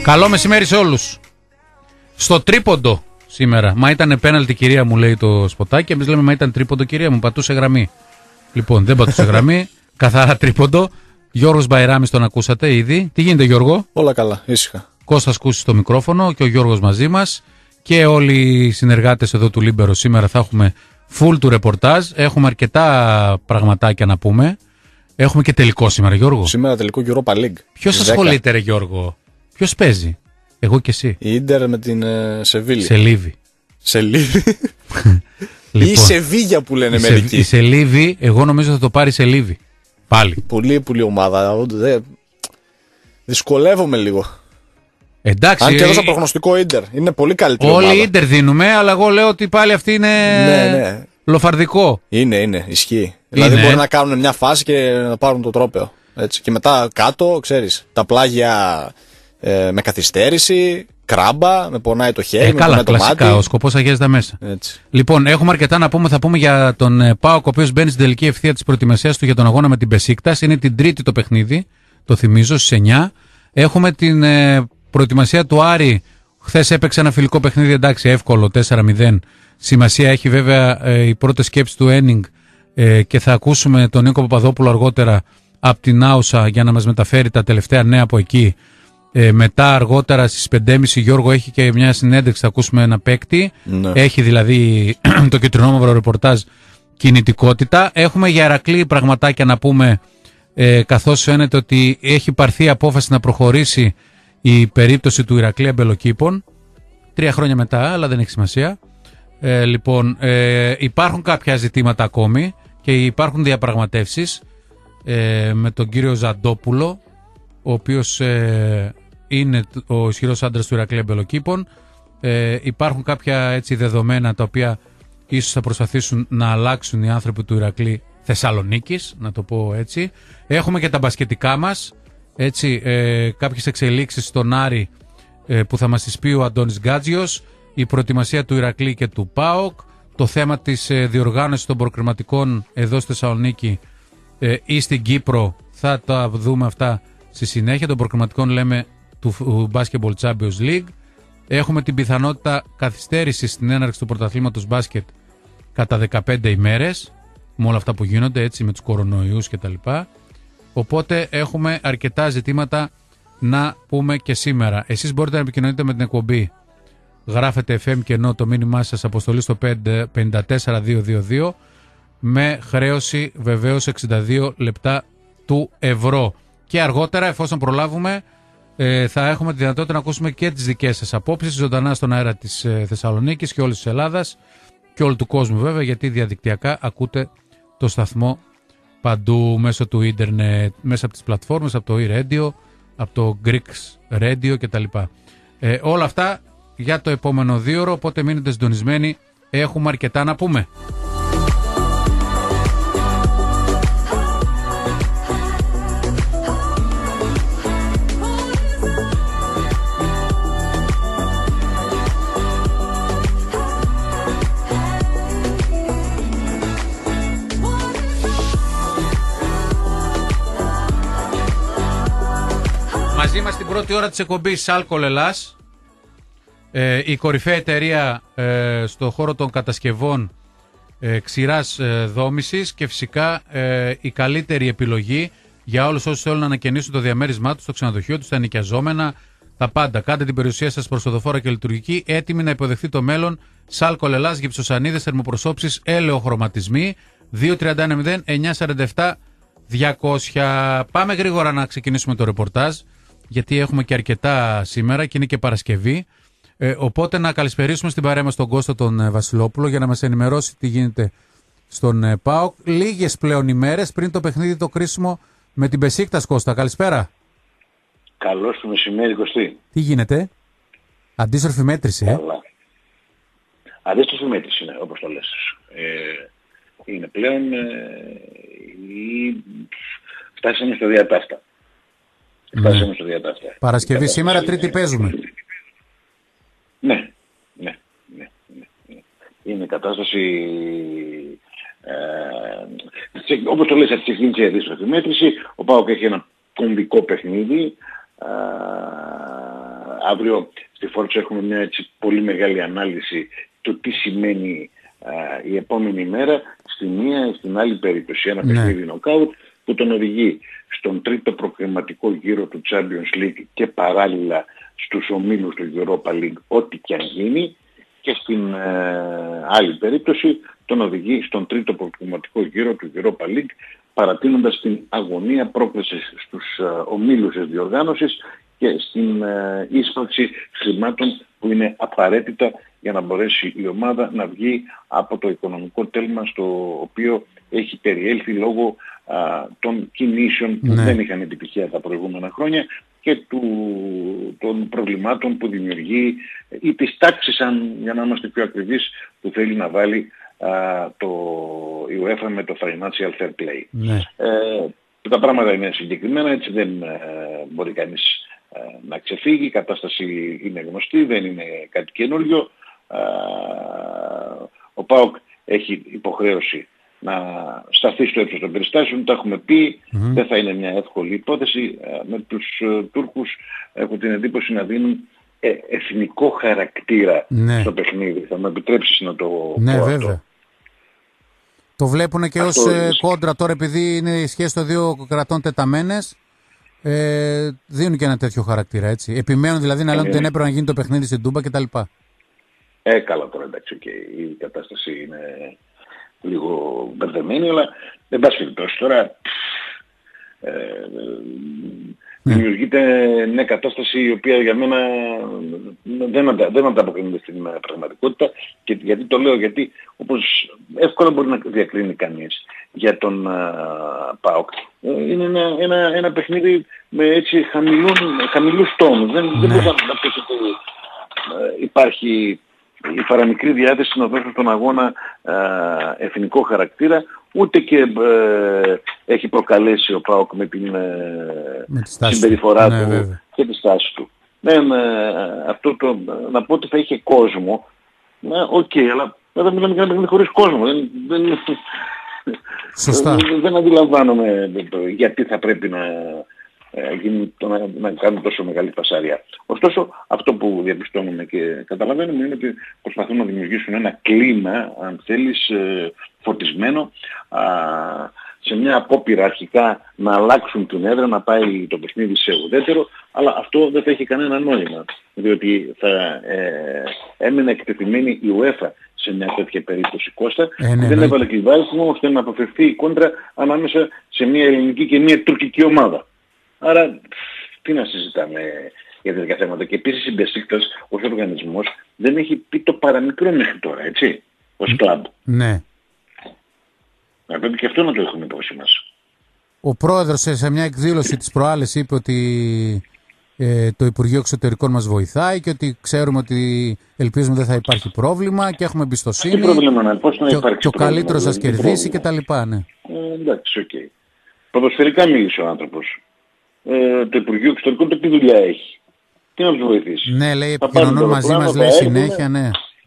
Καλό μεσημέρι σε όλους. Στο τρίποντο σήμερα. Μα ήταν πέναλτι, κυρία μου, λέει το σποτάκι. Εμείς λέμε μα ήταν τρίποντο, κυρία μου. Πατούσε γραμμή. Λοιπόν, δεν πατούσε γραμμή. Καθαρά τρίποντο. Γιώργος Μπαϊράμης τον ακούσατε ήδη. Τι γίνεται, Γιώργο? Όλα καλά, ήσυχα. Κώστας Κούσης στο μικρόφωνο και ο Γιώργος μαζί μας. Και όλοι οι συνεργάτες εδώ του Λίμπερο σήμερα θα έχουμε full του ρεπορτάζ. Έχουμε αρκετά πραγματάκια να πούμε. Έχουμε και τελικό σήμερα, Γιώργο. Σήμερα τελικό Europa League. Ποιος ασχολείται, ρε Γιώργο? Ποιος παίζει? Εγώ και εσύ. Η Ίντερ με την Σεβίλη. Σελίβη. Σελίβη. Λοιπόν, ή Σεβίγια που λένε μερικοί. Η Σελίβη, εγώ νομίζω θα το πάρει Σελίβη. Πάλι. Πολύ ομάδα. Δυσκολεύομαι λίγο. Εντάξει. Αν και έδωσα προγνωστικό Ίντερ. Είναι πολύ καλύτερη ομάδα. Όλοι Ίντερ δίνουμε, αλλά εγώ λέω ότι πάλι αυτή είναι ναι. λοφαρδικό. Είναι, ισχύει. Δηλαδή μπορεί να κάνουν μια φάση και να πάρουν το τρόπαιο. Έτσι. Και μετά κάτω, ξέρεις, τα πλάγια με καθυστέρηση, κράμπα, με πονάει το χέρι, με καλά, το κλασικά, μάτι. ο σκοπός αγιάζει τα μέσα. Έτσι. Λοιπόν, έχουμε αρκετά να πούμε. Θα πούμε για τον ΠΑΟΚ, ο οποίος μπαίνει στην τελική ευθεία της προετοιμασίας του για τον αγώνα με την Μπεσίκτας. Είναι την Τρίτη το παιχνίδι, το θυμίζω, στις 9. Έχουμε την προετοιμασία του Άρη. Χθες έπαιξε ένα φιλικό παιχνίδι, εντάξει, εύκολο, 4-0. Σημασία έχει βέβαια η πρώτη σκέψη του Ένινγκ και θα ακούσουμε τον Νίκο Παπαδόπουλο αργότερα από την Άουσα για να μας μεταφέρει τα τελευταία νέα από εκεί. Μετά αργότερα στις 5.30 Γιώργο έχει και μια συνέντευξη, θα ακούσουμε ένα παίκτη. Ναι. Έχει δηλαδή το κυτρινόμαυρο ρεπορτάζ κινητικότητα. Έχουμε για Ηρακλή πραγματάκια να πούμε, καθώς φαίνεται ότι έχει πάρθει απόφαση να προχωρήσει η περίπτωση του Ηρακλή Αμπελοκήπων 3 χρόνια μετά, αλλά δεν έχει σημασία. Λοιπόν, υπάρχουν κάποια ζητήματα ακόμη και υπάρχουν διαπραγματεύσεις με τον κύριο Ζαντόπουλο, ο οποίος είναι ο ισχυρός άντρας του Ηρακλή Αμπελοκήπων. Υπάρχουν κάποια έτσι δεδομένα τα οποία ίσως θα προσπαθήσουν να αλλάξουν οι άνθρωποι του Ηρακλή Θεσσαλονίκης, να το πω έτσι. Έχουμε και τα μπασκετικά μας, έτσι, κάποιες εξελίξεις στον Άρη που θα μας τις πει ο Αντώνης Γκάτζιος, η προετοιμασία του Ηρακλή και του ΠΑΟΚ, το θέμα της διοργάνωσης των προκριματικών εδώ στη Θεσσαλονίκη ή στην Κύπρο, θα τα δούμε αυτά στη συνέχεια, των προκριματικών λέμε του Basketball Champions League. Έχουμε την πιθανότητα καθυστέρησης στην έναρξη του πρωταθλήματος μπάσκετ κατά 15 ημέρες, με όλα αυτά που γίνονται, έτσι, με τους κορονοϊούς κτλ. Οπότε έχουμε αρκετά ζητήματα να πούμε και σήμερα. Εσείς μπορείτε να επικοινωνείτε με την εκπομπή. Γράφετε FM και ενώ το μήνυμά σας αποστολή στο 54222 με χρέωση βεβαίως 62 λεπτά του ευρώ. Και αργότερα, εφόσον προλάβουμε, θα έχουμε τη δυνατότητα να ακούσουμε και τις δικές σας απόψεις ζωντανά στον αέρα της Θεσσαλονίκης και όλης της Ελλάδας και όλου του κόσμου βέβαια, γιατί διαδικτυακά ακούτε το σταθμό παντού μέσω του ίντερνετ, μέσα από τις πλατφόρμες, από το e-radio, από το Greeks Radio κτλ. Όλα αυτά για το επόμενο 2ωρο, οπότε μείνετε συντονισμένοι, έχουμε αρκετά να πούμε. Μαζί μας την πρώτη ώρα της εκπομπής Alcohol Ελλάς, η κορυφαία εταιρεία στο χώρο των κατασκευών ξηράς δόμησης και φυσικά η καλύτερη επιλογή για όλους όσους θέλουν να ανακαινήσουν το διαμέρισμά τους, το ξενοδοχείο τους, τα ενοικιαζόμενα, τα πάντα. Κάντε την περιουσία σας προσοδοφόρα και λειτουργική, έτοιμη να υποδεχθεί το μέλλον. Alcohol Ελλάς, γυψοσανίδες, θερμοπροσώψεις, ελαιοχρωματισμοί, 231-947-200. Πάμε γρήγορα να ξεκινήσουμε το ρεπορτάζ, γιατί έχουμε και αρκετά σήμερα και είναι και Παρασκευή. Οπότε να καλησπερίσουμε στην παρέα μας τον Κώστα τον Βασιλόπουλο για να μας ενημερώσει τι γίνεται στον ΠΑΟΚ. Λίγες πλέον ημέρες πριν το παιχνίδι το κρίσιμο με την Μπεσίκτας. Κώστα, καλησπέρα. Καλώς το μεσημέρι, Κωστή. Τι γίνεται? Αντίστροφη μέτρηση, Καλά. Αντίστροφη μέτρηση, ναι, όπως το λες. Είναι πλέον φτάσαμε στο διατάφτα. Φτάσαμε στο διατάφτα. Παρασκευή σήμερα, Τρίτη παίζουμε. Ναι. Είναι κατάσταση, όπως το λες, αυτή τη στιγμή σε αντίστροφη μέτρηση. Ο ΠΑΟΚ έχει ένα κομβικό παιχνίδι αύριο στη Φόρτσα έχουμε μια έτσι πολύ μεγάλη ανάλυση το τι σημαίνει η επόμενη μέρα στη μία ή στην άλλη περίπτωση. Ένα παιχνίδι νοκάουτ που τον οδηγεί στον τρίτο προκριματικό γύρο του Champions League και παράλληλα στους ομίλους του Europa League, ό,τι και αν γίνει, και στην άλλη περίπτωση τον οδηγεί στον τρίτο προκριματικό γύρο του Europa League, παρατείνοντας την αγωνία πρόκριση στους ομίλους της διοργάνωσης και στην ίσπραξη χρημάτων που είναι απαραίτητα για να μπορέσει η ομάδα να βγει από το οικονομικό τέλμα στο οποίο έχει περιέλθει λόγω των κινήσεων που δεν είχαν επιτυχία τα προηγούμενα χρόνια και των προβλημάτων που δημιουργεί ή της τάξης, για να είμαστε πιο ακριβείς, που θέλει να βάλει η UEFA με το Financial Fair Play. Τα πράγματα είναι συγκεκριμένα, έτσι δεν μπορεί κανείς να ξεφύγει. Η κατάσταση είναι γνωστή, δεν είναι κάτι καινούριο. Ο ΠΑΟΚ έχει υποχρέωση να σταθεί στο ύψος των περιστάσεων, τα έχουμε πει, δεν θα είναι μια εύκολη υπόθεση. Με τους Τούρκους έχω την εντύπωση να δίνουν εθνικό χαρακτήρα στο παιχνίδι. Θα μου επιτρέψεις να το πω βέβαια. Αυτό. Το βλέπουν και ως κόντρα τώρα, επειδή είναι οι σχέσεις των δύο κρατών τεταμένες, δίνουν και ένα τέτοιο χαρακτήρα, έτσι. Επιμένουν δηλαδή να λένε ότι δεν έπρεπε να γίνει το παιχνίδι στην Τούμπα κτλ. Καλά τώρα, εντάξει, η κατάσταση είναι λίγο μπερδεμένη, αλλά δεν πάση περιπτώσει τώρα δημιουργείται μια κατάσταση η οποία για μένα δεν ανταποκρίνεται στην πραγματικότητα. Και γιατί το λέω? Γιατί όπως εύκολα μπορεί να διακρίνει κανείς για τον ΠΑΟΚ, είναι ένα παιχνίδι με έτσι χαμηλούς τόνους. Δεν μπορεί να πει ότι υπάρχει η παραμικρή διάθεση να δώσει στον αγώνα εθνικό χαρακτήρα, ούτε και έχει προκαλέσει ο ΠΑΟΚ με την συμπεριφορά του και τη στάση του. Αυτό να πω ότι θα είχε κόσμο, αλλά δεν μιλάμε για ένα παιχνίδι χωρίς κόσμο. Σωστά. Δεν αντιλαμβάνομαι γιατί θα πρέπει να κάνουμε τόσο μεγάλη φασαρία. Ωστόσο, αυτό που διαπιστώνουμε και καταλαβαίνουμε είναι ότι προσπαθούν να δημιουργήσουν ένα κλίμα, αν θέλεις, φωτισμένο, σε μια απόπειρα αρχικά να αλλάξουν την έδρα, να πάει το παιχνίδι σε ουδέτερο, αλλά αυτό δεν θα έχει κανένα νόημα, διότι θα έμενε εκτεθειμένη η UEFA σε μια τέτοια περίπτωση, Κώστα, δεν έβαλε κλειδάρισμα ώστε να αποφευθεί η κόντρα ανάμεσα σε μια ελληνική και μια τουρκική ομάδα. Άρα τι να συζητάμε για τέτοια θέματα. Και επίσης η Μπεσίκτας ως οργανισμός δεν έχει πει το παραμικρό μέχρι τώρα, έτσι, ως κλαμπ. Ναι. Πρέπει και αυτό να το έχουμε υπόψη μας. Ο πρόεδρος σε μια εκδήλωση της προάλλες είπε ότι το Υπουργείο Εξωτερικών μας βοηθάει και ότι ξέρουμε ότι ελπίζουμε δεν θα υπάρχει πρόβλημα και έχουμε εμπιστοσύνη. Τι πρόβλημα, πώς να υπάρξει και ο καλύτερος σας κερδίσει και τα λοιπά, ναι. Εντάξει, οκ. Ποδοσφαιρικά μίλησε ο άνθρωπος. Το Υπουργείο Εξωτερικών τι δουλειά έχει? Τι να τους βοηθήσει? Ναι, λέει, επικοινωνούν μαζί μας, λέει, συνέχεια, ναι.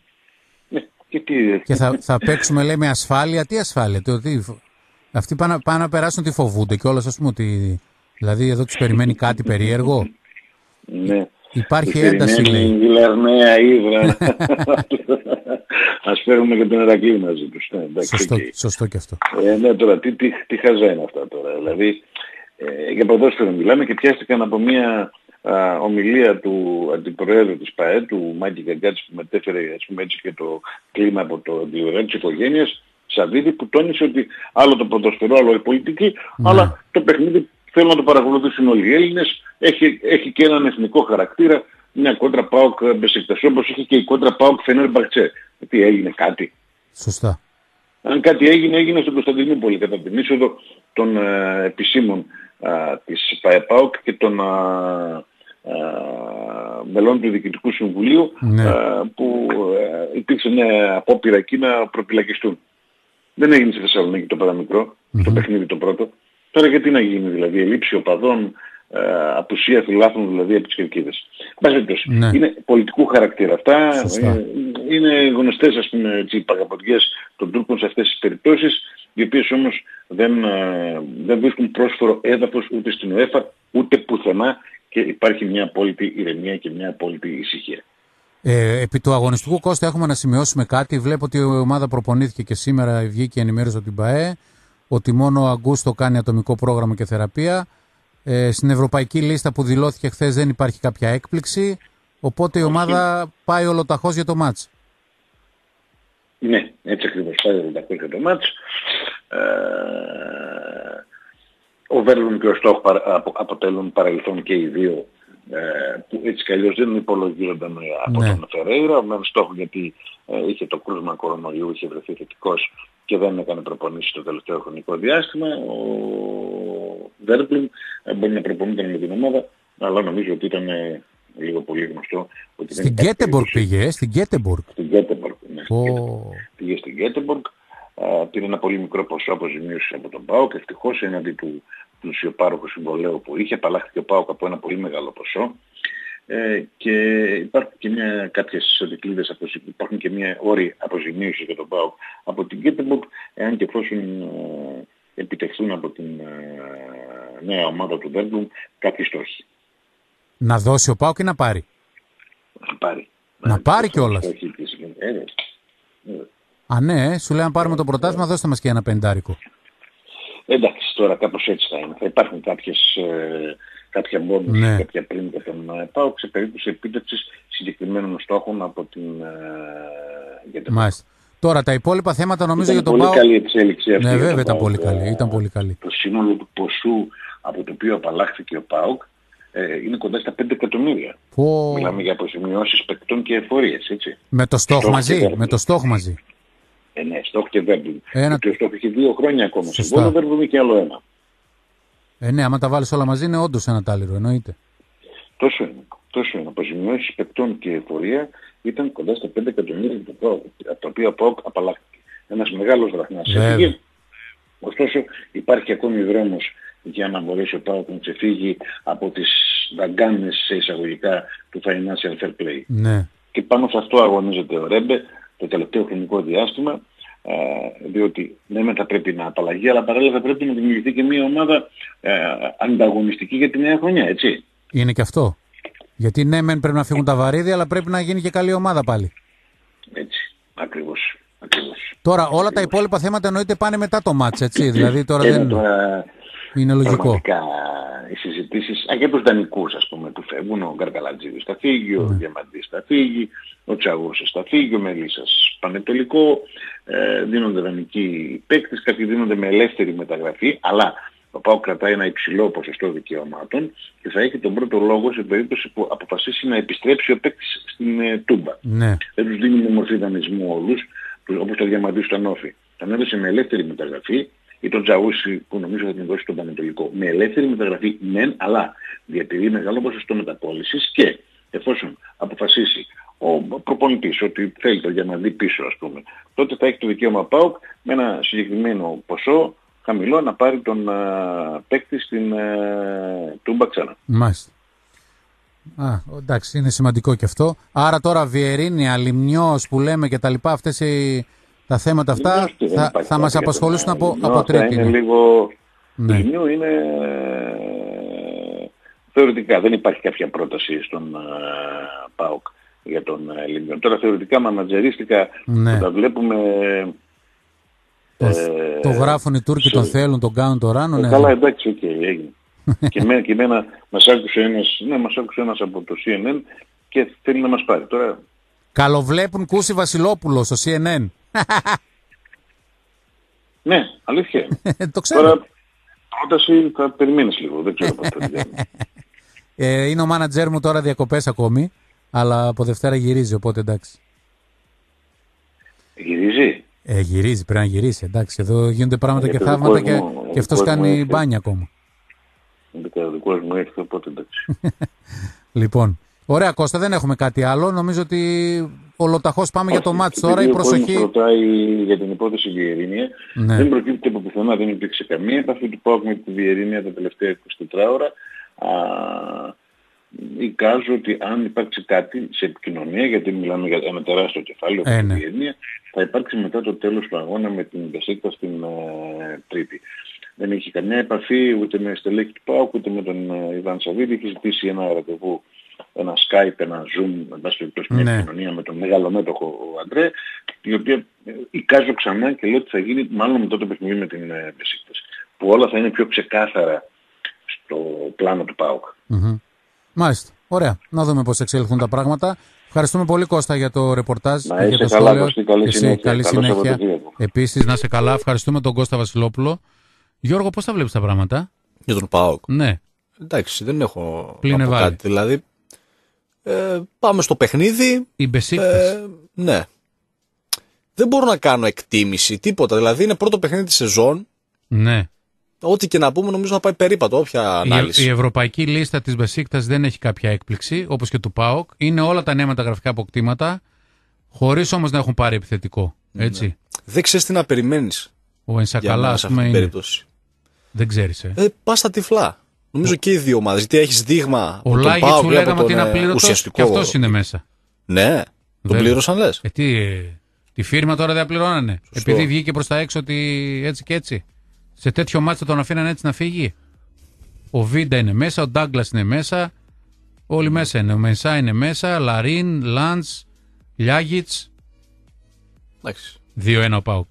Και θα παίξουμε, λέει, με ασφάλεια. Τι ασφάλεια? Αυτοί πάνε να περάσουν, τι φοβούνται κιόλας, ας πούμε, ότι δηλαδή εδώ τους περιμένει κάτι περίεργο. Ναι. Υπάρχει ένταση, λέει. Λαρναία Ήδρα. Ας φέρουμε και τον Ερακλή μαζί τους. Σωστό και αυτό. Ναι, τώρα τι χαζά είναι αυτά τώρα? Δηλαδή για ποδόσφαιρο μιλάμε και πιάστηκαν από μια ομιλία του αντιπροέδρου της ΠΑΕ, του Μάκη Γκαγκάτση, που μετέφερε, ας πούμε, έτσι και το κλίμα από το διοργάνωση της οικογένειας, Σαββίδη, που τόνισε ότι άλλο το ποδόσφαιρο, άλλο η πολιτική, αλλά το παιχνίδι θέλουν να το παρακολουθήσουν όλοι οι Έλληνες, έχει και έναν εθνικό χαρακτήρα, μια κόντρα ΠΑΟΚ Μπεσίκτας, όπως είχε και η κόντρα ΠΑΟΚ Φενέρμπαχτσε. Τι έγινε κάτι? Σωστά. Αν κάτι έγινε στην Κωνσταντινούπολη κατά την είσοδο των επισήμων της ΠΑΕΠΑΟΚ και των μελών του Διοικητικού Συμβουλίου, που υπήρξε μια απόπειρα εκεί να προφυλακιστούν. Δεν έγινε στη Θεσσαλονίκη το παραμικρό, το παιχνίδι το πρώτο. Τώρα γιατί να γίνει, δηλαδή, ελλείψη οπαδών, απουσία φιλάθλων, δηλαδή, από τις κερκίδες. Είναι πολιτικού χαρακτήρα αυτά. Είναι γνωστές, ας πούμε, οι παγαποντιές των Τούρκων σε αυτές τις περιπτώσεις, οι οποίες όμως δεν βρίσκουν πρόσφορο έδαφος ούτε στην UEFA ούτε πουθενά, και υπάρχει μια απόλυτη ηρεμία και μια απόλυτη ησυχία. Επί του αγωνιστικού, Κώστα, έχουμε να σημειώσουμε κάτι. Βλέπω ότι η ομάδα προπονήθηκε και σήμερα, βγήκε ενημέρωση από την ΠΑΕ ότι μόνο ο Αγκούστο κάνει ατομικό πρόγραμμα και θεραπεία. Στην ευρωπαϊκή λίστα που δηλώθηκε χθες δεν υπάρχει κάποια έκπληξη, οπότε η ομάδα πάει ολοταχώς για το μάτς. Ναι, έτσι ακριβώς πάει ολοταχώς για το μάτς. Ο Βέρλουν και ο Στόχ αποτελούν παρελθόν και οι δύο, που έτσι κι αλλιώς δεν υπολογίζονταν από τον Φερέιρα. Ο Στόχ γιατί είχε το κρούσμα κορονοϊού, είχε βρεθεί θετικός και δεν έκανε προπονήσεις το τελευταίο χρονικό διάστημα. Ο Βέρλουν μπορεί να προπονείται με την ομάδα, αλλά νομίζω ότι ήταν λίγο πολύ γνωστό. Ότι στην Γκέτεμπορκ πήγε, στην Γκέτεμπορκ. Στην Γκέτεμπορκ, ναι. Πήγε στην Γκέτεμπορκ, πήρε ένα πολύ μικρό ποσό αποζημίωσης από τον ΠΑΟΚ, ευτυχώς έναντι του πλουσιοπάροχου συμβολέου που είχε, απαλλάχθηκε ο ΠΑΟΚ από ένα πολύ μεγάλο ποσό. Και υπάρχουν και κάποιες δικλείδες, υπάρχουν και μια όρη αποζημίωσης για τον ΠΑΟΚ από την Γκέτεμπορκ, εάν και εφόσον επιτευχθούν από την νέα ομάδα του Βέρμπλουμ κάποιοι στόχοι. Να δώσει ο ΠΑΟΚ ή να πάρει? Να πάρει. Να πάρει κιόλας. Α, ναι, σου λέει αν πάρουμε το πρωτάθλημα, δώστε μας και ένα 50. Εντάξει, τώρα κάπως έτσι θα είναι. Θα υπάρχουν κάποια μπόνους, κάποια πριν για τον ΠΑΟΚ σε περίπτωση επίτευξης συγκεκριμένων στόχων από την Μάλιστα. Τώρα τα υπόλοιπα θέματα νομίζω για τον ΠΑΟΚ. Ήταν πολύ καλή εξέλιξη αυτή. Ναι, βέβαια ήταν πολύ καλή. Ήταν πολύ καλή. Το σύνολο του ποσού από το οποίο απαλλάχθηκε ο ΠΑΟΚ είναι κοντά στα 5 εκατομμύρια. Μιλάμε για αποζημιώσεις παικτών και εφορίες, έτσι. Με το Στόχ μαζί. Με το Στόχ μαζί. Ναι, Στόχ και Βέρμπλουμ. Και ο Στόχ έχει 2 χρόνια ακόμα. Συμβόλαιο Βέρμπλουμ και άλλο ένα. Ναι, άμα τα βάλεις όλα μαζί είναι όντως ένα τάλιρο, εννοείται. Τόσο είναι. Αποζημιώσεις παικτών και εφορία ήταν κοντά στα 5 εκατομμύρια από τα οποία ο ΠΑΟΚ απαλλάχθηκε. Ένας μεγάλος δραχμάς έφυγε. Ωστόσο υπάρχει ακόμη δρόμος για να μπορέσει ο ΠΑΟΚ να ξεφύγει από τις δαγκάνες σε εισαγωγικά του financial fair play. Ναι. Και πάνω σε αυτό αγωνίζεται ο Ρέμπε το τελευταίο χρονικό διάστημα, διότι ναι θα πρέπει να απαλλαγεί, αλλά παράλληλα θα πρέπει να δημιουργηθεί και μια ομάδα ανταγωνιστική για τη νέα χρονιά, έτσι. Είναι και αυτό. Γιατί ναι μεν πρέπει να φύγουν τα βαρύδια, αλλά πρέπει να γίνει και καλή ομάδα πάλι. Έτσι, ακριβώς. Τώρα όλα τα υπόλοιπα θέματα εννοείται πάνε μετά το μάτς, έτσι. Δηλαδή τώρα δεν είναι λογικό. Πραγματικά οι συζητήσεις, για τους δανεικούς ας πούμε που φεύγουν, ο Γκαρκαλατζίδης θα φύγει, ο Διαμαντής θα φύγει, ο Τσαγούσης θα φύγει, ο Μελισσας Πανετολικό, δίνονται δανεικοί παίκτες, κάποιοι δίνονται με ελεύθερη μεταγραφή, αλλά ο ΠΑΟΚ κρατάει ένα υψηλό ποσοστό δικαιωμάτων και θα έχει τον πρώτο λόγο σε περίπτωση που αποφασίσει να επιστρέψει ο παίκτης στην Τούμπα. Ναι. Δεν τους δίνει με μορφή δανεισμού όλους, όπως το Διαμαντή στο Νόφι. Θα έδωσε με ελεύθερη μεταγραφή, ή τον Τζαούσι που νομίζω θα την δώσει στον Πανετολικό. Με ελεύθερη μεταγραφή μεν, αλλά διατηρεί μεγάλο ποσοστό μεταπώλησης και εφόσον αποφασίσει ο προπονητής ότι θέλει το Διαμαντή πίσω ας πούμε, τότε θα έχει το δικαίωμα ΠΑΟΚ με ένα συγκεκριμένο ποσό χαμηλό να πάρει τον παίκτη στην Τούμπα ξανά. Μάλιστα. Εντάξει, είναι σημαντικό και αυτό. Άρα τώρα Βιερίνια, Λιμνιός που λέμε και τα λοιπά, αυτές τα θέματα αυτά θα μας απασχολήσουν από τρίτη. Είναι λίγο... Ναι. Λιμνιού είναι θεωρητικά. Δεν υπάρχει κάποια πρόταση στον ΠΑΟΚ για τον Λιμνιό. Τώρα θεωρητικά μανατζερίστικα που τα βλέπουμε... Το γράφουν οι Τούρκοι, τον θέλουν, τον κάνουν, τον ράνουν. Καλά, εντάξει, έγινε. και εμένα μας άκουσε ένας από το CNN και θέλει να μας πάρει. Τώρα... Καλοβλέπουν Κούση Βασιλόπουλο στο CNN. Ναι, αλήθεια. Το ξέρω. Τώρα πρόταση θα περιμένεις λίγο, δεν ξέρω πώς θα βγαίνει. Είναι ο μάνατζέρ μου τώρα διακοπές ακόμη, αλλά από Δευτέρα γυρίζει, οπότε εντάξει. Γυρίζει? Γυρίζει, πρέπει να γυρίσει, εντάξει. Εδώ γίνονται πράγματα και θαύματα και αυτός κάνει μπάνια ακόμα. Ο δικός μου έρθει, οπότε εντάξει. Λοιπόν, ωραία Κώστα, δεν έχουμε κάτι άλλο. Νομίζω ότι ολοταχώς πάμε για το μάτς τώρα. Η προσοχή... ρωτάει για την υπόθεση Βιερίνια. Ναι. Δεν προκύπτει από πουθενά, δεν υπήρξε καμία επαφή του ΠΑΟΚ με τη Βιερίνια τα τελευταία 24 ώρα. Εικάζω ότι αν υπάρξει κάτι σε επικοινωνία, γιατί μιλάμε για ένα τεράστιο κεφάλαιο από τη Βιερίνια, θα υπάρξει μετά το τέλος του αγώνα με την Μπεσίκτας στην Τρίτη. δεν έχει καμιά επαφή ούτε με στελέχη του ΠΑΟΚ ούτε με τον Ιβάν Σαββίδη. Έχει ζητήσει ένα ραντεβού, ένα Skype, ένα Zoom, εν πάση περιπτώσει μια επικοινωνία με τον μεγαλομέτωχο Αντρέ, η οποία εικάζω ξανά και λέω ότι θα γίνει μάλλον μετά το παιχνίδι με την Μπεσίκτας, που όλα θα είναι πιο ξεκάθαρα στο πλάνο του ΠΑΟΚ. Μάλιστα. Ωραία. Να δούμε πώς εξελιχθούν τα πράγματα. Ευχαριστούμε πολύ, Κώστα, για το ρεπορτάζ. Να για το καλά, σχόλιο. Κωστή, καλή συνέχεια. Επίσης, να είσαι καλά. Ευχαριστούμε τον Κώστα Βασιλόπουλο. Γιώργο, πώς τα βλέπεις τα πράγματα? Για τον ΠΑΟΚ. Ναι. Εντάξει, δεν έχω Πλην να πω κάτι. Δηλαδή, πάμε στο παιχνίδι. Οι Μπεσίκτας. Ναι. Δεν μπορώ να κάνω εκτίμηση, τίποτα. Δηλαδή, είναι πρώτο παιχνίδι της σεζόν. Ναι. Ό,τι και να πούμε, νομίζω θα πάει περίπατο, όποια ανάλυση. Η ευρωπαϊκή λίστα της Μπεσίκτας δεν έχει κάποια έκπληξη, όπως και του ΠΑΟΚ. Είναι όλα τα νέα μεταγραφικά αποκτήματα, χωρίς όμως να έχουν πάρει επιθετικό. Έτσι. Ναι. Δεν ξέρεις τι να περιμένεις. Ο Ενσακαλά, ας πούμε, είναι. Δεν ξέρεις. Πας στα τυφλά. Νομίζω και οι δύο ομάδες. Γιατί έχεις δείγμα. Ο Λάγιτς σου λέγαμε ότι είναι απλήρωτος και αυτός είναι μέσα. Ναι. Τον πλήρωσαν, λες. Τη φίρμα τώρα δεν πληρώνανε. Σωστό. Επειδή βγήκε προς τα έξω ότι έτσι και έτσι. Σε τέτοιο μάτσο θα τον αφήναν έτσι να φύγει. Ο Βίντα είναι μέσα, ο Ντάγκλας είναι μέσα. Όλοι μέσα είναι. Ο Μενσά είναι μέσα. Λαρίν, Λάντς, Λιάγιτς. 2-1 ο ΠΑΟΚ.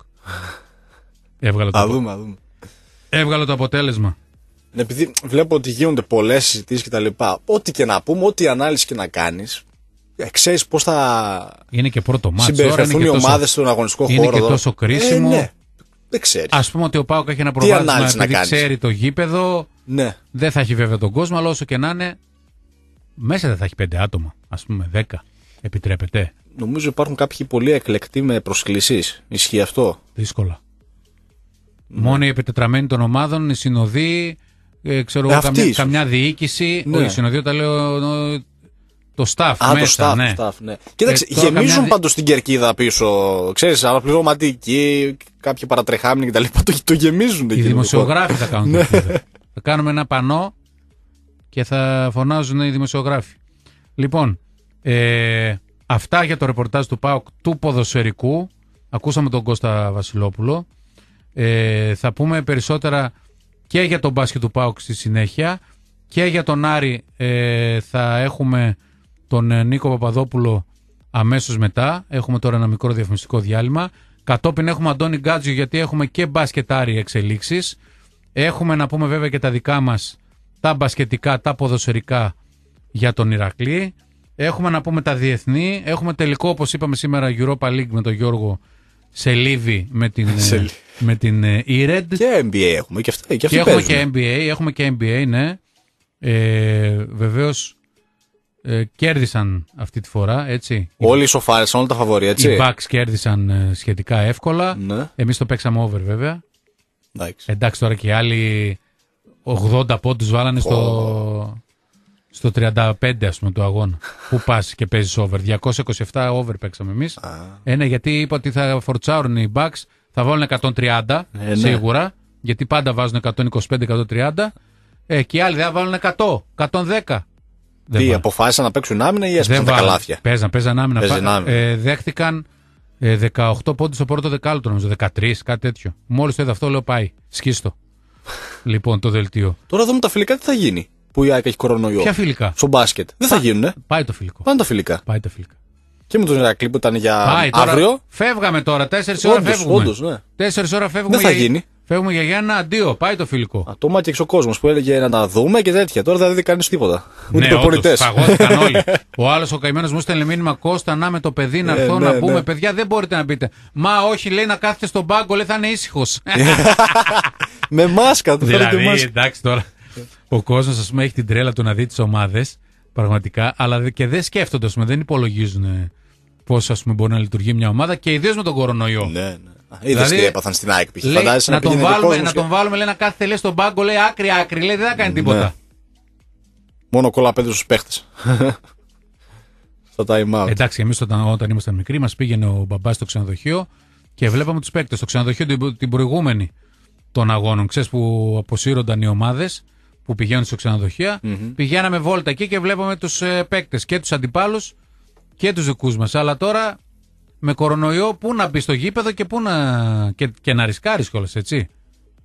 Έβγαλε το αποτέλεσμα. Επειδή βλέπω ότι γίνονται πολλές συζητήσεις και τα λοιπά, ό,τι και να πούμε, ό,τι ανάλυση και να κάνεις, ξέρεις πώς θα είναι και πρώτο μάτσο, συμπεριφερθούν οι ομάδες στον αγωνιστικό χώρο. Είναι και τόσο κρίσιμο. Ναι. Δεν ξέρεις. Ας πούμε ότι ο ΠΑΟΚ έχει ένα προβάδισμα επειδή ξέρει το γήπεδο. Ναι. Δεν θα έχει βέβαια τον κόσμο, αλλά όσο και να είναι, μέσα δεν θα έχει 5 άτομα. Ας πούμε 10. Επιτρέπεται. Νομίζω υπάρχουν κάποιοι πολύ εκλεκτοί με προσκλήσεις. Ισχύει αυτό? Δύσκολα. Μόνο οι επιτετραμένοι των ομάδων, οι συνοδοί, ξέρω εγώ, καμιά διοίκηση. Ναι. Όχι, συνοδοί όταν λέω το staff μέσα. Το staff, ναι. Κοίταξε, γεμίζουν πάντως την κερκίδα πίσω. Ξέρεις, αναπληρωματικοί, κάποιοι παρατρεχάμενοι κτλ. Το γεμίζουν. Οι δημοσιογράφοι θα κάνουν το θα κάνουμε ένα πανό και θα φωνάζουν οι δημοσιογράφοι. Λοιπόν, αυτά για το ρεπορτάζ του ΠΑΟΚ του ποδοσφαιρικού. Ακούσαμε τον Κώστα Βασιλόπουλο. Θα πούμε περισσότερα και για τον μπάσκετ του ΠΑΟΚ στη συνέχεια και για τον Άρη. Θα έχουμε τον Νίκο Παπαδόπουλο αμέσως μετά. Έχουμε τώρα ένα μικρό διαφημιστικό διάλειμμα. Κατόπιν έχουμε Αντώνη Γκάτζιο, γιατί έχουμε και μπάσκετ Άρη εξελίξεις. Έχουμε να πούμε βέβαια και τα δικά μας, τα μπασκετικά, τα ποδοσφαιρικά για τον Ηρακλή. Έχουμε να πούμε τα διεθνή. Έχουμε τελικό, όπως είπαμε σήμερα, Europa League με τον Γιώργο Σελίδη με την Ήρεντ. Και NBA έχουμε και αυτά. Και έχουμε και NBA, έχουμε και NBA, ναι. Βεβαίως κέρδισαν αυτή τη φορά, έτσι. Όλοι ισοφάρισαν, όλα τα φαβορί, έτσι. Οι Bucks κέρδισαν σχετικά εύκολα. Ναι. Εμείς το παίξαμε over, βέβαια. Εντάξει, τώρα και οι άλλοι 80 πόντους βάλανε στο 35, ας πούμε, του αγώνα. Πού πας και παίζεις over? 227 over παίξαμε εμείς. Ναι, γιατί είπα ότι θα φορτσάρουν οι Bucks, θα βάλουν 130 σίγουρα, ναι. Γιατί πάντα βάζουν 125-130. Και οι άλλοι θα βάλουν 100, 110. Τι, αποφάσισαν να παίξουν άμυνα ή έσπασαν τα καλάθια? Παίζαν άμυνα. Δέχτηκαν 18 πόντους στο πρώτο δεκάλεπτο, νομίζω, 13, κάτι τέτοιο. Μόλις το είδα αυτό, λέω πάει, σκίστο. Λοιπόν, το δελτίο. Τώρα δούμε τα φιλικά τι θα γίνει. Που η ΑΕΚ έχει κορονοϊό. Ποια φιλικά? Στο μπάσκετ. Δεν θα γίνουνε. Πάει το φιλικό. Πάνε τα φιλικά. Πάει τα φιλικά. Και με τον Ηρακλή που ήταν για αύριο. Φεύγαμε τώρα, 4 ώρα φεύγουμε. Όντως, ναι. 4 ώρα φεύγουμε. Δεν θα γίνει. Φεύγουμε για Γιάννα, αντίο, πάει το φιλικό. Το μάτια ο κόσμος που έλεγε να τα δούμε και τέτοια. Τώρα δεν δει κανείς τίποτα. Ούτε προπονητές. Φαγώθηκαν όλοι. Ο άλλος ο καημένος μου στέλνει μήνυμα, Κώστα, να με το παιδί να έρθω να πούμε. Παιδιά, δεν μπορείτε να πείτε. Μα όχι, λέει, να κάθετε στον πάγκο, λέει, θα είναι ήσυχος. Με μάσκα του. Δηλαδή, εντάξει τώρα. Ο κόσμος, ας πούμε, έχει την τρέλα του να δει τις ομάδες, πραγματικά, αλλά και δεν σκέφτονται, ας πούμε, δεν υπολογίζουν πώς, ας πούμε, μπορεί να λειτουργεί μια ομάδα και ιδίως με τον κορονοϊό. Ναι. Είδες τι έπαθαν στην ΑΕΚ, να τον βάλουμε, λέει, να κάθεται, λέει, στον πάγκο, λέει, άκρη, λέει, δεν θα κάνει τίποτα. Ναι. Μόνο κολλαπέδι στους παίχτες. Στο time out. Εντάξει, εμείς όταν ήμασταν μικροί, μας πήγαινε ο μπαμπάς στο ξενοδοχείο και βλέπαμε τους παίκτες. Στο ξενοδοχείο την προηγούμενη των αγώνων, ξέρεις, που αποσύρονταν οι ομάδες που πηγαίνουν στο ξενοδοχείο, πηγαίναμε βόλτα εκεί και βλέπαμε τους παίκτες και τους αντιπάλους και τους δικούς μας. Αλλά τώρα με κορονοϊό, πού να μπει στο γήπεδο και πού και να ρισκάρεις κιόλας, έτσι.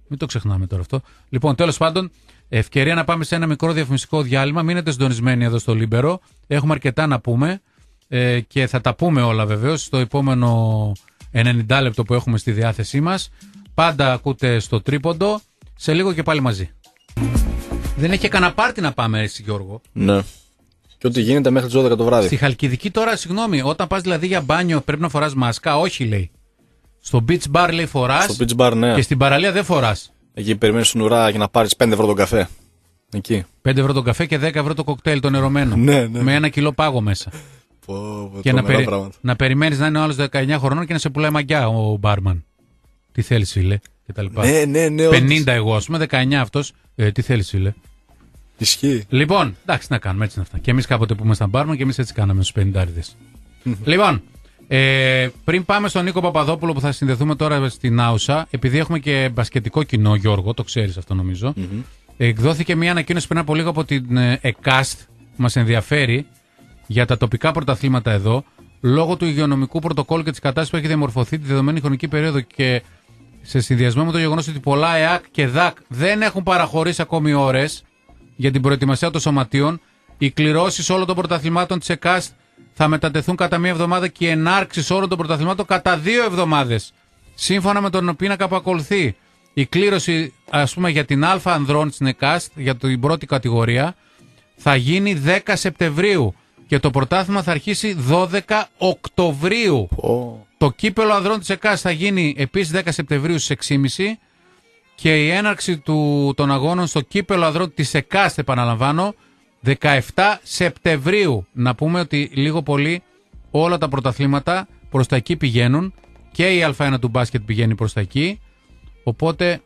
Μην το ξεχνάμε τώρα αυτό. Λοιπόν, τέλος πάντων, ευκαιρία να πάμε σε ένα μικρό διαφημιστικό διάλειμμα. Μείνετε συντονισμένοι εδώ στο Λίμπερο. Έχουμε αρκετά να πούμε και θα τα πούμε όλα βεβαίως στο επόμενο 90 λεπτό που έχουμε στη διάθεσή μας. Πάντα ακούτε στο τρίποντο. Σε λίγο και πάλι μαζί. Δεν έχει κανένα πάρτι να πάμε, εσύ Γιώργο. Ναι. Και ό,τι γίνεται μέχρι τις 12 το βράδυ. Στη Χαλκιδική τώρα, συγγνώμη, όταν πας δηλαδή για μπάνιο πρέπει να φοράς μάσκα? Όχι, λέει. Στο beach bar λέει φοράς. Στο beach bar, ναι. Και στην παραλία δεν φοράς. Εκεί περιμένεις στην ουρά για να πάρεις 5 ευρώ τον καφέ. Εκεί. 5 ευρώ τον καφέ και 10 ευρώ το κοκτέιλ το νερωμένο. Ναι, ναι. Με 1 κιλό πάγο μέσα. Και να περιμένεις να είναι ο άλλος 19 χρονών και να σε πουλάει μαγκιά ο μπάρμαν. Τι θέλεις, φίλε, και τα λοιπά. Ναι. 50 εγώ, ας πούμε, 19 αυτός. Τι θέλεις, φίλε. Ισχύει. Λοιπόν, εντάξει, να κάνουμε, έτσι είναι αυτά. Και εμείς κάποτε που ήμασταν μπάρμαν και εμείς έτσι κάναμε στους 50'ριδες. Λοιπόν, πριν πάμε στον Νίκο Παπαδόπουλο που θα συνδεθούμε τώρα στην Άουσα, επειδή έχουμε και μπασκετικό κοινό, Γιώργο, το ξέρεις αυτό νομίζω. Εκδόθηκε μια ανακοίνωση πριν από λίγο από την ΕΚΑΣΤ που μας ενδιαφέρει για τα τοπικά πρωταθλήματα εδώ, λόγω του υγειονομικού πρωτοκόλλου και της κατάστασης που έχει διαμορφωθεί τη δεδομένη χρονική περίοδο και σε συνδυασμό με το γεγονός ότι πολλά ΕΑΚ και ΔΑΚ δεν έχουν παραχωρήσει ακόμη ώρες για την προετοιμασία των σωματείων, οι κληρώσεις όλων των πρωταθλημάτων της ΕΚΑΣΤ θα μετατεθούν κατά μία εβδομάδα και οι ενάρξεις όλων των πρωταθλημάτων κατά 2 εβδομάδες. Σύμφωνα με τον πίνακα που ακολουθεί, η κλήρωση, ας πούμε, για την Α ανδρών στην ΕΚΑΣΤ, για την πρώτη κατηγορία, θα γίνει 10 Σεπτεμβρίου και το πρωτάθλημα θα αρχίσει 12 Οκτωβρίου. Το κύπελο ανδρών της ΕΚΑΣΤ θα γίνει επίσης 10 Σεπτεμβρίου στις 6.30 και η έναρξη των αγώνων στο κύπελο ανδρών της ΕΚΑΣΤ, επαναλαμβάνω, 17 Σεπτεμβρίου. Να πούμε ότι λίγο πολύ όλα τα πρωταθλήματα προς τα εκεί πηγαίνουν και η Α1 του μπάσκετ πηγαίνει προς τα εκεί, οπότε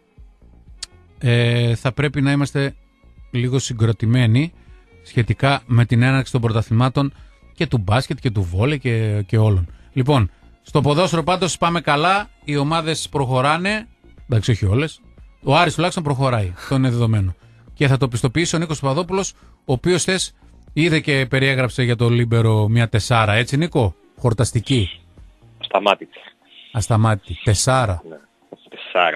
θα πρέπει να είμαστε λίγο συγκροτημένοι σχετικά με την έναρξη των πρωταθλημάτων και του μπάσκετ και του βόλε και όλων. Λοιπόν, στο ποδόσφαιρο πάντως πάμε καλά, οι ομάδες προχωράνε, εντάξει όχι όλες, ο Άρης τουλάχιστον προχωράει, αυτό είναι δεδομένο. Και θα το πιστοποιήσει ο Νίκος Παπαδόπουλος, ο οποίος θες είδε και περιέγραψε για το Λίμπερο μια 4, έτσι Νίκο, χορταστική. Ασταμάτητη, 4. Ναι, 4.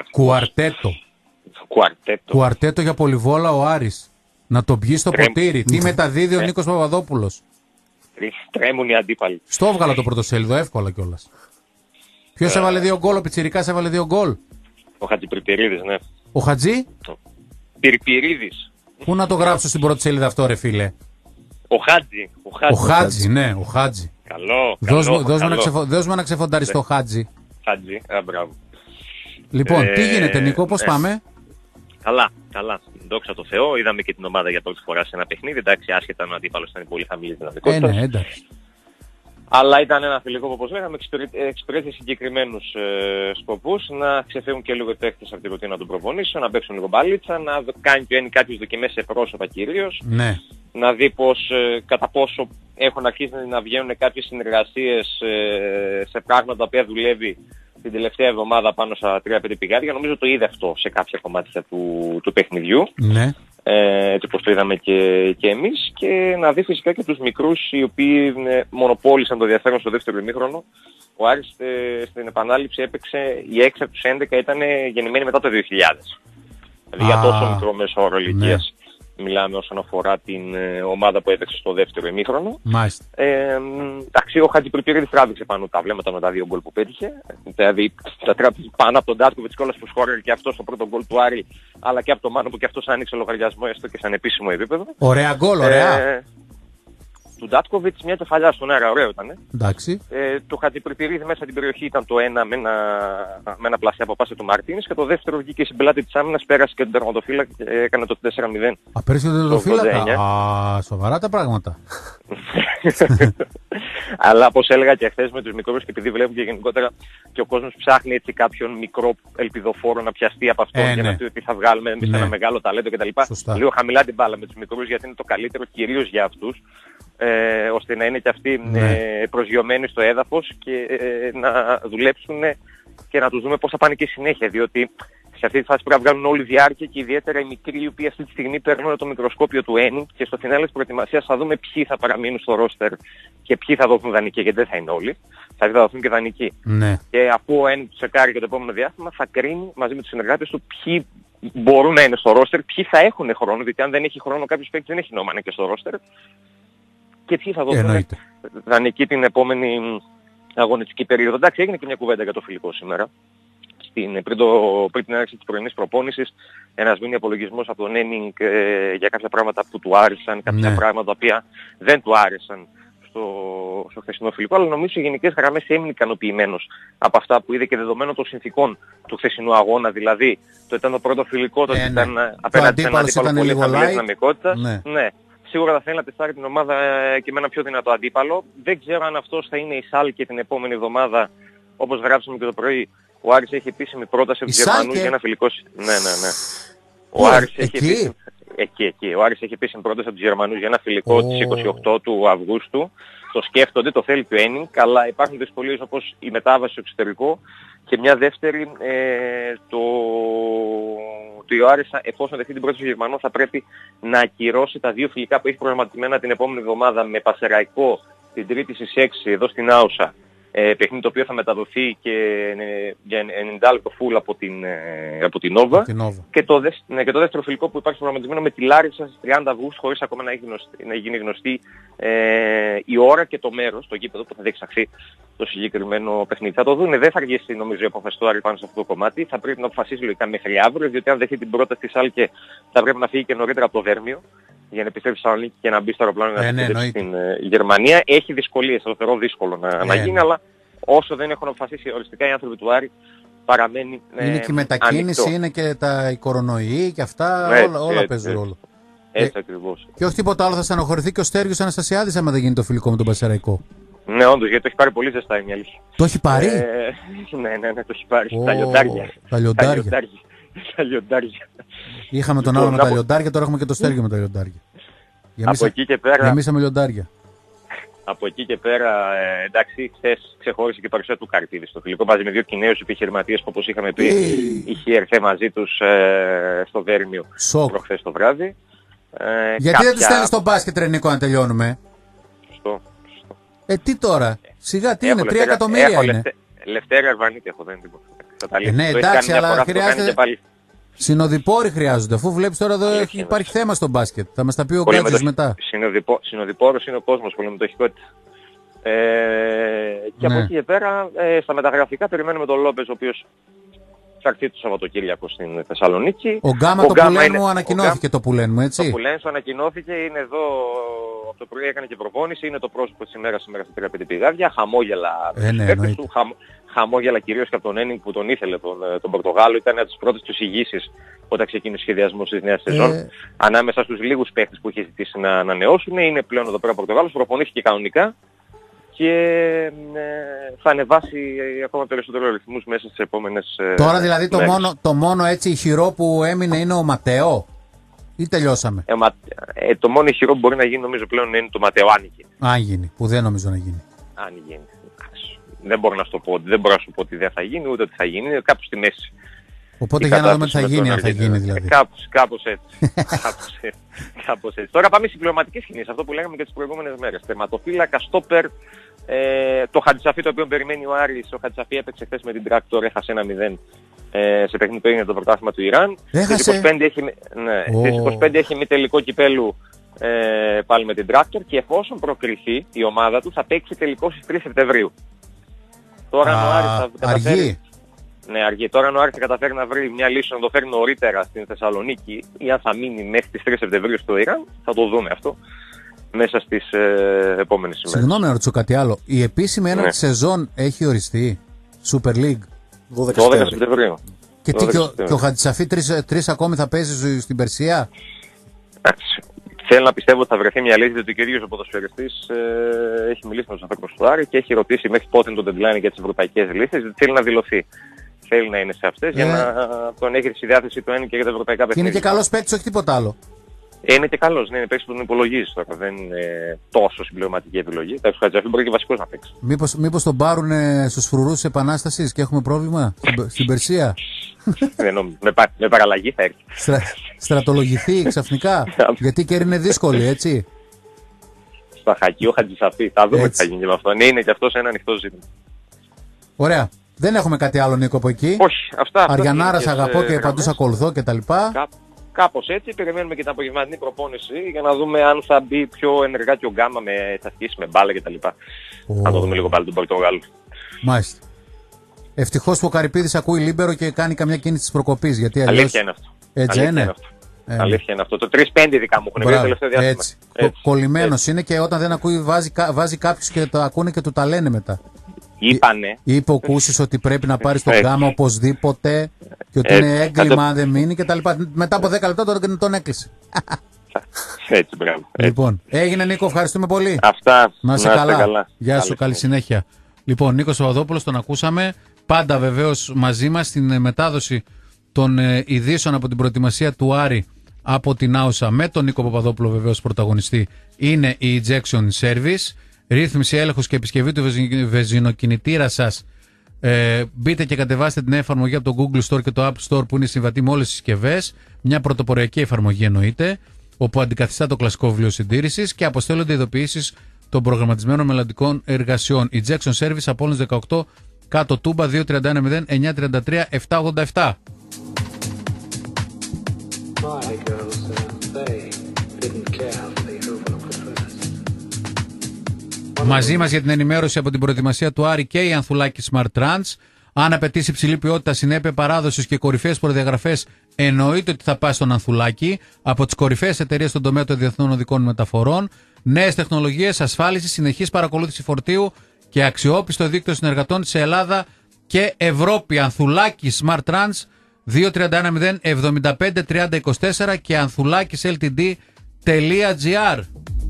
Κουαρτέτο για πολυβόλα ο Άρης. Να το πιει στο ποτήρι. Τι μεταδίδει ο Νίκος Παπαδόπουλος. Τρέμουν οι αντίπαλοι. Στο έβγαλα το πρωτοσέλιδο, εύκολα κιόλας. Ποιος έβαλε 2 γκολ, ο Πιτσιρικάς έβαλε 2 γκολ. Ο Χατζιπιρπιρίδης, ναι. Ο Χατζή. Πιρπιρίδης. Πού να το γράψω στην πρώτη σελίδα αυτό, ρε φίλε. Ο Χάτζη, ναι, ο Χάτζη. Καλό. Δώσ' μου ένα ξεφονταριστό Χάτζη. Χάτζη, μπράβο. Λοιπόν, τι γίνεται Νίκο, πώς πάμε? Καλά. Δόξα τω Θεώ, είδαμε και την ομάδα για πρώτη φορά σε ένα παιχνίδι. Εντάξει, άσχετα αν ο αντίπαλος ήταν πολύ χαμηλή δυναμικότητα. Ναι, εντάξει. Αλλά ήταν ένα φιλικό που, όπως λέγαμε, εξυπηρέτησε συγκεκριμένους σκοπούς, να ξεφύγουν και λίγο παίκτες από την ρουτίνα των προπονήσεων, να παίξουν λίγο μπαλίτσα, να κάνει κάποιες δοκιμές σε πρόσωπα κυρίως. Ναι. Να δει κατά πόσο έχουν αρχίσει να βγαίνουν κάποιες συνεργασίες σε πράγματα τα οποία δουλεύει την τελευταία εβδομάδα πάνω στα 3-5 πηγάδια. Νομίζω το είδε αυτό σε κάποια κομμάτια του παιχνιδιού. Ναι. Έτσι όπως το είδαμε και εμείς, και να δει φυσικά και τους μικρούς οι οποίοι μονοπόλησαν το ενδιαφέρον στο δεύτερο ημίχρονο. Ο Άρης στην επανάληψη έπαιξε, οι 6 από τους 11 ήταν γεννημένοι μετά το 2000. Δηλαδή για τόσο μικρό μέσο όρο ηλικίας μιλάμε όσον αφορά την ομάδα που έπαιξε στο δεύτερο ημίχρονο. Μάλιστα. Εντάξει, ο Χατζιπιρπιρίδης τράβηξε πάνω τα βλέμματα με τα 2 γκολ που πέτυχε. Δηλαδή τα τράβηξε πάνω από τον Ντάτκοβιτς κιόλας που σχόρευε και αυτό στο πρώτο γκολ του Άρη, αλλά και από το Μάνο που και αυτός άνοιξε λογαριασμό έστω και σαν επίσημο επίπεδο. Ωραία γκολ, ωραία. Του Ντάτκοβιτς μια κεφαλιά στον αέρα, ωραίο ήταν. Εντάξει. Το Χατζιπιρπιρίδη μέσα στην περιοχή ήταν το 1 με ένα πλασιά από πάσα του Μαρτίνες, και το δεύτερο βγήκε στην πλάτη της άμυνας, πέρασε και τον τερματοφύλακα και έκανε το 4-0. Πέρασε και τον τερματοφύλακα. Σοβαρά τα πράγματα. Αλλά όπως έλεγα και χθες με τους μικρούς, και επειδή βλέπω και γενικότερα και ο κόσμος ψάχνει έτσι κάποιον μικρό ελπιδοφόρο να πιαστεί από αυτό για να πει ότι θα βγάλουμε εμείς ένα μεγάλο ταλέντο κτλ. Λίγο χαμηλά την μπάλα με τους μικρούς, γιατί είναι το καλύτερο κυρίως για αυτούς, ώστε να είναι και αυτοί προσγειωμένοι στο έδαφος και να δουλέψουν και να τους δούμε πώς θα πάνε και συνέχεια, διότι Σε αυτή τη φάση πρέπει να βγάλουν όλη διάρκεια και ιδιαίτερα οι μικροί, οι οποίοι αυτή τη στιγμή παίρνουν το μικροσκόπιο του Ένινγκ και στο φινάλε της προετοιμασίας θα δούμε ποιοι θα παραμείνουν στο ρόστερ και ποιοι θα δοθούν δανεικοί, γιατί δεν θα είναι όλοι. Θα δοθούν και δανεικοί. Ναι. Και αφού ο Ένινγκ του σεκάρει για το επόμενο διάστημα, θα κρίνει μαζί με τους συνεργάτες του ποιοι μπορούν να είναι στο ρόστερ, ποιοι θα έχουν χρόνο, γιατί αν δεν έχει χρόνο κάποιος παίκτης δεν έχει νόημα να είναι και στο ρόστερ. Και ποιοι θα δοθούν δανεικοί την επόμενη αγωνιστική περίοδο. Εντάξει, έγινε και μια κουβέντα για το φιλικό σήμερα. Πριν την έναρξη της πρωινής προπόνησης, ένας μήνυ απολογισμός από τον Ένινγκ για κάποια πράγματα που του άρεσαν, κάποια πράγματα τα οποία δεν του άρεσαν στο χθεσινό φιλικό, αλλά νομίζω σε γενικές γραμμές έμεινε ικανοποιημένος από αυτά που είδε και δεδομένων των συνθήκων του χθεσινού αγώνα. Δηλαδή, το ήταν το πρώτο φιλικό, το ήταν απέναντι σε έναν αντίπαλο πολύ χαμηλής δυναμικότητας. Ναι. Σίγουρα θα θέλει να τεστάρει την ομάδα και με ένα πιο δυνατό αντίπαλο. Δεν ξέρω αν αυτός θα είναι η Σάλκε την επόμενη εβδομάδα, όπως γράψαμε και το πρωί. Ο Άρης έχει επίσημη πρόταση από τους Γερμανούς για ένα φιλικό. Ναι. Ο Άρης έχει επίσημη πρόταση από τους Γερμανούς για ένα φιλικό της 28 του Αυγούστου. Το σκέφτονται, το θέλει του Ένινγκ, αλλά υπάρχουν δυσκολίες όπως η μετάβαση στο εξωτερικό και μια δεύτερη, το ο Άρης, εφόσον δεχτεί την πρόταση του Γερμανού, θα πρέπει να ακυρώσει τα 2 φιλικά που έχει προγραμματισμένα την επόμενη εβδομάδα με Πασεραϊκό την Τρίτη στις 6 εδώ στην Άουσα. Παιχνίδι το οποίο θα μεταδοθεί και για 90 λεπτό full από την Νόβα. Και το δεύτερο φιλικό που υπάρχει προγραμματισμένο με τη Λάρισα στις 30 Αυγούστου, χωρίς ακόμα να γίνει γνωστή η ώρα και το μέρος, το γήπεδο που θα διεξαχθεί το συγκεκριμένο παιχνίδι. Θα το δούνε, δεν θα αργήσει νομίζω η απόφαση του Άρη πάνω σε αυτό το κομμάτι. Θα πρέπει να αποφασίσει λογικά μέχρι αύριο, διότι αν δεχτεί την πρόταση της Σάλκε θα πρέπει να φύγει και νωρίτερα από το Βέρμιο για να επιστρέψει στη Θεσσαλονίκη και να μπει στο αεροπλάνο να επιστρέψει στην Γερμανία. Έχει δυσκολίες, θα το θεωρώ δύσκολο να γίνει, αλλά όσο δεν έχουν αποφασίσει οριστικά οι άνθρωποι του Άρη, παραμένει είναι και η μετακίνηση, ανοιχτό. Είναι και οι κορονοϊοί και αυτά, όλα παίζουν ρόλο. Έτσι ακριβώς. Και όχι τίποτα άλλο, θα στενοχωρηθεί και ο Στέργιος Αναστασιάδης άμα δεν γίνει το φιλικό με τον Πασεραϊκό. Ναι, όντως, γιατί το έχει πάρει πολύ ζεστά, είναι η αλήθεια. Το έχει πάρει? Ναι, το έχει πάρει. Τα λιοντάρια. Είχαμε τον άλλο με τα λιοντάρια, τώρα έχουμε και το Στέργιο με τα λιοντάρια. Γεμίσαμε λιοντάρια. Από εκεί και πέρα, εντάξει, χθες ξεχώρισε και η παρουσία του Καρτίδη στο φιλικό μαζί με 2 Κινέους επιχειρηματίες που, όπως είχαμε πει, είχε έρθει μαζί τους στο Βέρμιο προχθές το βράδυ. Γιατί δεν τους στέλνεις στο μπάσκετ, ρε Νίκο, να τελειώνουμε? Σωστό. Τι τώρα, σιγά τι είναι, 3 εκατομμύρια είναι. Λευτέρη Αρβανίτη έχω, δεν είναι τίποτα. Ναι, εντάξει, αλλά χρειάζεται. Συνοδοιπόροι χρειάζονται, αφού βλέπεις τώρα εδώ υπάρχει θέμα στο μπάσκετ. Θα μας τα πει ο Γκάτζος μετά. Συνοδοιπόρος είναι ο κόσμος, πολυμετοχικότητα. Και από εκεί και πέρα, στα μεταγραφικά περιμένουμε τον Λόπεζ, ο οποίος θα έρθει το Σαββατοκύριακο στην Θεσσαλονίκη. Ο Γκάμα το πουλέν μου ανακοινώθηκε, το πουλέν μου, έτσι. Το πουλέν σου ανακοινώθηκε, είναι εδώ από το πρωί, έκανε και προπόνηση, είναι το πρόσωπο της ημέρας σήμερα στα 35 πηγάδια, χαμόγελα του, χαμόγελα κυρίως και από τον Ένινγκ που τον ήθελε τον Πορτογάλο, ήταν από τις πρώτες τους εισηγήσεις όταν ξεκίνησε ο σχεδιασμός της νέας σεζόν. Ανάμεσα στους λίγους παίχτες που είχε ζητήσει να ανανεώσουν, είναι πλέον εδώ πέρα ο Πορτογάλος, προπονήθηκε κανονικά και θα ανεβάσει ακόμα περισσότερο ρυθμούς μέσα στις επόμενες. Τώρα δηλαδή το μόνο έτσι ηχηρό που έμεινε είναι ο Ματέο ή τελειώσαμε? Το μόνο ηχηρό που μπορεί να γίνει νομίζω πλέον είναι το Ματέο, αν γίνει. Αν γίνει, που δεν νομίζω να γίνει. Αν γίνει. Δεν μπορώ να σου πω ότι δεν θα γίνει, ούτε ότι θα γίνει, είναι κάπου στη μέση. Οπότε για να δούμε τι θα γίνει, αν θα γίνει δηλαδή. Κάπως έτσι. Τώρα πάμε στις πληρωματικές κινήσεις, αυτό που λέγαμε και τις προηγούμενες μέρες. Τερματοφύλακα, στόπερ, το Χατζησαφή το οποίο περιμένει ο Άρης. Ο Χατζησαφή έπαιξε χθες με την Τράκτορ, έχασε 1-0 σε παιχνίδι που έγινε το πρωτάθλημα του Ιράν. Στις 25 έχει μη τελικό κυπέλου πάλι με την Τράκτορ και εφόσον προκριθεί η ομάδα του θα παίξει τελικό στις 3 Σεπτεμβρίου. Τώρα ο Άρης θα καταφέρει. Ναι, αργεί. Τώρα ο Άρης θα καταφέρει να βρει μια λύση να το φέρει νωρίτερα στην Θεσσαλονίκη ή αν θα μείνει μέχρι τις 3 Σεπτεμβρίου στο Ιράν, θα το δούμε αυτό μέσα στις επόμενες ημέρες. Συγγνώμη να ρωτήσω κάτι άλλο. Η επίσημη έναρξη σεζόν έχει οριστεί? Super League. 12 Σεπτεμβρίου. Και ο Χατζησαφή 3 ακόμη θα παίζει στην Περσία? Θέλω να πιστεύω ότι θα βρεθεί μια λύση, διότι ο ίδιος ο ποδοσφαιριστής έχει μιλήσει με τους ανθρώπους του Άρη και έχει ρωτήσει μέχρι πότε είναι το deadline για τις ευρωπαϊκές λύσεις, γιατί θέλει να δηλωθεί. Θέλει να είναι σε αυτές για να τον έχει στη διάθεση του ένα και για τα ευρωπαϊκά παιχνίδια. Είναι και καλός παίκτης, όχι τίποτα άλλο. Είναι και καλός, ναι, είναι παίκτης που τον υπολογίζει τώρα. Δεν είναι τόσο συμπληρωματική επιλογή. Τα Χατζαφή μπορεί και βασικός να παίξει. Μήπως τον πάρουν στους φρουρούς Επανάστασης και έχουμε πρόβλημα στην Περσία. Με παραλλαγή θα έρθει. Στρατολογηθεί ξαφνικά. Γιατί η καιρή είναι δύσκολη, έτσι. Στα Χακί ο Χατζησαφή. Θα δούμε τι θα γίνει με αυτό. Ναι, είναι και αυτό ένα ανοιχτό ζήτημα. Ωραία. Δεν έχουμε κάτι άλλο, Νίκο, από εκεί. Όχι, αυτά. Αριανάρας αγαπώ και παντού ακολουθώ κτλ. Κάπως έτσι. Περιμένουμε και την απογευματινή προπόνηση για να δούμε αν θα μπει πιο ενεργά και ο Γκάμα θα αρχίσει με μπάλα κτλ. Θα το δούμε λίγο πάλι τον Πορτογάλο. Μάλιστα. Ευτυχώς που ο Καρυπίδης ακούει λίμπερο και κάνει καμιά κίνηση της προκοπής. Γιατί αλλιώς... Αλήθεια είναι αυτό. Έτσι είναι. Αλήθεια είναι αυτό. Το 3-5 ειδικά μου έχουν πει το τελευταίο διάστημα. Έτσι. Κολλημένος είναι και όταν δεν ακούει βάζει κάποιους και το ακούνε και του τα λένε μετά. Είπανε. Είπε ο Κούσης ότι πρέπει να πάρει τον Γκάμα οπωσδήποτε και ότι είναι έγκλημα αν δεν μείνει κτλ. Μετά από 10 λεπτά τον έκλεισε. Έτσι, μπράβο. Λοιπόν, έγινε Νίκο, ευχαριστούμε πολύ. Αυτά. Να είσαι καλά. Γεια σου, καλή συνέχεια. Λοιπόν, Νίκος Παπαδόπουλος, τον ακούσαμε. Πάντα βεβαίως μαζί μας στην μετάδοση των ειδήσεων από την προετοιμασία του Άρη από την Άουσα με τον Νίκο Παπαδόπουλο βεβαίως πρωταγωνιστή είναι η Ejection Service. Ρύθμιση, έλεγχος και επισκευή του βενζινοκινητήρα σας. Μπείτε και κατεβάστε την εφαρμογή από το Google Store και το App Store που είναι συμβατή με όλες τις συσκευές. Μια πρωτοποριακή εφαρμογή εννοείται, όπου αντικαθιστά το κλασικό βιβλίο συντήρησης και αποστέλλονται ειδοποιήσεις των προγραμματισμένων μελλοντικών εργασιών. Ejection Service από όλους 18 κάτω Τούμπα 231 0933 787. Μαζί μας για την ενημέρωση από την προετοιμασία του Άρη και η Ανθουλάκη Smart Trans. Αν απαιτήσει υψηλή ποιότητα, συνέπεια παράδοσης και κορυφαίες προδιαγραφές, εννοείται ότι θα πάει στον Ανθουλάκη. Από τις κορυφαίες εταιρείες στον τομέα των διεθνών οδικών μεταφορών, νέες τεχνολογίες, ασφάλιση, συνεχής παρακολούθηση φορτίου και αξιόπιστο δίκτυο συνεργατών σε Ελλάδα και Ευρώπη. Ανθουλάκη Smart Trans 231 075 30 24 και ανθουλakis.ltd.gr.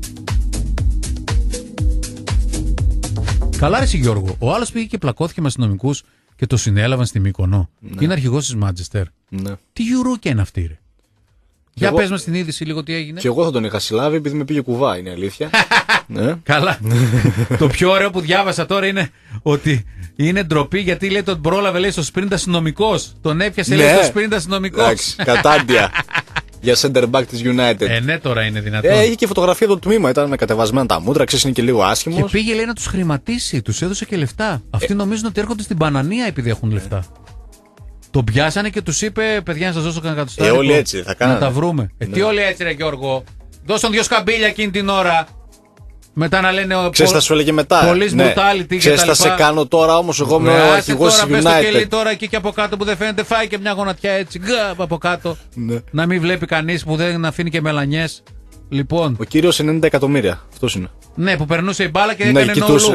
Καλά, ρε Γιώργο. Ο άλλος πήγε και πλακώθηκε με αστυνομικούς και το συνέλαβαν στη Μύκονο. Ναι. Είναι αρχηγός της Μάντσεστερ. Ναι. Τι γιουρούκια είναι αυτή, ρε. Για πες μας την είδηση λίγο τι έγινε. Και εγώ θα τον είχα συλλάβει επειδή με πήγε κουβά, είναι αλήθεια. Ναι. Καλά. Το πιο ωραίο που διάβασα τώρα είναι ότι είναι ντροπή γιατί λέει τον πρόλαβε λέει στο sprint αστυνομικός. Τον έπιασε λέει στο sprint αστυνομικός. Εντάξει, κατάντια. Για center back της United. Ναι, τώρα είναι δυνατόν. Είχε και φωτογραφία το τμήμα, ήταν με κατεβασμένα τα μούτρα, ξέρεις είναι και λίγο άσχημος. Και πήγε λέει να τους χρηματίσει, τους έδωσε και λεφτά. Αυτοί νομίζουν ότι έρχονται στην Πανανία επειδή έχουν λεφτά. Τον πιάσανε και τους είπε: παιδιά, να σας δώσω κανένα κατοστάρικο. Όλοι έτσι θα κάνανε. Να τα βρούμε. Τι όλοι έτσι, ρε Γιώργο. Δώσαν 2 σκαμπίλια εκείνη την ώρα. Μετά να λένε. Ξέρεις, θα σου έλεγε μετά. Police brutality. Ξέρεις, θα σε κάνω τώρα όμως. Εγώ είμαι ο αρχηγός της United. Πες το κελί τώρα εκεί και από κάτω που δεν φαίνεται. Φάει και μια γονατιά έτσι. Γκάπ από κάτω. Ναι. Να μην βλέπει κανείς που δεν αφήνει και μελανιές. Λοιπόν. Ο κύριος 90 εκατομμύρια. Αυτός είναι. Ναι, που περνούσε η μπάλα και έκανε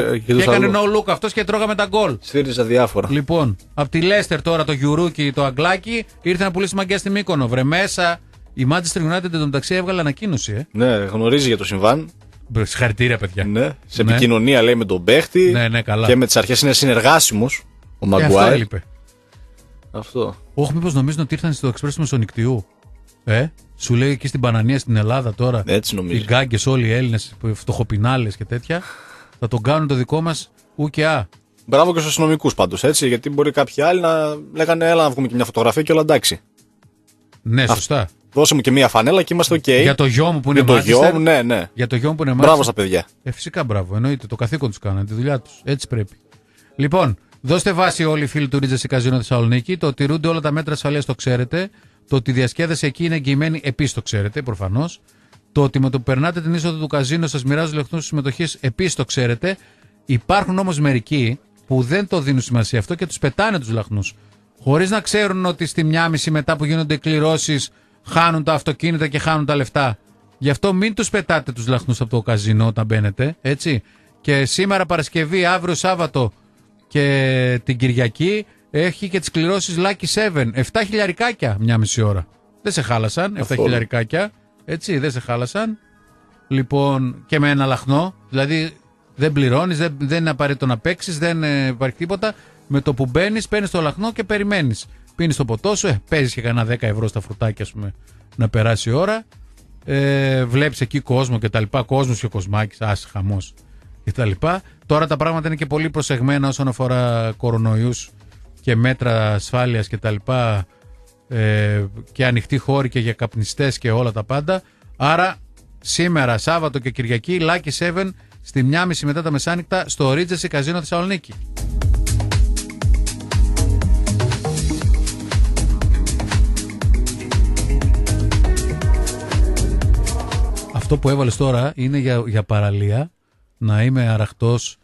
no look αυτός και τρώγαμε τα γκολ. Σφύριζα διάφορα. Λοιπόν, από τη Λέστερ τώρα το Γιουρούκι, το Αγγλάκι ήρθε να πουλήσει μαγκιά στη Μύκονο. Βρε μέσα. Η Manchester United εντωμεταξύ έβγαλε ανακοίνωση. Ναι, γνωρίζει για το συμβάν. Συγχαρητήρια, παιδιά. Ναι. Σε επικοινωνία λέει με τον παίχτη. Ναι, καλά. Και με τις αρχές είναι συνεργάσιμος ο Μαγκουάιρ. Αυτό έλειπε. Αυτό. Όχι, μήπως νομίζουν ότι ήρθαν στο Εξπρέσ του Μεσονικτιού. Σου λέει εκεί στην Πανανία στην Ελλάδα τώρα. Έτσι νομίζω. Οι γκάγκες, όλοι οι Έλληνες, φτωχοπινάλες και τέτοια. Θα τον κάνουν το δικό μας ου και α. Μπράβο και στους αστυνομικούς πάντως, έτσι. Γιατί μπορεί κάποιοι άλλοι να λέγανε έλα να βγούμε και μια φωτογραφία και όλα εντάξει. Ναι, σωστά. Δώσε μου και μια φανέλα και είμαστε OK. Για το γιο μου που είναι Manchester. Ναι. Για το γιο μου που είναι Manchester. Μπράβο στα παιδιά. Φυσικά μπράβο. Εννοείται. Το καθήκον τους κάνανε, τη δουλειά τους. Έτσι πρέπει. Λοιπόν, δώστε βάση όλοι οι φίλοι του Ρίτζες Καζίνο Θεσσαλονίκη. Το ότι τηρούνται όλα τα μέτρα ασφαλείας το ξέρετε. Το ότι η διασκέδαση εκεί είναι εγγυημένη επίσης το ξέρετε, προφανώς. Το ότι με το που περνάτε την είσοδο του καζίνο σας μοιράζουν λεπτούς συμμετοχής επίσης το ξέρετε. Υπάρχουν όμως μερικοί που δεν το δίνουν σημασία αυτό και τους πετάνε τους λαχνούς. Χωρίς να ξέρουν ότι στη 1:30 μετά που γίνονται οι κληρώσεις χάνουν τα αυτοκίνητα και χάνουν τα λεφτά. Γι' αυτό μην τους πετάτε τους λαχνούς από το καζίνο όταν μπαίνετε, έτσι. Και σήμερα Παρασκευή, αύριο Σάββατο και την Κυριακή έχει και τις κληρώσεις Lucky 7. 7 χιλιαρικάκια 1,5 ώρα. Δεν σε χάλασαν, 7 χιλιαρικάκια. Έτσι, δεν σε χάλασαν. Λοιπόν, και με ένα λαχνό. Δηλαδή δεν πληρώνεις, δεν είναι απαραίτητο να παίξεις, δεν υπάρχει τίποτα. Με το που μπαίνεις, παίρνεις το λαχνό και περιμένεις. Πίνεις το ποτό σου, παίζεις και κανένα 10 ευρώ στα φρουτάκια, ας πούμε, να περάσει η ώρα. Βλέπεις εκεί κόσμο και τα λοιπά, κόσμος και κοσμάκης, χαμός και τα λοιπά. Τώρα τα πράγματα είναι και πολύ προσεγμένα όσον αφορά κορονοϊούς και μέτρα ασφάλειας και τα λοιπά, και ανοιχτή χώρη και για καπνιστές και όλα τα πάντα. Άρα σήμερα, Σάββατο και Κυριακή, Lucky 7 στη 1:30 μετά τα μεσάνυχτα στο Regency Καζίνο Θεσσαλονίκη. Αυτό που έβαλες τώρα είναι για παραλία, να είμαι αραχτός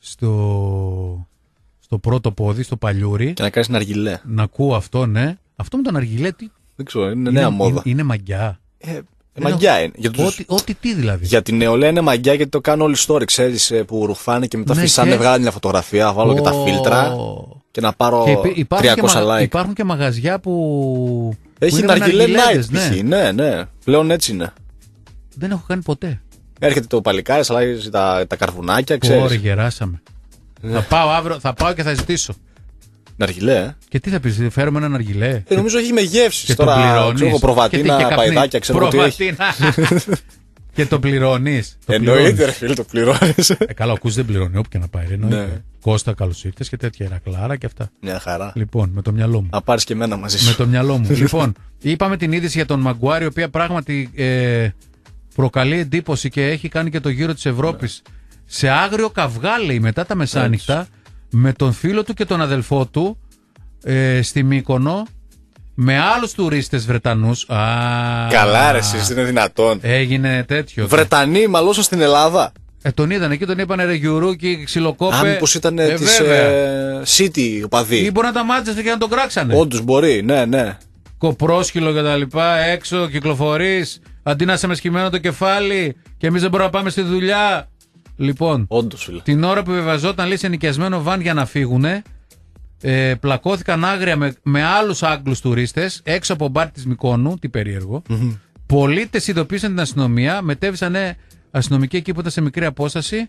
στο πρώτο πόδι, στο παλιούρι. Και να κάνεις ναργιλέ. Να ακούω αυτό, ναι. Αυτό με το ναργιλέ, δεν ξέρω, είναι νέα μόδα. Είναι μαγιά. Μαγιά είναι. Ό,τι τι δηλαδή. Για την νεολαία είναι μαγιά, γιατί το κάνουν όλοι story, ξέρεις, που ρουφάνε και μετά φυσάνε, βγάλουν μια φωτογραφία, βάλω και τα φίλτρα και να πάρω 300 like. Υπάρχουν και μαγαζιά που έχει ναργιλέ night. Ναι. Πλέον έτσι είναι. Δεν έχω κάνει ποτέ. Έρχεται το παλικάρι, αλλάζει τα καρβουνάκια, ξέρεις. Ωραία, γεράσαμε. Θα πάω αύριο, θα πάω και θα ζητήσω. Ναργιλέ. Και τι θα πεις, φέρουμε ένα ναργιλέ. Νομίζω έχει με γεύσεις. Τώρα ξέρω προβατίνα, παϊδάκια, ξέρω τι έχει. Και το πληρώνεις. Εννοείται, ρε φίλε, το πληρώνεις. Καλά, ο Κούς δεν πληρώνει όπου και να πάει. Κώστα, καλώς ήρθες και τέτοια Ηρακλάρα και αυτά. Μια χαρά. Λοιπόν, με το μυαλό μου. Να πάρεις και εμένα μαζί σου. Με το μυαλό μου. Λοιπόν, είπαμε την είδηση για τον Μαγκουάρη, η οποία πράγματι προκαλεί εντύπωση και έχει κάνει και το γύρο της Ευρώπης. Σε άγριο καυγά, λέει, μετά τα μεσάνυχτα, με τον φίλο του και τον αδελφό του στη Μύκονο, με άλλους τουρίστες Βρετανούς. Καλά, ρε, εσείς είναι δυνατόν. Έγινε τέτοιο. Βρετανοί μαλώσαν στην Ελλάδα. Τον είδαν εκεί, τον είπανε ρε Γιουρούκι, ξυλοκόπε. Μήπως ήταν της City οπαδοί. Ή μπορεί να τα μάτζεστε και να τον κράξανε. Όντως μπορεί, ναι. Κοπρόσκυλο και τα λοιπά, έξω, κυκλοφορείς, αντί να είσαι με σκυμμένο το κεφάλι και εμείς δεν μπορούμε να πάμε στη δουλειά. Λοιπόν, όντως, φίλε. Την ώρα που βεβαιαζόταν, λέει, σε νοικιασμένο βαν για να φύγουνε, πλακώθηκαν άγρια με άλλους Άγγλους τουρίστες έξω από μπαρ της Μυκόνου, τι περίεργο. Πολίτες ειδοποίησαν την αστυνομία, μετέβησαν αστυνομικοί εκεί που ήταν σε μικρή απόσταση.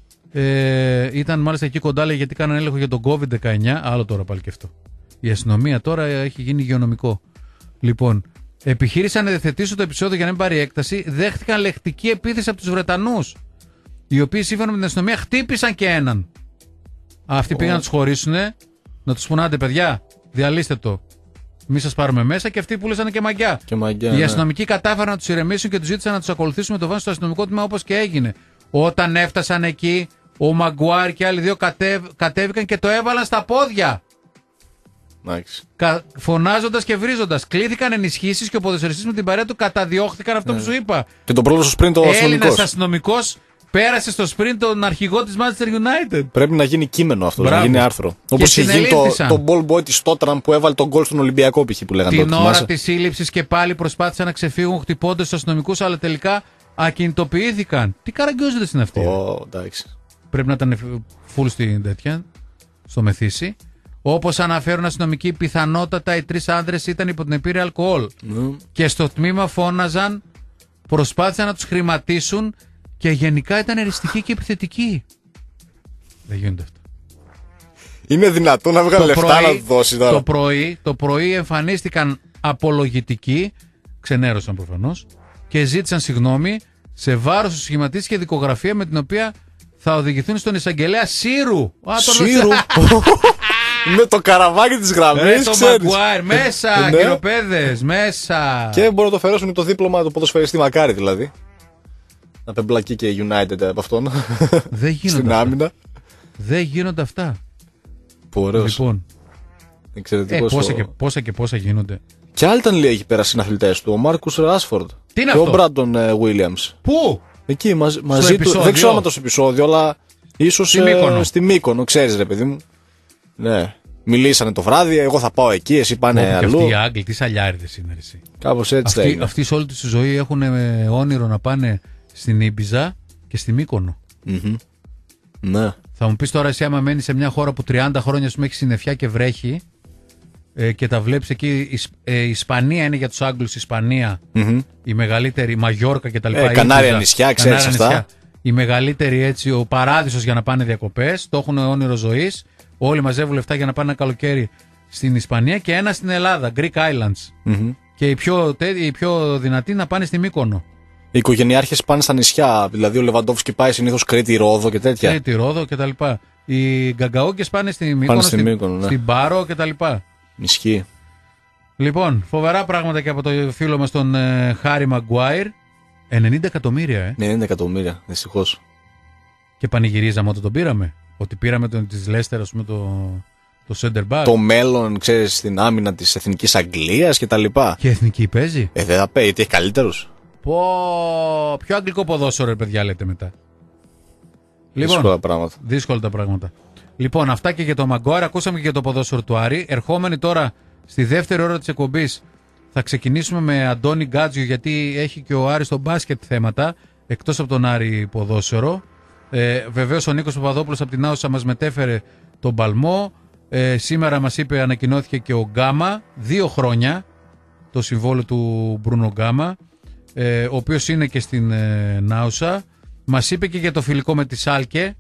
Ήταν μάλιστα εκεί κοντά, λέει, γιατί κάνανε έλεγχο για τον COVID-19. Άλλο τώρα πάλι και αυτό. Η αστυνομία τώρα έχει γίνει υγειονομικό. Λοιπόν, επιχείρησαν να διευθετήσουν το επεισόδιο για να μην πάρει έκταση. Δέχτηκαν λεκτική επίθεση από τους Βρετανούς, οι οποίοι σύμφωνα με την αστυνομία χτύπησαν και έναν. Αυτοί πήγαν να τους χωρίσουν, να τους πούνε, άντε παιδιά, διαλύστε το. Μη σας πάρουμε μέσα, και αυτοί πουλήσαν και μαγιά. Οι αστυνομικοί κατάφεραν να τους ηρεμήσουν και τους ζήτησαν να τους ακολουθήσουν με το βάνο στο αστυνομικό τμήμα, όπως και έγινε. Όταν έφτασαν εκεί, ο Μαγκουάρ και άλλοι δύο κατέβηκαν και το έβαλαν στα πόδια. Φωνάζοντας και βρίζοντας. Κλήθηκαν ενισχύσεις και ο ποδοσφαιριστής με την παρέα του καταδιώχθηκαν, αυτό που σου είπα. Και τον πρόλαβε στο sprint ο αστυνομικός. Έλληνας αστυνομικός πέρασε στο sprint τον αρχηγό της Manchester United. Πρέπει να γίνει κείμενο αυτό, να γίνει άρθρο. Όπως είχε γίνει το ball boy της Tottenham που έβαλε τον γκολ στον Ολυμπιακό, π.χ. που λέγανε. Την ώρα της σύλληψης και πάλι προσπάθησαν να ξεφύγουν χτυπώντας τους αστυνομικούς, αλλά τελικά ακινητοποιήθηκαν. Τι καραγκιόζητες είναι αυτοί. Πρέπει να ήταν full στην τέτοια, στο μεθύσι. Όπως αναφέρουν αστυνομικοί, πιθανότατα οι τρεις άνδρες ήταν υπό την επίρρεια αλκοόλ. Και στο τμήμα φώναζαν, προσπάθησαν να τους χρηματίσουν και γενικά ήταν εριστικοί και επιθετικοί. Δεν γίνονται αυτά. Είναι δυνατόν να βγάλει λεφτά να του δώσει τώρα. Το πρωί εμφανίστηκαν απολογητικοί, ξενέρωσαν προφανώς, και ζήτησαν συγγνώμη σε βάρος του σχηματίστηκε και δικογραφία με την οποία θα οδηγηθούν στον εισαγγελέα Σύρου. Σύρου. Με το καραβάκι της γραμμής, το Μαγκουάρ, μέσα, γυροπαίδες, μέσα. Και μπορούν να το φερέσουν το δίπλωμα του ποδοσφαιριστή, μακάρι δηλαδή. Να πεμπλακεί και United από αυτόν. Δεν γίνονται στην άμυνα. Δεν γίνονται αυτά. Ωραίος. Λοιπόν, πόσα γίνονται. Και άλλοι ήταν, λέει, εκεί πέρα συναθλητές του. Ο Μάρκους Ράσφορντ. Τι είναι και αυτό? ο Μπράντον Βίλιαμς. Πού? Εκεί μαζί του. Δεν ξέρω αν το επεισόδιο, αλλά ίσως στη Μύκονο, ξέρεις, ρε παιδί μου. Ναι. Μιλήσανε το βράδυ, εγώ θα πάω εκεί, εσύ πάνε αλλού. Αυτοί οι Άγγλοι, τι σαλιάριδες είναι, εσύ. Κάπως έτσι. Αυτοί σε όλη τη ζωή έχουν όνειρο να πάνε στην Ήμπιζα και στη Μύκονο. Ναι. Θα μου πεις τώρα, εσύ, άμα μένεις σε μια χώρα που 30 χρόνια σου έχει συννεφιά και βρέχει και τα βλέπεις εκεί, η Ισπανία είναι για τους Άγγλους, η Ισπανία, η μεγαλύτερη, Μαγιόρκα και τα λοιπά. Κανάρια νησιά, ξέρεις αυτά. Η μεγαλύτερη, έτσι, ο παράδεισος για να πάνε διακοπές, το έχουν όνειρο ζωής. Όλοι μαζεύουν λεφτά για να πάνε ένα καλοκαίρι στην Ισπανία και ένα στην Ελλάδα, Greek Islands. Και οι πιο δυνατοί να πάνε στη Μύκονο. Οι οικογενειάρχες πάνε στα νησιά. Δηλαδή ο Λεβαντόφσκι πάει συνήθως Κρήτη, Ρόδο και τέτοια. Κρήτη, Ρόδο κτλ. Οι Γκαγκαόκες πάνε στη Μύκονο, στην Πάρο κτλ. Ισχύει. Λοιπόν, φοβερά πράγματα και από το φίλο μας τον Χάρι Μαγκουάιρ. 90 εκατομμύρια, 90 εκατομμύρια, δυστυχώς. Και πανηγυρίζαμε όταν τον πήραμε. Ότι πήραμε της Λέστερ, ας πούμε, το center back. Το μέλλον, ξέρεις, στην άμυνα της Εθνικής Αγγλίας και τα λοιπά. Και εθνική παίζει. Δεν θα παίζει, γιατί έχει καλύτερους. Πιο αγγλικό ποδόσφαιρο, παιδιά, λέτε μετά. Δύσκολα πράγματα. Δύσκολα τα πράγματα. Λοιπόν, αυτά και για το Μαγκουάιρ. Ακούσαμε και για το ποδόσφαιρο του Άρη. Ερχόμενοι τώρα στη δεύτερη ώρα της εκπομπής, θα ξεκινήσουμε με Αντώνη Γκάτζιο, γιατί έχει και ο Άρης στο μπάσκετ θέματα, εκτός από τον Άρη ποδόσφαιρο. Βεβαίως ο Νίκος Παπαδόπουλος από την Άουσα μας μετέφερε τον Παλμό. Σήμερα μας είπε, ανακοινώθηκε και ο Γκάμα, 2 χρόνια το συμβόλαιο του Μπρούνο Γκάμα, ο οποίος είναι και στην Νάουσα. Μας είπε και για το φιλικό με τη Σάλκε,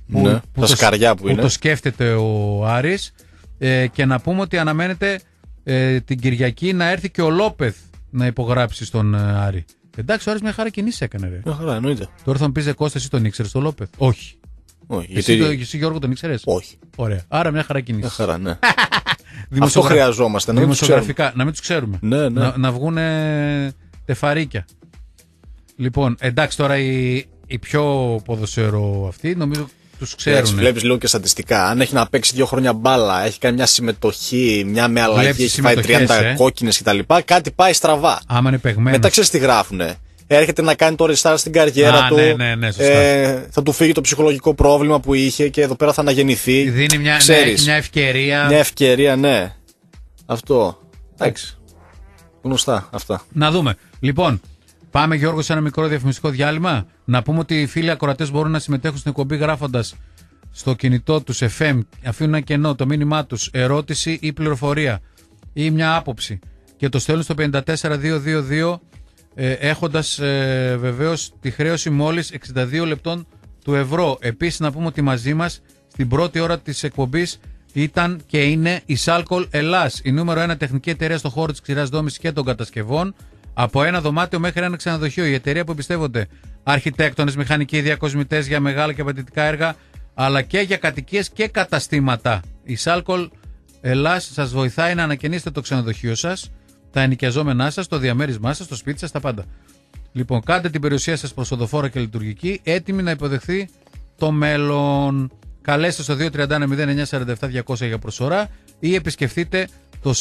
που το σκέφτεται ο Άρης, και να πούμε ότι αναμένεται την Κυριακή να έρθει και ο Λόπεθ να υπογράψει στον Άρη. Εντάξει, ο Άρης μια χαρά κινήσεις έκανε, ρε. Μια χαρά, εννοείται. Τώρα θα μου πεις, Κώστα, εσύ τον ήξερες τον Λόπεθ? Όχι. Εσύ Γιώργο τον ήξερες? Όχι. Ωραία. Άρα μια χαρά κινήσεις. Μια χαρά, ναι. Αυτό χρειαζόμαστε, να μην τους ξέρουμε. Να μην τους ξέρουμε. Ναι. Να βγουν τεφαρίκια. Λοιπόν, εντάξει, τώρα η πιο ποδοσφαίρο αυτή, νομίζω τους ξέρουν. Βλέπεις λίγο και στατιστικά. Αν έχει να παίξει 2 χρόνια μπάλα, έχει κάνει μια συμμετοχή, μια με αλλαγή, έχει φάει 30 κόκκινες κτλ. Κάτι πάει στραβά. Άμα είναι παιγμένος. Μετά ξέρεις τι γράφουνε. Έρχεται να κάνει το restart στην καριέρα του. Ναι, σωστά. Θα του φύγει το ψυχολογικό πρόβλημα που είχε και εδώ πέρα θα αναγεννηθεί. Δίνει μια ευκαιρία. Μια ευκαιρία, ναι. Αυτό. Εντάξει. Γνωστά αυτά. Να δούμε. Λοιπόν, πάμε, Γιώργο, σε ένα μικρό διαφημιστικό διάλειμμα. Να πούμε ότι οι φίλοι ακροατές μπορούν να συμμετέχουν στην εκπομπή γράφοντας στο κινητό τους FM, αφήνουν ένα κενό, το μήνυμά τους, ερώτηση ή πληροφορία ή μια άποψη, και το στέλνουν στο 54222, έχοντας βεβαίως τη χρέωση μόλις 62 λεπτών του ευρώ. Επίσης να πούμε ότι μαζί μας στην πρώτη ώρα της εκπομπής ήταν και είναι η Salcol Ελλάς, η νούμερο 1 τεχνική εταιρεία στον χώρο της ξηράς δόμησης και των κατασκευών. Από ένα δωμάτιο μέχρι ένα ξενοδοχείο, η εταιρεία που εμπιστεύονται αρχιτέκτονες, μηχανικοί, διακοσμητές για μεγάλα και απαιτητικά έργα, αλλά και για κατοικίες και καταστήματα. Η Salcol Ελλάς σας βοηθάει να ανακαινήσετε το ξενοδοχείο σας, τα ενοικιαζόμενά σας, το διαμέρισμά σας, το σπίτι σας, τα πάντα. Λοιπόν, κάντε την περιουσία σας προσοδοφόρα και λειτουργική, έτοιμη να υποδεχθεί το μέλλον. Καλέστε στο 231-0947-200 για προσφορά ή επισκεφτείτε το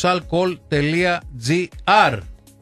salcol.gr.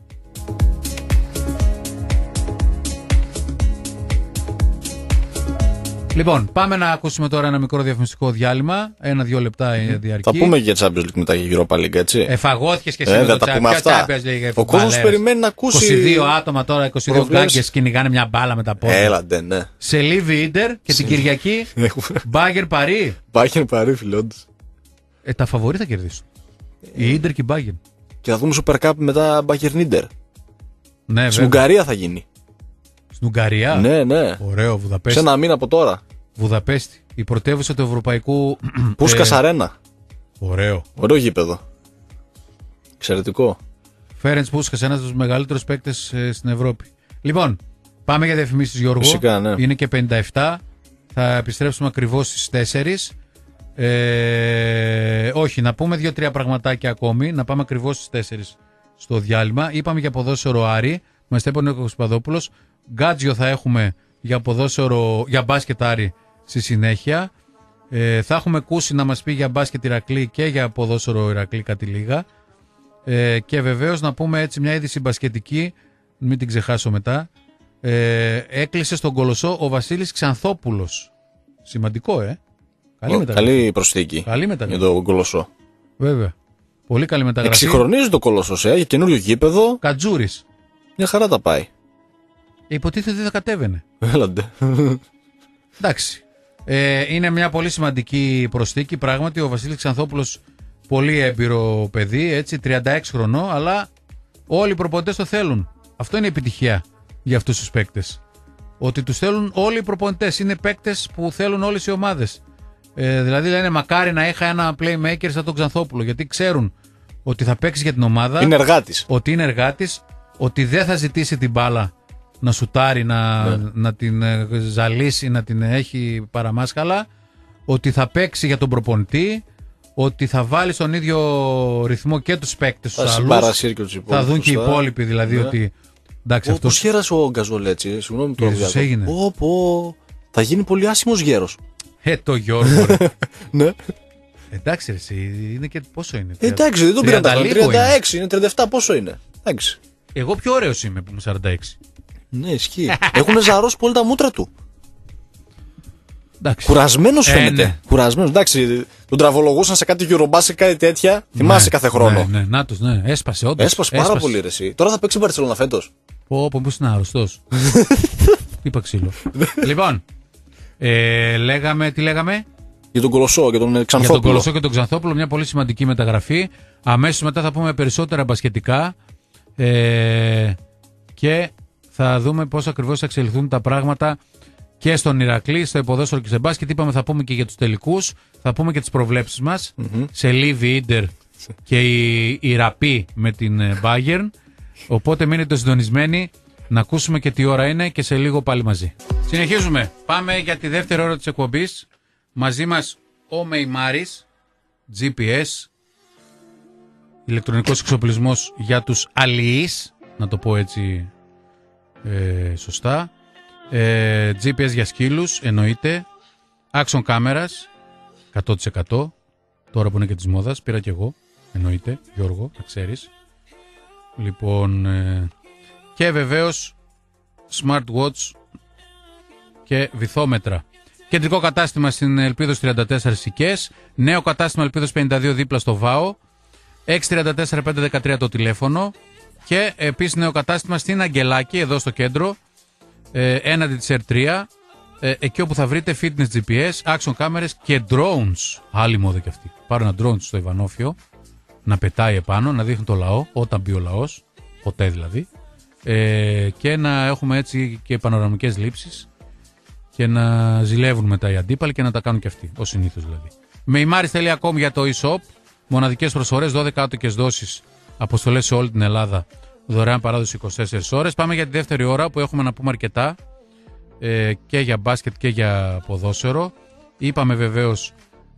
Λοιπόν, πάμε να ακούσουμε τώρα ένα μικρό διαφημιστικό διάλειμμα. 1-2 λεπτά διαρκεί. Θα πούμε και για Champions League μετά για Europa League, έτσι. Εφαγώθηκες και εσύ με το Champions League. Ο κόσμος περιμένει να ακούσει. 22 άτομα τώρα, 22 γκάγκες κυνηγάνε μια μπάλα με τα πόδια. Έλαντε, ναι. Σε Λίβι Ίντερ και την Κυριακή Μπάγερ Παρί. Μπάγερ Παρί, φιλόντες. Τα φαβορί θα κερδίσουν. Η Ίντερ και η Μπάγερ. Και θα δούμε Super Cup μετά Μπάγερ Ίντερ. Ναι, στην Ουγγαρία θα γίνει. Στην Ουγγαρία. Ναι. Ωραίο, Βουδαπέστη. Σε ένα μήνα από τώρα. Βουδαπέστη. Η πρωτεύουσα του Ευρωπαϊκού. Πούσκας Αρένα. Ωραίο. Ωραίο γήπεδο. Εξαιρετικό. Φέρεντς Πούσκας, ένας από τους μεγαλύτερους παίκτες στην Ευρώπη. Λοιπόν, πάμε για διαφημίσεις, Γιώργο. Φυσικά, ναι. Είναι και 57. Θα επιστρέψουμε ακριβώς στις 4. Όχι, να πούμε 2-3 πραγματάκια ακόμη. Να πάμε ακριβώς στις 4 στο διάλειμμα. Είπαμε για ποδόσφαιρο Άρη. Μας έπαιρνε ο Κοσπαδόπουλος. Γκάτζιο θα έχουμε για μπάσκετ Άρη στη συνέχεια. Θα έχουμε Κούση να μας πει για μπάσκετ Ηρακλή και για ποδόσφαιρο Ηρακλή κάτι λίγα. Και βεβαίως να πούμε έτσι μια είδηση μπασκετική, μην την ξεχάσω μετά. Έκλεισε στον Κολοσσό ο Βασίλης Ξανθόπουλος. Σημαντικό, Καλή προσθήκη. Καλή μεταγραφή. Για τον Κολοσσό. Βέβαια. Πολύ καλή μεταγραφή. Εξυγχρονίζει το Κολοσσό, για καινούριο γήπεδο. Κατζούρης. Μια χαρά τα πάει. Υποτίθεται ότι δεν θα κατέβαινε. Έλαντε. Εντάξει. Είναι μια πολύ σημαντική προσθήκη. Πράγματι, ο Βασίλης Ξανθόπουλος, πολύ έμπειρο παιδί, έτσι, 36 χρονών, αλλά όλοι οι προπονητές το θέλουν. Αυτό είναι η επιτυχία για αυτούς τους παίκτες. Ότι τους θέλουν όλοι οι προπονητές. Είναι παίκτες που θέλουν όλες οι ομάδες. Δηλαδή λένε μακάρι να είχα ένα playmaker σαν τον Ξανθόπουλο, γιατί ξέρουν ότι θα παίξει για την ομάδα. Είναι εργάτης. Ότι είναι εργάτης, ότι δεν θα ζητήσει την μπάλα να σουτάρει, να την ζαλίσει, να την έχει παραμάσκαλα, ότι θα παίξει για τον προπονητή, ότι θα βάλει στον ίδιο ρυθμό και τους παίκτες τους άλλους. Θα δουν και οι υπόλοιποι δηλαδή ότι... Πώς γέρασε ο Γκαζόλ έτσι, συγγνώμη το διάβασα. Έγινε. Θα γίνει πολύ άσχημος γέρος. Το Γιώργο. Ναι. Εντάξει ρε, είναι και πόσο είναι. Εντάξει, δεν τον πήραν τα 36, είναι 37, πόσο είναι. Εντάξει. Εγώ πιο ωραίος είμαι που είμαι 46. Ναι, ισχύει. Έχουν ζαρώσει πολύ τα μούτρα του. Εντάξει. Κουρασμένος φαίνεται. Ναι. Κουρασμένος. Εντάξει, τον τραβολογούσαν σε κάτι Eurobasket, κάτι τέτοια. Θυμάσαι κάθε χρόνο. Ναι, νάτος, ναι. Έσπασε, όντως. Έσπασε πάρα πολύ ρε εσύ. Τώρα θα παίξει Μπαρσελόνα φέτος. Πώς είναι άρρωστος. Είπα ξύλο. Λοιπόν, τι λέγαμε. Για τον Κολοσσό και τον Ξανθόπουλο. Για τον Κολοσσό και τον Ξανθόπουλο, μια πολύ σημαντική μεταγραφή. Αμέσως μετά θα πούμε περισσότερα μπασκετικά. Και θα δούμε πώς ακριβώς θα εξελιχθούν τα πράγματα και στον Ηρακλή, στο υποδόσφαιρο και σε μπάσκετ. Είπαμε θα πούμε και για τους τελικούς, θα πούμε και τις προβλέψεις μας. Σε Λίβι, Ίντερ και η Ραπή με την Bayern. Οπότε μείνετε συντονισμένοι να ακούσουμε και τι ώρα είναι και σε λίγο πάλι μαζί. Συνεχίζουμε. Πάμε για τη δεύτερη ώρα της εκπομπής. Μαζί μας ο Μεϊμάρης, GPS, ηλεκτρονικός εξοπλισμός για τους αλληλείς, να το πω έτσι σωστά. GPS για σκύλους, εννοείται. Action κάμερας, 100%. Τώρα που είναι και της μόδας, πήρα και εγώ, εννοείται, Γιώργο, να ξέρεις. Λοιπόν, και βεβαίως smartwatch και βυθόμετρα. Κεντρικό κατάστημα στην Ελπίδος 34 Σικές. Νέο κατάστημα Ελπίδος 52 δίπλα στο ΒΑΟ. 634-513 το τηλέφωνο. Και επίσης νέο κατάστημα στην Αγγελάκη, εδώ στο κέντρο, έναντι της R3, εκεί όπου θα βρείτε fitness GPS, action κάμερες και drones. Άλλη μόδα κι αυτή. Πάρω ένα drone στο Ιβανόφιο, να πετάει επάνω, να δείχνει το λαό, όταν μπει ο λαός, ποτέ δηλαδή, και να έχουμε έτσι και πανοραμικές λήψεις και να ζηλεύουν μετά οι αντίπαλοι και να τα κάνουν κι αυτοί, ως συνήθως δηλαδή. Meimaris.com για το e-shop, μοναδικές προσφορές, 12 άτοκες δόσεις, αποστολές σε όλη την Ελλάδα, δωρεάν παράδοση 24 ώρες. Πάμε για τη δεύτερη ώρα που έχουμε να πούμε αρκετά και για μπάσκετ και για ποδόσφαιρο. Είπαμε βεβαίως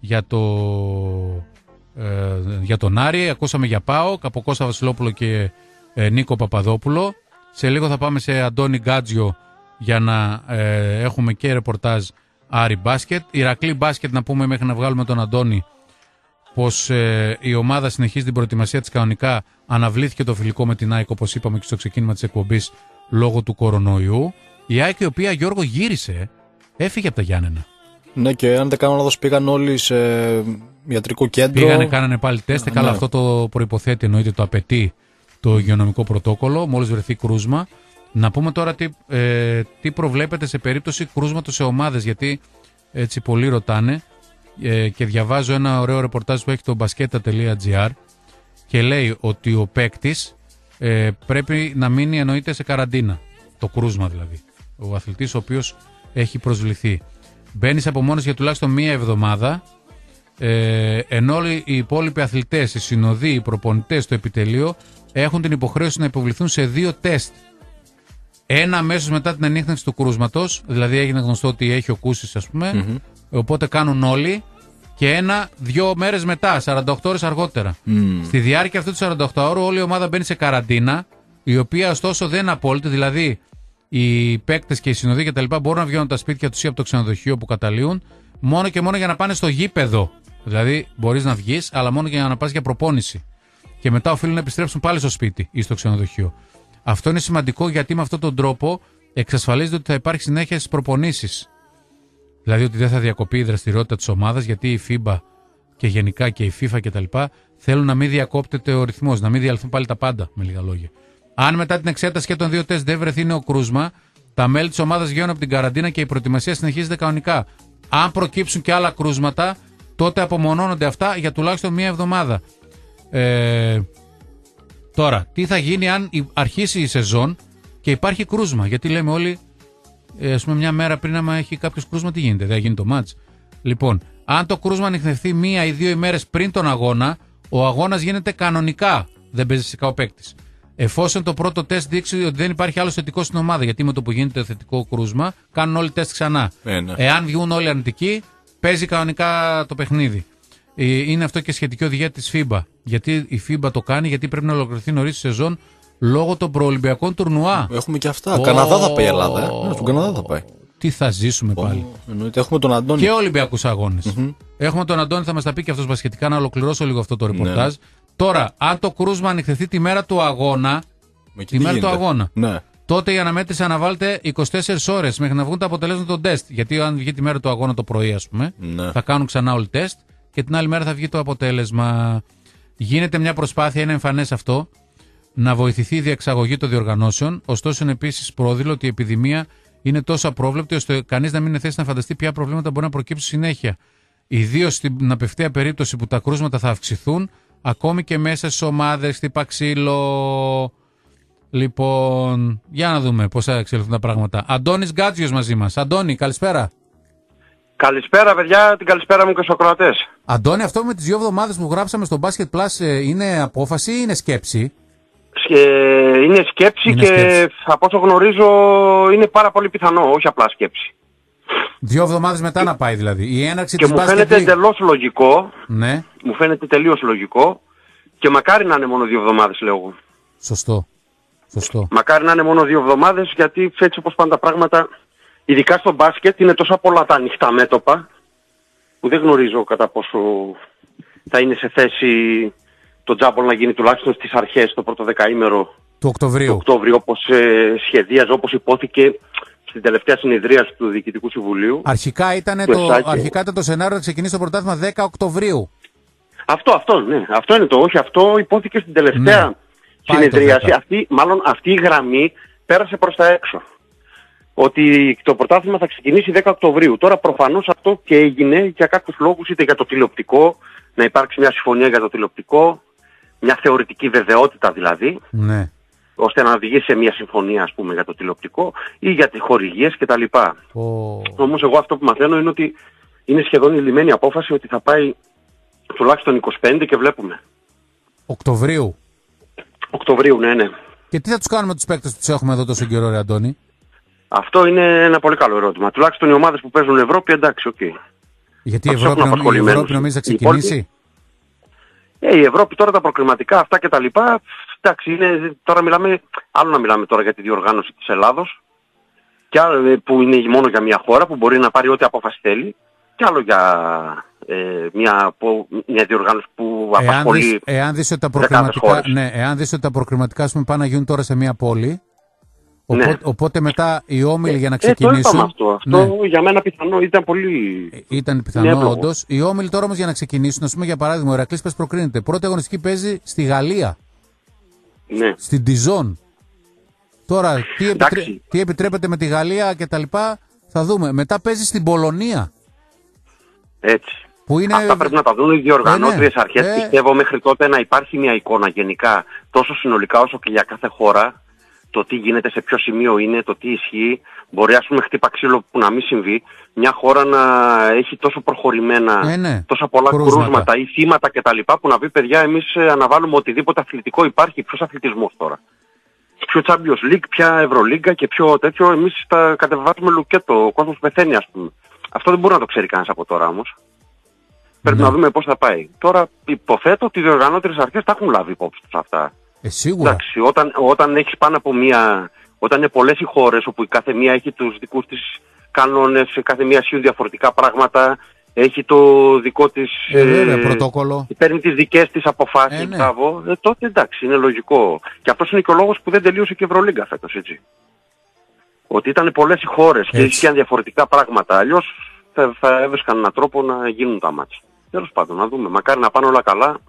για τον Άρη, ακούσαμε για ΠΑΟΚ, από Κώστα Βασιλόπουλο και Νίκο Παπαδόπουλο. Σε λίγο θα πάμε σε Αντώνη Γκάτζιο για να έχουμε και ρεπορτάζ Άρη μπάσκετ. Ηρακλή μπάσκετ να πούμε μέχρι να βγάλουμε τον Αντώνη πως η ομάδα συνεχίζει την προετοιμασία της κανονικά. Αναβλήθηκε το φιλικό με την ΑΕΚ, όπως είπαμε και στο ξεκίνημα της εκπομπής, λόγω του κορονοϊού. Η ΑΕΚ η οποία, Γιώργο, γύρισε, έφυγε από τα Γιάννενα. Ναι, και αν δεν κάνω λάθος πήγαν όλοι σε ιατρικό κέντρο. Πήγανε, κάνανε πάλι τεστ. Καλά, αυτό το προϋποθέτει, εννοείται, το απαιτεί το υγειονομικό πρωτόκολλο, μόλις βρεθεί κρούσμα. Να πούμε τώρα τι προβλέπεται σε περίπτωση κρούσματος σε ομάδες, γιατί έτσι πολλοί ρωτάνε. Και διαβάζω ένα ωραίο ρεπορτάζ που έχει το basketa.gr και λέει ότι ο παίκτης πρέπει να μείνει, εννοείται, σε καραντίνα. Το κρούσμα δηλαδή. Ο αθλητής ο οποίος έχει προσβληθεί. Μπαίνει σε απομόνωση για τουλάχιστον μία εβδομάδα, ενώ όλοι οι υπόλοιποι αθλητές, οι συνοδοί, οι προπονητές στο επιτελείο έχουν την υποχρέωση να υποβληθούν σε 2 τεστ. Ένα αμέσως μετά την ανίχνευση του κρούσματος, δηλαδή έγινε γνωστό ότι έχει ο Κούσης, ας πούμε, οπότε κάνουν όλοι, και ένα 2 μέρες μετά, 48 ώρες αργότερα. Στη διάρκεια αυτού του 48 ώρου όλη η ομάδα μπαίνει σε καραντίνα, η οποία ωστόσο δεν είναι απόλυτη, δηλαδή οι παίκτες και οι συνοδοί και τα λοιπά μπορούν να βγαίνουν από τα σπίτια τους ή από το ξενοδοχείο που καταλύουν, μόνο και μόνο για να πάνε στο γήπεδο. Δηλαδή μπορείς να βγεις, αλλά μόνο για να πας για προπόνηση. Και μετά οφείλουν να επιστρέψουν πάλι στο σπίτι ή στο ξενοδοχείο. Αυτό είναι σημαντικό, γιατί με αυτόν τον τρόπο εξασφαλίζεται ότι θα υπάρχει συνέχεια στις προπονήσεις. Δηλαδή ότι δεν θα διακοπεί η δραστηριότητα της ομάδας, γιατί η FIBA και γενικά και η FIFA κτλ. Θέλουν να μην διακόπτεται ο ρυθμός, να μην διαλυθούν πάλι τα πάντα, με λίγα λόγια. Αν μετά την εξέταση και των 2 τεστ δεν βρεθεί νέο κρούσμα, τα μέλη της ομάδας βγαίνουν από την καραντίνα και η προετοιμασία συνεχίζεται κανονικά. Αν προκύψουν και άλλα κρούσματα, τότε απομονώνονται αυτά για τουλάχιστον μία εβδομάδα. Τώρα, τι θα γίνει αν αρχίσει η σεζόν και υπάρχει κρούσμα? Γιατί λέμε όλοι, ας πούμε, μια μέρα πριν, άμα έχει κάποιος κρούσμα, τι γίνεται? Δεν γίνει το μάτς. Λοιπόν, αν το κρούσμα ανιχνευτεί 1 ή 2 ημέρες πριν τον αγώνα, ο αγώνας γίνεται κανονικά. Δεν παίζει φυσικά ο παίκτης. Εφόσον το πρώτο τεστ δείξει ότι δεν υπάρχει άλλο θετικό στην ομάδα, γιατί με το που γίνεται το θετικό κρούσμα, κάνουν όλοι τεστ ξανά. Ναι. Εάν βγουν όλοι αρνητικοί, παίζει κανονικά το παιχνίδι. Είναι αυτό και σχετική οδηγία της FIBA. Γιατί η FIBA το κάνει, γιατί πρέπει να ολοκληρωθεί νωρίς η σεζόν λόγω των προολυμπιακών τουρνουά. Έχουμε και αυτά. Καναδά θα πάει η Ελλάδα. Στον Καναδά θα πάει. Τι θα ζήσουμε πάλι. Εννοείται, έχουμε τον Αντώνη. Και Ολυμπιακούς αγώνες. Έχουμε τον Αντώνη, θα μας τα πει και αυτός σχετικά, να ολοκληρώσω λίγο αυτό το ρεπορτάζ. Τώρα, αν το κρούσμα ανοιχτευτεί τη μέρα του αγώνα. Ναι. Τότε η αναμέτρηση αναβάλλεται 24 ώρες μέχρι να βγουν τα αποτελέσματα των τεστ. Γιατί αν βγει τη μέρα του αγώνα το πρωί, ας πούμε, θα κάνουν ξανά όλοι τεστ και την άλλη μέρα θα βγει το αποτέλεσμα. Γίνεται μια προσπάθεια, είναι εμφανές αυτό, να βοηθηθεί η διεξαγωγή των διοργανώσεων. Ωστόσο, είναι επίσης πρόδειλο ότι η επιδημία είναι τόσο απρόβλεπτη ώστε κανείς να μην είναι θέση να φανταστεί ποια προβλήματα μπορεί να προκύψουν συνέχεια. Ιδίως στην απευθεία περίπτωση που τα κρούσματα θα αυξηθούν, ακόμη και μέσα στις ομάδες, χτύπα ξύλο. Λοιπόν, για να δούμε πώς θα εξελιχθούν τα πράγματα. Αντώνης Γκάτζιος μαζί μας. Αντώνη, καλησπέρα. Καλησπέρα, παιδιά, την καλησπέρα μου και στους ακροατές. Αντώνη, αυτό με τις 2 εβδομάδες που γράψαμε στο Basket Plus είναι απόφαση ή είναι σκέψη? Είναι σκέψη και από όσο γνωρίζω είναι πάρα πολύ πιθανό, όχι απλά σκέψη. 2 εβδομάδες μετά να πάει δηλαδή. Η έναρξη και της μου φαίνεται εντελώς λογικό. Ναι. Μου φαίνεται τελείως λογικό και μακάρι να είναι μόνο 2 εβδομάδες, λέω εγώ. Σωστό. Μακάρι να είναι μόνο 2 εβδομάδες, γιατί έτσι όπως πάνε τα πράγματα, ειδικά στο μπάσκετ, είναι τόσα πολλά τα ανοιχτά μέτωπα που δεν γνωρίζω κατά πόσο θα είναι σε θέση το τζάμπολ να γίνει τουλάχιστον στις αρχές, το πρώτο δεκαήμερο του Οκτωβρίου, όπως σχεδίαζε, όπως υπόθηκε στην τελευταία συνεδρίαση του Διοικητικού Συμβουλίου. Αρχικά ήταν το σενάριο να ξεκινήσει το πρωτάθλημα 10 Οκτωβρίου. Αυτό είναι το. Όχι, αυτό υπόθηκε στην τελευταία συνεδρίαση. Αυτή η γραμμή πέρασε προς τα έξω. Ότι το πρωτάθλημα θα ξεκινήσει 10 Οκτωβρίου. Τώρα προφανώς αυτό και έγινε για κάποιους λόγους, είτε για το τηλεοπτικό, να υπάρξει μια συμφωνία για το τηλεοπτικό, μια θεωρητική βεβαιότητα δηλαδή, ώστε να οδηγήσει σε μια συμφωνία, ας πούμε, για το τηλεοπτικό ή για τις χορηγίες κτλ. Όμως εγώ αυτό που μαθαίνω είναι ότι είναι σχεδόν η λυμμένη απόφαση ότι θα πάει τουλάχιστον 25 και βλέπουμε. Οκτωβρίου, ναι. Και τι θα τους κάνουμε τους παίκτες που τους έχουμε εδώ τόσο καιρό, ρε Αντώνη? Αυτό είναι ένα πολύ καλό ερώτημα. Τουλάχιστον οι ομάδες που παίζουν Ευρώπη, εντάξει, οκ. Γιατί η Ευρώπη νομίζει να ξεκινήσει. Η Ευρώπη τώρα τα προκριματικά αυτά και τα λοιπά, εντάξει, τώρα άλλο να μιλάμε τώρα για τη διοργάνωση της Ελλάδος, και άλλο, που είναι μόνο για μια χώρα που μπορεί να πάρει ό,τι απόφαση θέλει, και άλλο για μια διοργάνωση που απασχολεί δεκάδες χώρες. Εάν δεις ότι τα προκριματικά ας πούμε πάνε να γίνουν τώρα σε μια πόλη, οπότε μετά οι όμιλοι για να ξεκινήσουν. Αυτό για μένα πιθανό ήταν πολύ. Ήταν πιθανό όντως. Οι όμιλοι τώρα όμως για να ξεκινήσουν, ας πούμε για παράδειγμα, ο Ηρακλής πες προκρίνεται. Πρώτη αγωνιστική παίζει στη Γαλλία. Ναι. Στην Τιζόν. Τώρα τι επιτρέπεται με τη Γαλλία κτλ. Θα δούμε. Μετά παίζει στην Πολωνία. Έτσι. Αυτά πρέπει να τα δουν οι διοργανώτριες αρχές. Πιστεύω μέχρι τότε να υπάρχει μια εικόνα γενικά, τόσο συνολικά όσο και για κάθε χώρα. Το τι γίνεται, σε ποιο σημείο είναι, το τι ισχύει. Μπορεί, ας πούμε, χτύπα ξύλο που να μην συμβεί. Μια χώρα να έχει τόσο προχωρημένα, τόσα πολλά κρούσματα ή θύματα κτλ. Που να πει, παιδιά, εμείς αναβάλουμε οτιδήποτε αθλητικό υπάρχει. Ποιος αθλητισμός τώρα? Ποιο Champions League, ποια Ευρωλίγκα και ποιο τέτοιο. Εμείς τα κατεβάζουμε λουκέτο. Ο κόσμος πεθαίνει, ας πούμε. Αυτό δεν μπορεί να το ξέρει κανείς από τώρα όμως. Πρέπει να δούμε πώς θα πάει. Τώρα υποθέτω ότι οι διοργανώτριες αρχές τα έχουν λάβει υπόψη τους αυτά. Σίγουρα. Εντάξει, όταν έχεις πάνω από όταν είναι πολλές οι χώρες όπου η κάθε μία έχει τους δικούς της κανόνες, κάθε μία ισχύουν διαφορετικά πράγματα, έχει το δικό της πρωτόκολλο, παίρνει τις δικές της αποφάσεις, τότε εντάξει, είναι λογικό. Και αυτός είναι και ο λόγος που δεν τελείωσε και η Ευρωλίγκα φέτος, έτσι. Ότι ήταν πολλές οι χώρες και ισχύαν διαφορετικά πράγματα, αλλιώς θα έβρισκαν έναν τρόπο να γίνουν τα μάτια. Τέλος πάντων, να δούμε, μακάρι να πάνε όλα καλά.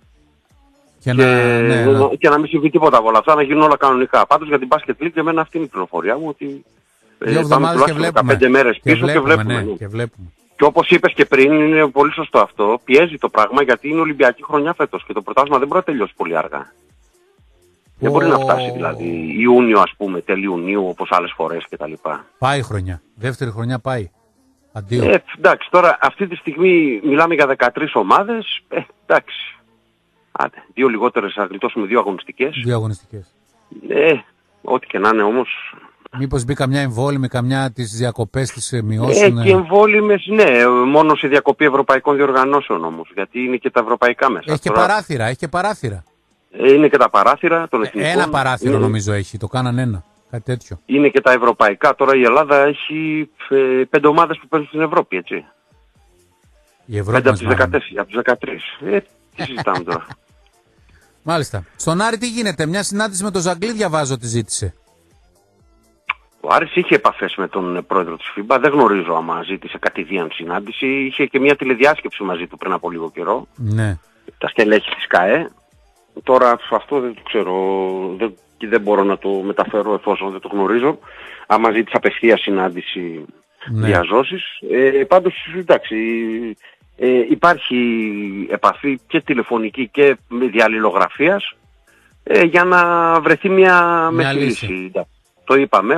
Και να μην συμβεί τίποτα από όλα αυτά, να γίνουν όλα κανονικά. Πάντως για την Basket League, εμένα αυτή είναι η πληροφορία μου, ότι πάμε τουλάχιστον 15 μέρες πίσω και βλέπουμε. Και όπως είπες και πριν, είναι πολύ σωστό αυτό, πιέζει το πράγμα γιατί είναι Ολυμπιακή χρονιά φέτος και το πρωτάθλημα δεν μπορεί να τελειώσει πολύ αργά. Δεν μπορεί να φτάσει δηλαδή Ιούνιο, ας πούμε, τέλη Ιουνίου όπως άλλες φορές κτλ. Πάει η χρονιά. Δεύτερη χρονιά πάει. Αντίο. Εντάξει, τώρα αυτή τη στιγμή μιλάμε για 13 ομάδες. Εντάξει. Άντε, 2 λιγότερες, θα γλιτώσουμε 2 αγωνιστικές. Ό,τι και να είναι όμως. Μήπως μπει καμιά εμβόλυμη, καμιά τις διακοπές τις μειώσουν. Και εμβόλυμες, ναι, μόνο σε διακοπή ευρωπαϊκών διοργανώσεων όμως, γιατί είναι και τα ευρωπαϊκά μέσα. Έχει και παράθυρα, Είναι και τα παράθυρα των εθνικών. Ένα παράθυρο νομίζω έχει, το κάνανε ένα, κάτι τέτοιο. Είναι και τα ευρωπαϊκά, τώρα η Ελλάδα έχει 5 ομάδες που παίζουν στην Ευρώπη, έτσι. Η Ευρώπη 5 από τις 13. Τι συζητάμε τώρα. Μάλιστα. Στον Άρη τι γίνεται, μια συνάντηση με τον Ζαγκλή διαβάζω ότι ζήτησε. Ο Άρης είχε επαφές με τον πρόεδρο της FIBA, δεν γνωρίζω άμα ζήτησε κατηδίαν συνάντηση. Είχε και μια τηλεδιάσκεψη μαζί του πριν από λίγο καιρό. Ναι. Τα στελέχη της ΚΑΕ. Τώρα αυτό δεν το ξέρω και δεν μπορώ να το μεταφέρω εφόσον δεν το γνωρίζω. Άμα ζήτησε απευθεία συνάντηση, διαζώσεις. Πάντως, εντάξει, υπάρχει επαφή και τηλεφωνική και διαλληλογραφίας για να βρεθεί μια λύση. Το είπαμε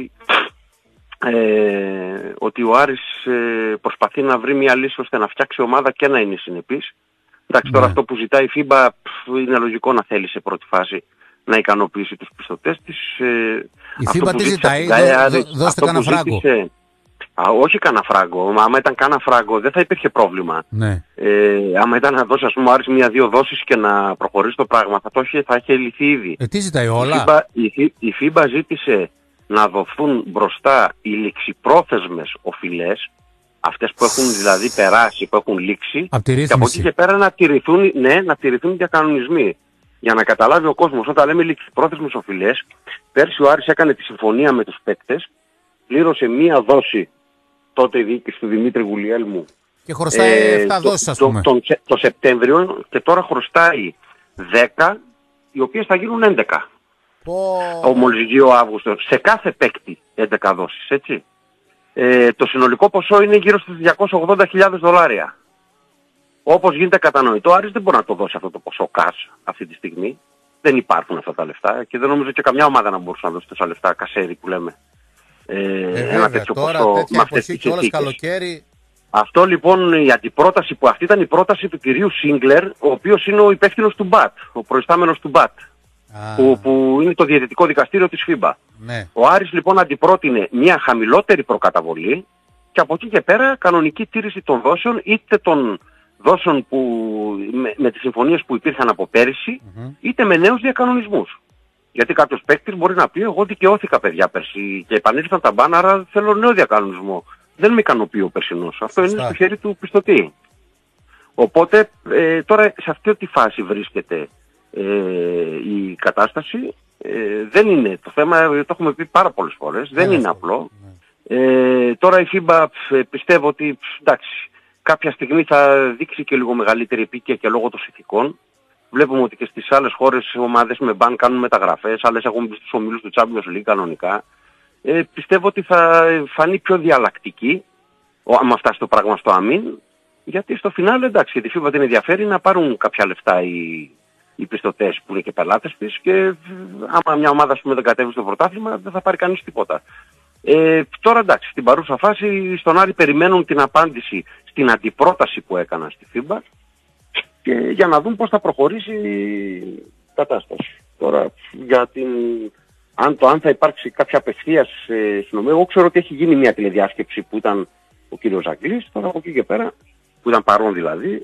ότι ο Άρης προσπαθεί να βρει μια λύση ώστε να φτιάξει ομάδα και να είναι συνεπής. Εντάξει, τώρα αυτό που ζητάει η FIBA είναι λογικό να θέλει σε πρώτη φάση να ικανοποιήσει τους πιστωτές της. Η FIBA τι ζητάει, δώστε κανένα φράγκο. Όχι κανένα φράγκο, άμα ήταν κανένα φράγκο δεν θα υπήρχε πρόβλημα. Ναι. Άμα ήταν να δώσει ας πούμε Άρης 1-2 δόσεις και να προχωρήσει το πράγμα θα είχε λυθεί ήδη. Τι ζητάει όλα. Η FIBA ζήτησε να δοθούν μπροστά οι ληξιπρόθεσμες οφειλές, αυτές που έχουν δηλαδή περάσει, που έχουν λήξει, και από εκεί και πέρα να τηρηθούν οι διακανονισμοί. Για να καταλάβει ο κόσμος, όταν λέμε ληξιπρόθεσμες οφειλές, πέρσι ο Άρης έκανε τη συμφωνία με τους παίκτες, πλήρωσε μία δόση τότε η διοίκηση του Δημήτρη Γουλιέλμου. Και χρωστάει 7 δόσεις ας πούμε. Το Σεπτέμβριο και τώρα χρωστάει 10, οι οποίες θα γίνουν 11. Μόλις 2 Αύγουστο. Σε κάθε παίκτη 11 δόσεις, έτσι. Το συνολικό ποσό είναι γύρω στους $280,000. Όπως γίνεται κατανοητό, ο Άρης δεν μπορεί να το δώσει αυτό το ποσό cash αυτή τη στιγμή. Δεν υπάρχουν αυτά τα λεφτά και δεν νομίζω και καμιά ομάδα να μπορούσε να δώσει τόσα λεφτά κασέρι που λέμε. Ένα τέτοιο ποσό με αυτές τις συνθήκες. Αυτό λοιπόν η αντιπρόταση που αυτή ήταν η πρόταση του κυρίου Σίγκλερ, ο οποίος είναι ο υπεύθυνος του ΜΠΑΤ, ο προϊστάμενος του ΜΠΑΤ. Που είναι το διαιτητικό δικαστήριο της FIBA. Ναι. Ο Άρης λοιπόν αντιπρότεινε μια χαμηλότερη προκαταβολή και από εκεί και πέρα κανονική τήρηση των δόσεων, είτε των δόσεων που, με τις συμφωνίες που υπήρχαν από πέρυσι, είτε με νέους διακανονισμούς. Γιατί κάποιος παίκτης μπορεί να πει εγώ δικαιώθηκα παιδιά πέρσι και επανήλθαν τα μπαν, άρα θέλω νέο διακανονισμό. Δεν με ικανοποιεί ο περσινός. Αυτό είναι στο χέρι του πιστωτή. Οπότε τώρα σε αυτή τη φάση βρίσκεται η κατάσταση. Δεν είναι το θέμα, το έχουμε πει πάρα πολλές φορές, δεν είναι απλό. Τώρα η FIBA πιστεύω ότι εντάξει, κάποια στιγμή θα δείξει και λίγο μεγαλύτερη επίκαια και λόγω των συνθηκών. Βλέπουμε ότι και στις άλλες χώρες ομάδες με μπαν κάνουν μεταγραφές, άλλες έχουν μπει στους ομίλους του Champions League κανονικά. Πιστεύω ότι θα φανεί πιο διαλλακτική άμα φτάσει το πράγμα στο αμήν, γιατί στο φινάλε εντάξει, γιατί η FIBA την ενδιαφέρει να πάρουν κάποια λεφτά οι πιστωτές που είναι και πελάτες της και άμα μια ομάδα δεν κατέβει στο πρωτάθλημα δεν θα πάρει κανείς τίποτα. Τώρα εντάξει, στην παρούσα φάση στον Άρη περιμένουν την απάντηση στην αντιπρόταση που έκαναν στη FIBA και για να δουν πώς θα προχωρήσει η κατάσταση. Τώρα για αν θα υπάρξει κάποια απευθείας συνομιλία, εγώ ξέρω ότι έχει γίνει μια τηλεδιάσκεψη που ήταν ο κύριος Ζαγκλής, τώρα από εκεί και πέρα, που ήταν παρόν δηλαδή,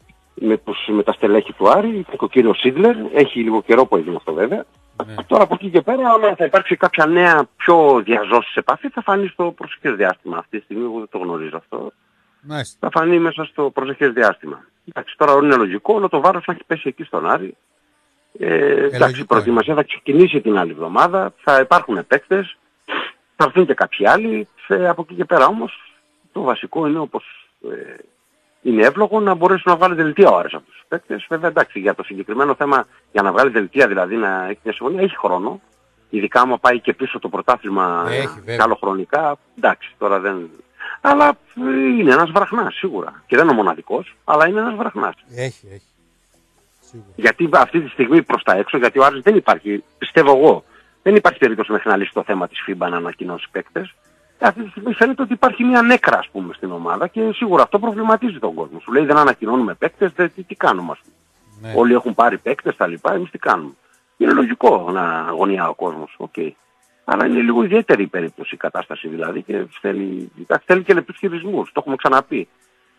με τα στελέχη του Άρη, και ο κύριος Σίγκλερ, έχει λίγο καιρό που έγινε αυτό βέβαια. Τώρα από εκεί και πέρα, άμα θα υπάρξει κάποια νέα πιο διαζώσεις επαφή, θα φανεί στο προσεχές διάστημα. Αυτή τη στιγμή εγώ δεν το γνωρίζω αυτό. Θα φανεί μέσα στο προσεχές διάστημα. Εντάξει, τώρα είναι λογικό, όλο το βάρος θα έχει πέσει εκεί στον Άρη. Εντάξει, η προετοιμασία θα ξεκινήσει την άλλη εβδομάδα, θα υπάρχουν παίκτες, θα έρθουν και κάποιοι άλλοι. Από εκεί και πέρα όμως, το βασικό είναι όπως είναι εύλογο να μπορέσει να βγάλει δελτία ο Άρης από τους παίκτες. Βέβαια εντάξει, για το συγκεκριμένο θέμα, για να βγάλει δελτία δηλαδή να έχει μια συμφωνία, έχει χρόνο. Ειδικά άμα πάει και πίσω το πρωτάθλημα καλοχρονικά, εντάξει τώρα δεν... Αλλά είναι ένας βραχνάς σίγουρα. Και δεν είναι ο μοναδικός, αλλά είναι ένας βραχνάς. Έχει. Σίγουρα. Γιατί αυτή τη στιγμή προς τα έξω, γιατί ο Άρης δεν υπάρχει, πιστεύω εγώ, δεν υπάρχει περίπτωση μέχρι να λύσει το θέμα της FIBA να ανακοινώσει παίκτες. Αυτή τη στιγμή φαίνεται ότι υπάρχει μια νέκρα ας πούμε στην ομάδα και σίγουρα αυτό προβληματίζει τον κόσμο. Σου λέει δεν ανακοινώνουμε παίκτες, τι κάνουμε ας πούμε. Όλοι έχουν πάρει παίκτες τα λοιπά, εμείς τι κάνουμε. Είναι λογικό να αγωνιά ο κόσμος. Okay. Αλλά είναι λίγο ιδιαίτερη η περίπτωση η κατάσταση δηλαδή και θέλει και λεπτούς χειρισμούς. Το έχουμε ξαναπεί.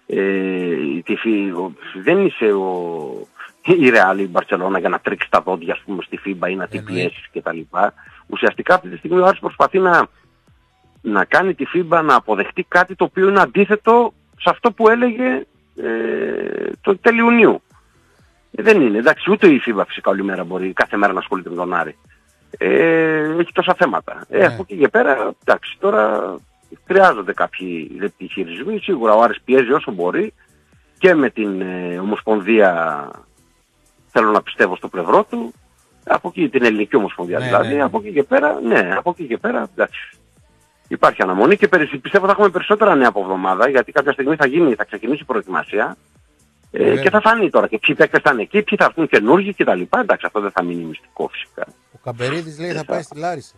Δεν είσαι η Real ή η Barcelona για να τρίξει τα δόντια ας πούμε, στη FIBA ή να την πιέσεις κτλ. Ουσιαστικά αυτή τη στιγμή ο Άρης προσπαθεί να κάνει τη FIBA να αποδεχτεί κάτι το οποίο είναι αντίθετο σε αυτό που έλεγε το τέλη Ιουνίου. Δεν είναι. Εντάξει, ούτε η FIBA φυσικά όλη μέρα μπορεί κάθε μέρα να ασχολείται με τον Άρη. Έχει τόσα θέματα. Από εκεί και πέρα, εντάξει, τώρα χρειάζονται κάποιοι λεπτοί χειρισμοί. Σίγουρα ο Άρης πιέζει όσο μπορεί και με την Ομοσπονδία, θέλω να πιστεύω στο πλευρό του, από εκεί την Ελληνική Ομοσπονδία δηλαδή, από εκεί και πέρα, εντάξει. Υπάρχει αναμονή και πιστεύω θα έχουμε περισσότερα νέα από εβδομάδα, γιατί κάποια στιγμή θα ξεκινήσει η προετοιμασία και θα φανεί τώρα και ποιοι παίκτες θα είναι εκεί, ποιοι θα έρθουν καινούργοι κτλ. Εντάξει, αυτό δεν θα μείνει μυστικό φυσικά. Ο Καμπερίδης λέει θα πάει στη Λάρισα.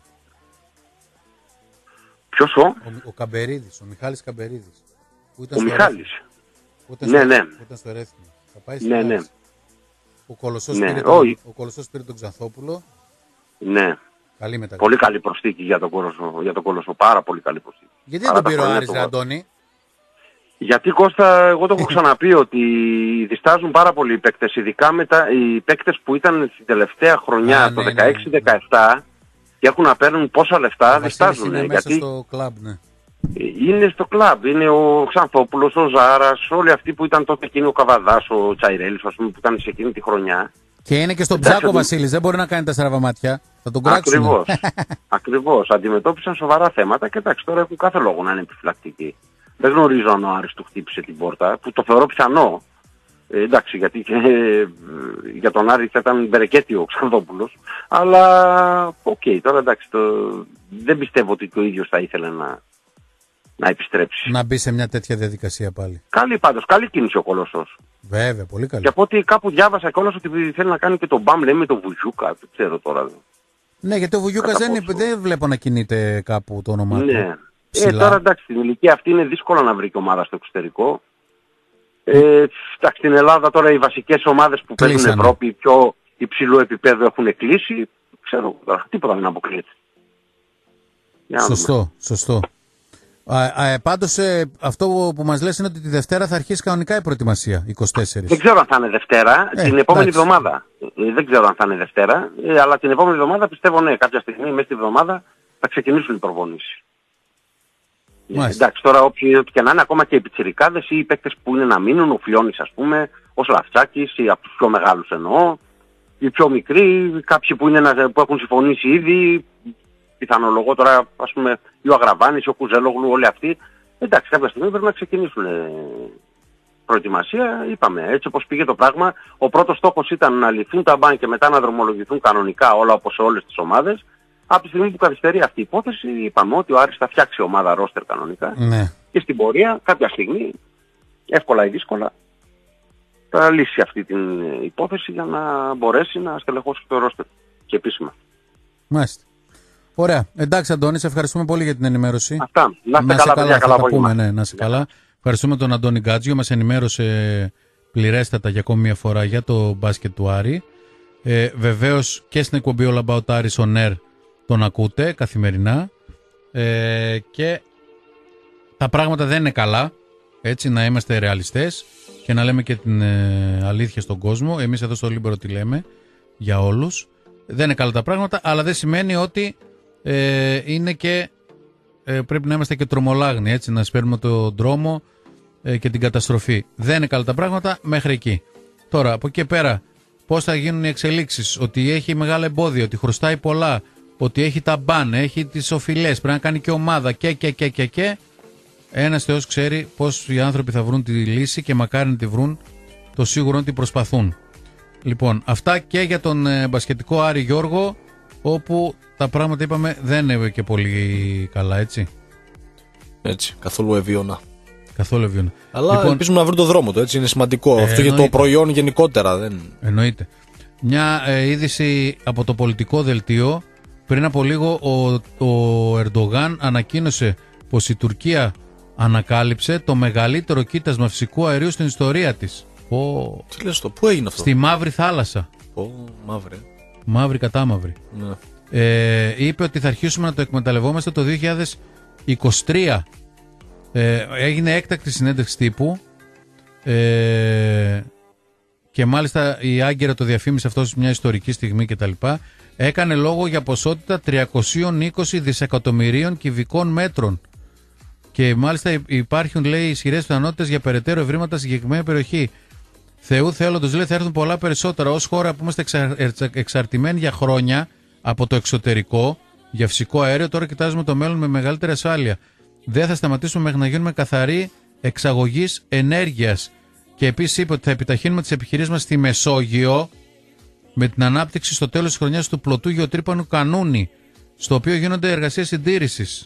Ποιος ο Καμπερίδης, ο Μιχάλης Καμπερίδης. Ο Μιχάλης. Ναι. Ήταν στο Ρέθινο. Θα πάει στη Λάρισα. Ο Κολοσσός πήρε τον Ξανθόπουλο. Ναι. Πολύ καλή προσθήκη για τον Κολοσσό. Πάρα πολύ καλή προσθήκη. Γιατί δεν τον πήρε ο Άρης, Αντώνη? Γιατί Κώστα, εγώ το έχω ξαναπεί ότι διστάζουν πάρα πολύ οι παίκτες, ειδικά οι παίκτες που ήταν στην τελευταία χρονιά, το 16-17, και έχουν να παίρνουν πόσα λεφτά, διστάζουν. Είναι μέσα στο κλαμπ, ναι. Είναι στο κλαμπ, είναι ο Ξανθόπουλος, ο Ζάρας, όλοι αυτοί που ήταν τότε εκείνοι, ο Καβαδάς, ο Τσαϊρέλης, ας πούμε, που ήταν σε εκείνη τη χρονιά. Και είναι και στον ψάκο Βασίλης, δεν μπορεί να κάνει 4 βαμάτια. Θα τον κράξουν. Ακριβώς. Αντιμετώπισαν σοβαρά θέματα και εντάξει, τώρα έχουν κάθε λόγο να είναι επιφυλακτικοί. Δεν γνωρίζω αν ο Άρης του χτύπησε την πόρτα, που το θεωρώ πιθανό. Εντάξει, γιατί και για τον Άρη θα ήταν μπερεκέτη ο Ξανθόπουλος. Αλλά, τώρα εντάξει, δεν πιστεύω ότι το ίδιος θα ήθελε να επιστρέψει. Να μπει σε μια τέτοια διαδικασία πάλι. Καλή κίνηση ο Κολοσσός. Βέβαια, πολύ καλή. Και από ό,τι κάπου διάβασα κιόλας ότι θέλει να κάνει και τον μπαμ, λέει, με τον Βουγιούκα. Δεν ξέρω τώρα. Ναι, γιατί ο Βουγιούκας δεν βλέπω να κινείται κάπου το όνομά του. Ναι. Τώρα εντάξει, στην ηλικία αυτή είναι δύσκολο να βρει και ομάδα στο εξωτερικό. Εντάξει, στην Ελλάδα τώρα οι βασικές ομάδες που παίζουν Ευρώπη πιο υψηλού επίπεδου έχουν κλείσει. Ξέρω τώρα, τίποτα δεν αποκλείεται. Σωστό. Πάντως αυτό που μας λες είναι ότι τη Δευτέρα θα αρχίσει κανονικά η προετοιμασία, 24. Δεν ξέρω αν θα είναι Δευτέρα, την επόμενη εβδομάδα. Δεν ξέρω αν θα είναι Δευτέρα, αλλά την επόμενη εβδομάδα πιστεύω ναι, κάποια στιγμή μέσα στη εβδομάδα θα ξεκινήσουν οι προπονήσεις. Εντάξει, τώρα όποιοι και να είναι, ακόμα και οι πιτσιρικάδες ή οι παίκτες που είναι να μείνουν, ο Φιώνης ας πούμε, ο Σλαφτσάκης ή από τους πιο μεγάλους εννοώ, οι πιο μικροί, κάποιοι που έχουν συμφωνήσει ήδη, πιθανολογώ τώρα ας πούμε ο Αγραβάνης, ο Κουζέλογλου, όλοι αυτοί. Εντάξει, κάποια στιγμή πρέπει να ξεκινήσουν προετοιμασία. Είπαμε, έτσι όπως πήγε το πράγμα, ο πρώτος στόχος ήταν να λυθούν τα μπαν και μετά να δρομολογηθούν κανονικά όλα όπως σε όλες τις ομάδες. Από τη στιγμή που καθυστερεί αυτή η υπόθεση, είπαμε ότι ο Άρης θα φτιάξει ομάδα ρόστερ κανονικά. Ναι. Και στην πορεία, κάποια στιγμή, εύκολα ή δύσκολα, θα λύσει αυτή την υπόθεση για να μπορέσει να στελεχώσει το ρόστερ. Και επίσημα. Μάλιστα. Ωραία. Εντάξει, Αντώνη, σε ευχαριστούμε πολύ για την ενημέρωση. Αυτά. Να είστε καλά, θα τα πούμε, ναι, να είστε καλά. Ευχαριστούμε τον Αντώνη Γκάτζιο. Μας ενημέρωσε πληρέστατα για ακόμη μια φορά για το μπάσκετ του Άρη. Βεβαίως και στην εκπομπή All About Aris on Air τον ακούτε καθημερινά και τα πράγματα δεν είναι καλά, έτσι, να είμαστε ρεαλιστές και να λέμε και την αλήθεια στον κόσμο. Εμείς εδώ στο Λίμπερο τη λέμε για όλους. Δεν είναι καλά τα πράγματα, αλλά δεν σημαίνει ότι είναι και πρέπει να είμαστε και τρομολάγνοι, έτσι, να σπέρνουμε τον δρόμο και την καταστροφή. Δεν είναι καλά τα πράγματα μέχρι εκεί. Τώρα, από εκεί πέρα, πώς θα γίνουν οι εξελίξεις, ότι έχει μεγάλα εμπόδια, ότι χρωστάει πολλά, ότι έχει τα μπαν, έχει τις οφειλές, πρέπει να κάνει και ομάδα και ένας Θεός ξέρει πώς οι άνθρωποι θα βρουν τη λύση και μακάρι να τη βρουν, το σίγουρο είναι ότι προσπαθούν. Λοιπόν, αυτά και για τον μπασκετικό Άρη Γιώργο, όπου τα πράγματα είπαμε δεν είναι και πολύ καλά, έτσι. Έτσι, καθόλου ευίωνα. Αλλά λοιπόν, ελπίζουμε να βρουν το δρόμο του, έτσι, είναι σημαντικό. Αυτό για το προϊόν γενικότερα. Εννοείται. Μια είδηση από το πολιτικό δελτίο. Πριν από λίγο ο Ερντογάν ανακοίνωσε πως η Τουρκία ανακάλυψε το μεγαλύτερο κοίτασμα φυσικού αερίου στην ιστορία της. Τι λες το, πού έγινε αυτό? Στη Μαύρη Θάλασσα. Μαύρη. Μαύρη κατάμαυρη. Ναι. Είπε ότι θα αρχίσουμε να το εκμεταλλευόμαστε το 2023. Έγινε έκτακτη συνέντευξη τύπου και μάλιστα η Άγκυρα το διαφήμισε αυτό σε μια ιστορική στιγμή κτλ. Έκανε λόγο για ποσότητα 320 δισεκατομμυρίων κυβικών μέτρων και μάλιστα υπάρχουν, λέει, ισχυρές πιθανότητες για περαιτέρω ευρήματα στη συγκεκριμένη περιοχή. Θεού θέλοντος, λέει, θα έρθουν πολλά περισσότερα. Ως χώρα που είμαστε εξαρτημένοι για χρόνια από το εξωτερικό για φυσικό αέριο, τώρα κοιτάζουμε το μέλλον με μεγαλύτερη ασφάλεια. Δεν θα σταματήσουμε μέχρι να γίνουμε καθαροί εξαγωγής ενέργειας. Και επίσης είπε ότι θα επιταχύνουμε τις επιχειρήσεις μας στη Μεσόγειο με την ανάπτυξη στο τέλος της χρονιάς του πλωτού γεωτρύπανου Κανούνι, στο οποίο γίνονται εργασίες συντήρησης.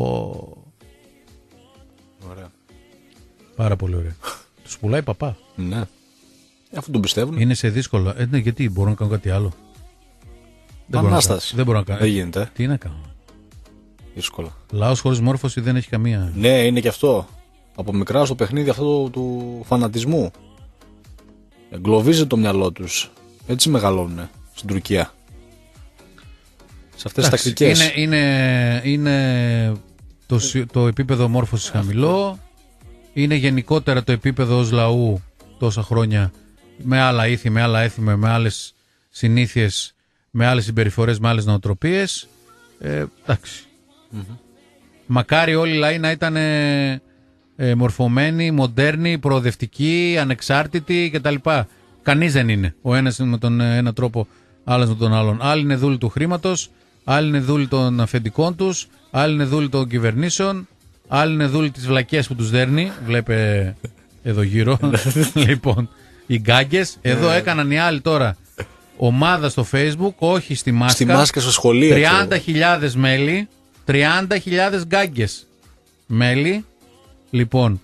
Ωραία. Πάρα πολύ ωραία. Τους πουλάει παπά. Ναι. Αφού τον πιστεύουν. Είναι σε δύσκολα. Ναι, γιατί μπορώ να κάνω κάτι άλλο. Ανάσταση. Δεν μπορώ να κάνω. Δεν γίνεται. Τι να κάνω. Δύσκολα. Λαός χωρίς μόρφωση δεν έχει καμία. Ναι, είναι και αυτό. Από μικρά στο παιχνίδι αυτό του φανατισμού. Εγκλωβίζεται το μυαλό τους. Έτσι μεγαλώνουν στην Τουρκία. Σε αυτές τις τακτικές. Είναι το επίπεδο μόρφωσης χαμηλό. Είναι γενικότερα το επίπεδο ως λαού τόσα χρόνια με άλλα ήθη, με άλλα έθιμα, με άλλες συνήθειες, με άλλες συμπεριφορές, με άλλες νοοτροπίες. Εντάξει. Μακάρι όλοι οι λαοί να ήταν μορφωμένοι, μοντέρνοι, προοδευτικοί, ανεξάρτητοι κτλ. Κανείς δεν είναι. Ο ένας με τον ένα τρόπο, άλλος με τον άλλον. Άλλοι είναι δούλοι του χρήματος, άλλοι είναι δούλοι των αφεντικών τους, άλλοι είναι δούλοι των κυβερνήσεων, άλλοι είναι δούλοι της βλακίας που τους δέρνει. Βλέπε εδώ γύρω. Λοιπόν, οι γκάγκες. Εδώ έκαναν οι άλλοι τώρα ομάδα στο Facebook, όχι στη μάσκα. Στη μάσκα στο σχολείο. 30.000 μέλη, 30.000 γκάγκες μέλη. Λοιπόν,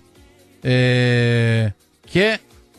και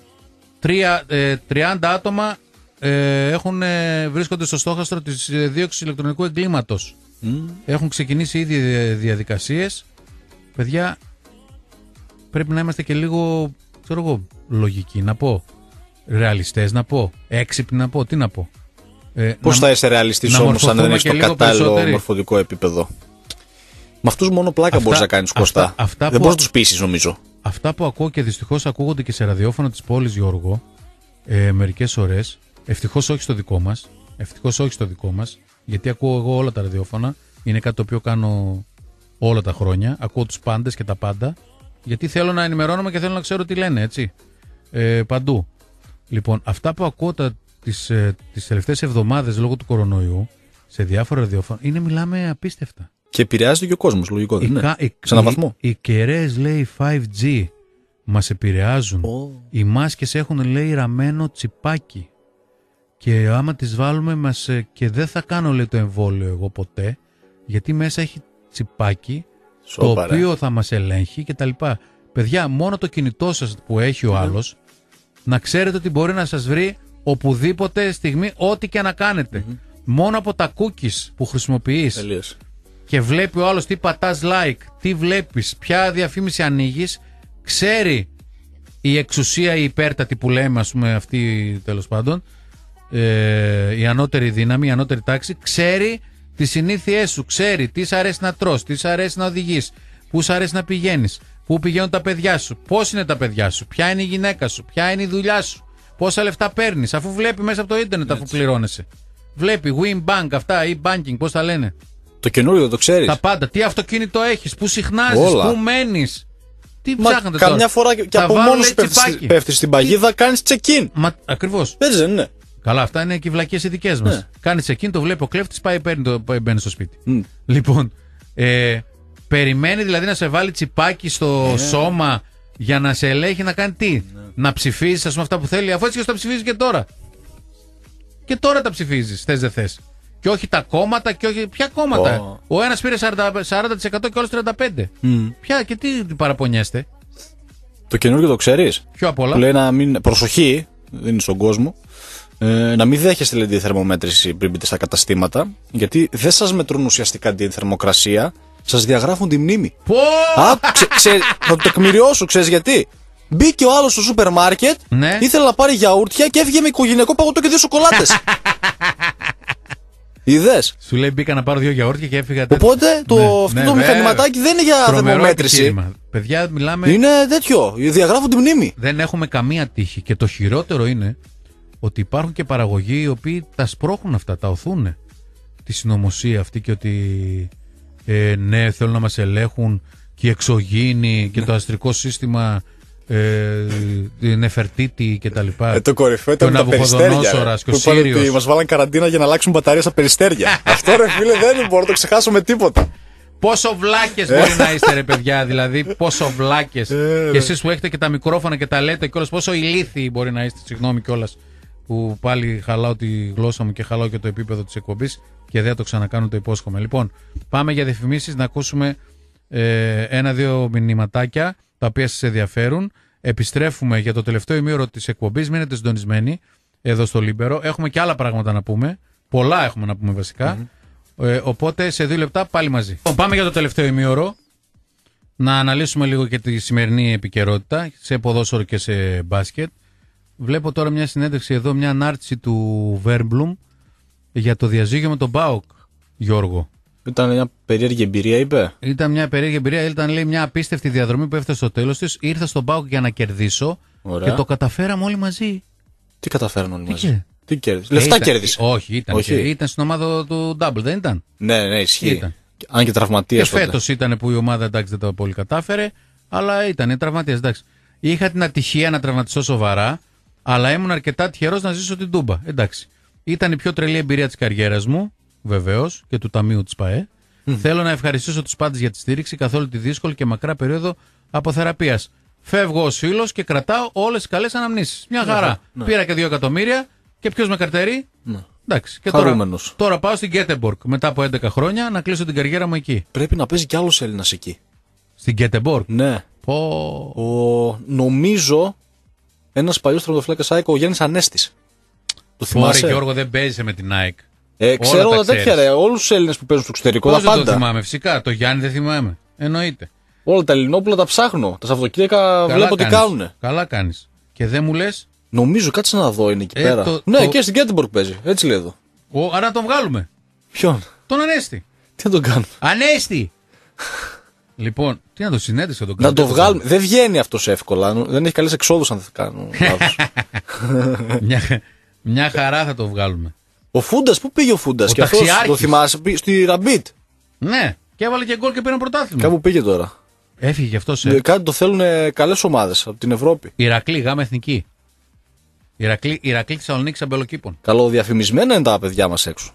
30 άτομα βρίσκονται στο στόχαστρο της δίωξης ηλεκτρονικού εγκλήματος. Έχουν ξεκινήσει ήδη διαδικασίες. Παιδιά, πρέπει να είμαστε και λίγο, ξέρω εγώ, λογικοί να πω, ρεαλιστές να πω, έξυπνοι να πω, τι να πω. Πώς θα είσαι ρεαλιστής όμως αν δεν έχεις το κατάλληλο μορφωτικό επίπεδο. Με αυτούς μόνο πλάκα μπορείς να κάνεις, Κώστα. Δεν μπορείς να τους πείσεις, νομίζω. Αυτά που ακούω και δυστυχώς ακούγονται και σε ραδιόφωνο της πόλης, Γιώργο, μερικές ώρες, ευτυχώς όχι στο δικό μας, γιατί ακούω εγώ όλα τα ραδιόφωνα, είναι κάτι το οποίο κάνω όλα τα χρόνια, ακούω τους πάντες και τα πάντα, γιατί θέλω να ενημερώνομαι και θέλω να ξέρω τι λένε, έτσι, παντού. Λοιπόν, αυτά που ακούω τις τελευταίες εβδομάδες λόγω του κορονοϊού, σε διάφορα ραδιόφωνα, μιλάμε απίστευτα. Και επηρεάζεται και ο κόσμος, λογικό δεν είναι. Σε έναν βαθμό. Οι κεραίες, λέει, 5G μας επηρεάζουν. Οι μάσκες έχουν, λέει, ραμμένο τσιπάκι. Και άμα τις βάλουμε και δεν θα κάνω, λέει, το εμβόλιο εγώ ποτέ, γιατί μέσα έχει τσιπάκι, το οποίο θα μας ελέγχει κτλ. Παιδιά, μόνο το κινητό σας που έχει ο άλλος, να ξέρετε ότι μπορεί να σας βρει οπουδήποτε στιγμή, ό,τι και να κάνετε. Μόνο από τα cookies που χρησιμοποιείς. Τελείως. Και βλέπει ο άλλος τι πατάς like, τι βλέπεις, ποια διαφήμιση ανοίγεις, ξέρει η εξουσία, η υπέρτατη που λέμε, ας πούμε, αυτή τέλος πάντων, η ανώτερη δύναμη, η ανώτερη τάξη, ξέρει τις συνήθειές σου, ξέρει τι σ' αρέσει να τρως, τι σ' αρέσει να οδηγείς, πού σ' αρέσει να πηγαίνεις, πού πηγαίνουν τα παιδιά σου, πώς είναι τα παιδιά σου, ποια είναι η γυναίκα σου, ποια είναι η δουλειά σου, πόσα λεφτά παίρνεις, αφού βλέπει μέσα από το ίντερνετ, αφού πληρώνεσαι. Βλέπει Winbank, αυτά, e-banking, πώς τα λένε. Το καινούριο το ξέρεις. Τα πάντα. Τι αυτοκίνητο έχεις, πού συχνάζεις, πού μένεις. Τι ψάχνετε τώρα. Καμιά φορά και από μόνος σου πέφτεις στην παγίδα, κάνεις check-in. Ακριβώς. Έτσι δεν είναι. Καλά, αυτά είναι και οι βλακίες οι δικές μας. Ναι. Κάνεις check-in, το βλέπει ο κλέφτης, μπαίνει στο σπίτι. Λοιπόν, περιμένει δηλαδή να σε βάλει τσιπάκι στο σώμα για να σε ελέγχει να κάνει τι. Να ψηφίζεις, ας πούμε, αυτά που θέλει, αφού έτσι και τα ψηφίζεις και τώρα. Και τώρα τα ψηφίζεις, θες δεν θες. Και όχι τα κόμματα και όχι. Ποια κόμματα. Ο ένας πήρε 40% και ο άλλος 35%. Ποια και τι παραπονιέστε. Το καινούργιο το ξέρεις. Ποιο απ' όλα. Που λέει να μην. Προσοχή, δεν είναι στον κόσμο. Να μην δέχεστε, λέει, τη θερμομέτρηση πριν μπείτε στα καταστήματα. Γιατί δεν σας μετρούν ουσιαστικά την θερμοκρασία, σας διαγράφουν τη μνήμη. Πω! Θα το τεκμηριώσω, ξέρεις γιατί. Μπήκε ο άλλος στο σούπερ μάρκετ, ήθελε να πάρει γιαούρτια και έφυγε με οικογενειακό παγωτό και 2 σοκολάτες. Είδες. Σου λέει μπήκα να πάρω 2 γιαούρτια και έφυγα. Οπότε αυτό το μηχανηματάκι δεν είναι για θερμομέτρηση. Παιδιά, μιλάμε. Είναι τέτοιο. Διαγράφουν τη μνήμη. Δεν έχουμε καμία τύχη. Και το χειρότερο είναι ότι υπάρχουν και παραγωγοί οι οποίοι τα σπρώχνουν αυτά, τα οθούν. Τη συνωμοσία αυτή και ότι ναι, θέλουν να μας ελέγχουν και η εξωγήινη και το αστρικό σύστημα. Την Νεφερτίτη και τα λοιπά. Το κορυφαίο ήταν τα περιστέρια. Και ο Σύριος. Μας βάλαν καραντίνα για να αλλάξουν μπαταρία στα περιστέρια. Αυτό ρε φίλε δεν μπορώ να το ξεχάσω με τίποτα. Πόσο βλάκες μπορεί να είστε ρε παιδιά, δηλαδή πόσο βλάκες. Και εσείς που έχετε και τα μικρόφωνα και τα λέτε κιόλας, πόσο ηλίθιοι μπορεί να είστε. Συγγνώμη κιόλας που πάλι χαλάω τη γλώσσα μου και χαλάω και το επίπεδο της εκπομπής και δεν το ξανακάνω, το υπόσχομαι. Λοιπόν, πάμε για διαφημίσεις να ακούσουμε 1-2 μηνυματάκια τα οποία σας ενδιαφέρουν. Επιστρέφουμε για το τελευταίο ημίωρο της εκπομπής. Μείνετε συντονισμένοι εδώ στο Λίμπερο. Έχουμε και άλλα πράγματα να πούμε. Πολλά έχουμε να πούμε βασικά. Οπότε σε 2 λεπτά πάλι μαζί. Πάμε για το τελευταίο ημίωρο. Να αναλύσουμε λίγο και τη σημερινή επικαιρότητα σε ποδόσφαιρο και σε μπάσκετ. Βλέπω τώρα μια συνέντευξη εδώ, μια ανάρτηση του Βέρμπλουμ για το διαζύγιο με τον ΠΑΟΚ, Γιώργο. Ήταν μια περίεργη εμπειρία, είπε. Ήταν μια περίεργη εμπειρία. Ήταν, λέει, μια απίστευτη διαδρομή που έφτασε στο τέλος της. Ήρθα στον ΠΑΟΚ για να κερδίσω. Ωραία. Και το καταφέραμε όλοι μαζί. Τι καταφέραμε όλοι μαζί? Τι κέρδισε? Λεφτά κέρδισε. Όχι, ήταν στην ομάδα του Double, δεν ήταν? Ναι, ισχύει. Αν και τραυματίας. Και φέτος ήταν που η ομάδα εντάξει δεν τα πολύ κατάφερε, αλλά ήταν τραυματίας. Εντάξει. Είχα την ατυχία να τραυματιστώ σοβαρά, αλλά ήμουν αρκετά τυχερός να ζήσω την Τούμπα. Εντάξει. Ήταν η πιο τρελή εμπειρία της καριέρας μου. Βεβαίως, και του Ταμείου της ΠΑΕ. Θέλω να ευχαριστήσω τους πάντες για τη στήριξη καθ' όλη τη δύσκολη και μακρά περίοδο αποθεραπείας. Φεύγω ως φίλος και κρατάω όλες τις καλές αναμνήσεις. Μια χαρά. Πήρα και 2 εκατομμύρια και ποιος με καρτερεί? Εντάξει. Και τώρα πάω στην Γκέτεμπορκ μετά από 11 χρόνια να κλείσω την καριέρα μου εκεί. Πρέπει να παίζει κι άλλος Έλληνας εκεί. Στην Γκέτεμπορκ? Ναι. Νομίζω ένας παλιός τερματοφύλακας ΑΕΚ, ο Γιάννης Ανέστης. Το θυμάσαι? Ωραία, Γιώργο, δεν παίζει με την ΑΕΚ. Ξέρω τα τέτοια ρε, όλους τους Έλληνες που παίζουν στο εξωτερικό. Πώς δεν το θυμάμαι, φυσικά. Το Γιάννη δεν θυμάμαι. Εννοείται. Όλα τα Ελληνόπουλα τα ψάχνω. Τα Σαββατοκύριακα βλέπω τι κάνουνε. Καλά κάνεις. Και δεν μου λες? Νομίζω, κάτσε να δω, είναι εκεί πέρα. Ναι, και στην Γκέτεμπορκ παίζει. Έτσι λέει εδώ. Άρα να τον βγάλουμε. Ποιον? Τον Ανέστη. Τι να τον κάνουμε? Ανέστη! Λοιπόν, τι να το συνέντευξε τον κάνω. Να το βγάλουμε. Δεν βγαίνει αυτός εύκολα. Δεν έχει καλές εξόδους αν θα κάνουν λάθος. Μια χαρά θα το βγάλουμε. Ο Φούντας, πού πήγε ο Φούντας? Και αυτός το θυμάσαι, στη Ραμπίτ. Ναι, και έβαλε και γκολ και πήρε πρωτάθλημα. Κάπου πήγε τώρα. Έφυγε γι' αυτό. Κάτι το θέλουν καλές ομάδες από την Ευρώπη. Ηρακλή, Γάμα Εθνική. Ηρακλή Θεσσαλονίκης Αμπελοκήπων. Καλοδιαφημισμένα είναι τα παιδιά μας έξω.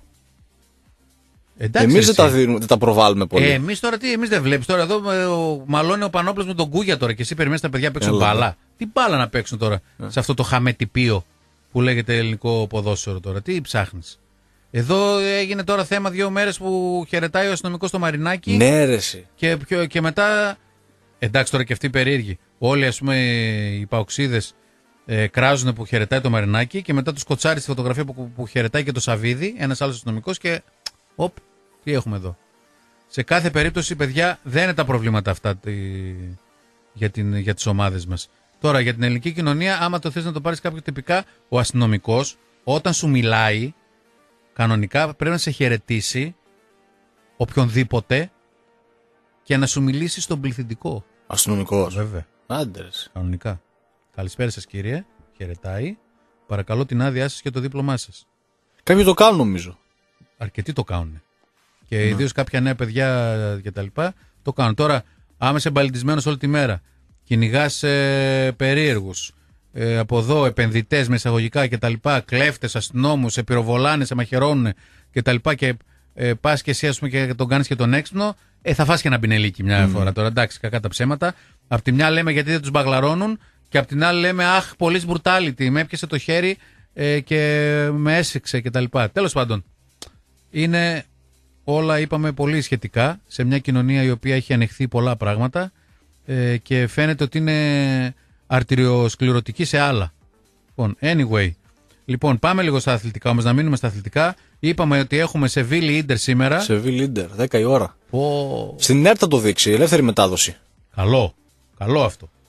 Εμείς δεν τα προβάλλουμε πολύ. Εμείς τώρα τι, εμείς δεν βλέπεις τώρα εδώ μαλώνει ο Πανόπλος με τον Κούγια τώρα και εσύ περιμένεις τα παιδιά να παίξουν μπάλα. Τι μπάλα να παίξουν τώρα σε αυτό το χαμετυπίο που λέγεται ελληνικό ποδόσφαιρο τώρα? Τι ψάχνεις? Εδώ έγινε τώρα θέμα 2 μέρες που χαιρετάει ο αστυνομικός στο Μαρινάκι. Ναι, ρε. Και μετά. Εντάξει τώρα και αυτοί περίεργοι. Όλοι ας πούμε οι παοξίδες κράζουν που χαιρετάει το Μαρινάκι και μετά τους κοτσάρει στη φωτογραφία που χαιρετάει και το Σαβίδι, ένας άλλος αστυνομικός και. Οπ, τι έχουμε εδώ? Σε κάθε περίπτωση, παιδιά, δεν είναι τα προβλήματα αυτά για τις ομάδες μας. Τώρα, για την ελληνική κοινωνία, άμα το θες να το πάρεις κάποιο τυπικά, ο αστυνομικός, όταν σου μιλάει, κανονικά πρέπει να σε χαιρετήσει οποιονδήποτε και να σου μιλήσει στον πληθυντικό. Αστυνομικός. Βέβαια. Άντρες. Κανονικά. Καλησπέρα σας, κύριε. Χαιρετάει. Παρακαλώ την άδειά σας και το δίπλωμά σας. Κάποιοι το κάνουν, νομίζω. Αρκετοί το κάνουν. Και ιδίως κάποια νέα παιδιά κτλ. Το κάνουν. Τώρα, άμα είσαι μπαλιτισμένος όλη τη μέρα, κυνηγάς περίεργους, από εδώ επενδυτές με εισαγωγικά κτλ., κλέφτες, αστυνόμους, σε πυροβολάνε, σε μαχαιρώνουν κτλ. Και πας και εσύ, ας πούμε, και τον κάνεις και τον έξυπνο, θα φας και ένα μπινελίκι μια φορά. Τώρα, εντάξει, κακά τα ψέματα. Απ' τη μια λέμε γιατί δεν τους μπαγλαρώνουν, και απ' την άλλη λέμε αχ, police brutality, με έπιασε το χέρι και με έσφιξε κτλ. Τέλος πάντων. Είναι όλα, είπαμε, πολύ σχετικά σε μια κοινωνία η οποία έχει ανεχθεί πολλά πράγματα και φαίνεται ότι είναι αρτηριοσκληρωτική σε άλλα. Anyway, λοιπόν, πάμε λίγο στα αθλητικά όμως, να μείνουμε στα αθλητικά. Είπαμε ότι έχουμε Σεβίλη Ίντερ σήμερα. Σεβίλη Ίντερ, 10 η ώρα. Στην ΕΡΤ θα το δείξει, ελεύθερη μετάδοση. Καλό αυτό.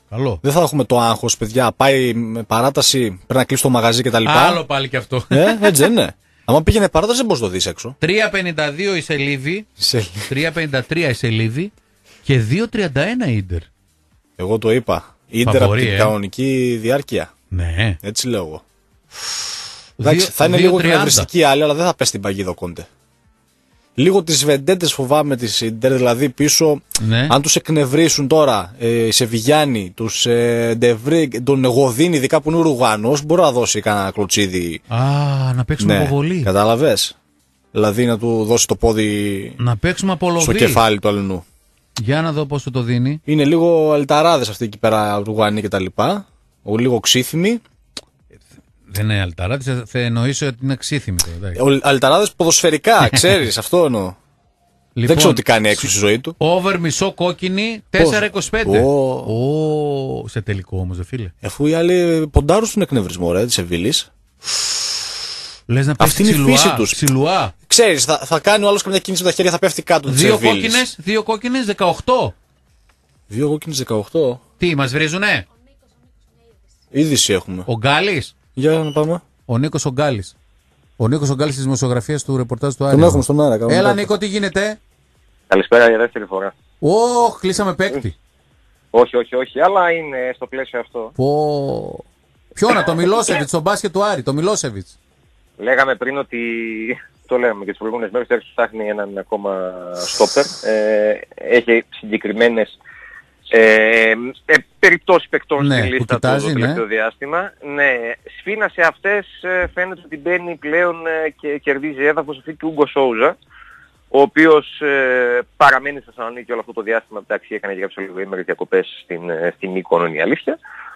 Καλό. Δεν θα έχουμε το άγχος, παιδιά. Πάει με παράταση, πρέπει να κλείσει το μαγαζί κτλ. Άλλο πάλι κι αυτό. Έτσι δεν είναι. Αν πήγαινε παράταση, δεν μπορεί να το δει έξω. 3,52 η σελίδη. 3,53 η σελίδη και 2,31 Ίντερ. Εγώ το είπα. Ίντερ από την κανονική διάρκεια. Ναι. Έτσι λέω εγώ. Εντάξει, θα είναι λίγο εκνευριστική άλλη, αλλά δεν θα πέσει την παγίδα ο Κόντε. Λίγο τις βεντέτες φοβάμαι της Ίντερ, δηλαδή πίσω, ναι. Αν τους εκνευρίσουν τώρα οι Σεβιγιάννη, τους Ντεβρί, τον Γοδίνη, ειδικά που είναι Ουρουγουανός, μπορεί να δώσει κανένα κλωτσίδι. Να παίξουμε αποβολή. Κατάλαβες. Δηλαδή να του δώσει το πόδι να παίξουμε απολοβή στο κεφάλι του αλληνού. Για να δω πόσο το δίνει. Είναι λίγο αλταράδες αυτοί εκεί πέρα, Ουρουγουανοί κτλ. Λίγο ξύθιμοι. Δεν είναι αλταράδες, θα εννοήσω ότι είναι ξύθιμοι. Αλταράδες ποδοσφαιρικά, ξέρεις, αυτό εννοώ. Λοιπόν, δεν ξέρω τι κάνει έξω στη ζωή του. Over μισό κόκκινη, 4,25. Σε τελικό όμως, δε φίλε. Αφού οι άλλοι ποντάρουν στον εκνευρισμό, ρε, της Σεβίλης. Λες να πέφτει ξυλουά. Ξέρεις, θα κάνει ο άλλος καμιά κίνηση με τα χέρια, θα πέφτει κάτω. Δύο κόκκινες, 18. Δύο κόκκινες, 18. Τι, μας βρίζουνε? Είδηση έχουμε. Ο Γκάλης. Για να πάμε. Ο Νίκος ο Γκάλης. Ο Νίκος ο Γκάλης της δημοσιογραφίας του ρεπορτάζ του Άρη. Τον έχουμε στον Άρα. Έλα Νίκο, τι γίνεται? Καλησπέρα για δεύτερη φορά. Κλείσαμε παίκτη. Όχι, αλλά είναι στο πλαίσιο αυτό. Ποιο το Μιλόσεβιτς, στο μπάσκετ του Άρη, το Μιλόσεβιτς. Λέγαμε πριν ότι, το λέγαμε και τις προηγούμενες μέρες, ότι ψάχνει έναν ακόμα στόπερ. Έχει συγκεκριμένες περιπτώσεις παικτών στη λίστα του το τελευταίο διάστημα. Ναι, σφήνα σε αυτές φαίνεται ότι μπαίνει πλέον και κερδίζει έδαφος αυτή του Ούγκο Σόουζα, ο οποίος παραμένει στη Θεσσαλονίκη όλο αυτό το διάστημα. Εντάξει, έκανε και κάποιες ολιγοήμερες διακοπές στην Μύκονο, είναι η αλήθεια.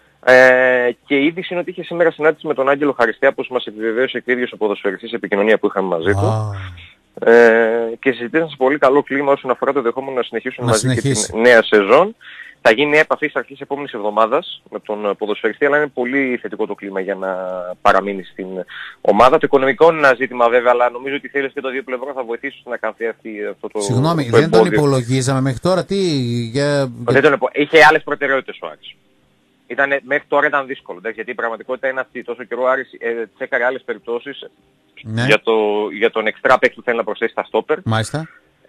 Και η είδηση είναι ότι είχε σήμερα συνάντηση με τον Άγγελο Χαριστέα, όπως μας επιβεβαίωσε και ο ίδιος ο ποδοσφαιριστής σε επικοινωνία που είχαμε μαζί του. Και συζητήσαν σε πολύ καλό κλίμα όσον αφορά το δεχόμενο να συνεχίσουν μαζί και την νέα σεζόν. Θα γίνει επαφή στις αρχές της επόμενης εβδομάδας με τον ποδοσφαιριστή, αλλά είναι πολύ θετικό το κλίμα για να παραμείνει στην ομάδα. Το οικονομικό είναι ένα ζήτημα βέβαια, αλλά νομίζω ότι θέλεις και το δύο πλευρών θα βοηθήσουν να κάνει αυτό το. Συγγνώμη, δεν τον υπολογίζαμε μέχρι τώρα. Δεν τον είχε άλλες προτεραιότητες ο Άρης. Μέχρι τώρα ήταν δύσκολο, γιατί η πραγματικότητα είναι αυτή. Τόσο καιρό ο Άρης τσέκαρε άλλες περιπτώσεις για τον εξτρά παίκτη που θέλει να προσθέσει στα στόπερ. Μάλιστα.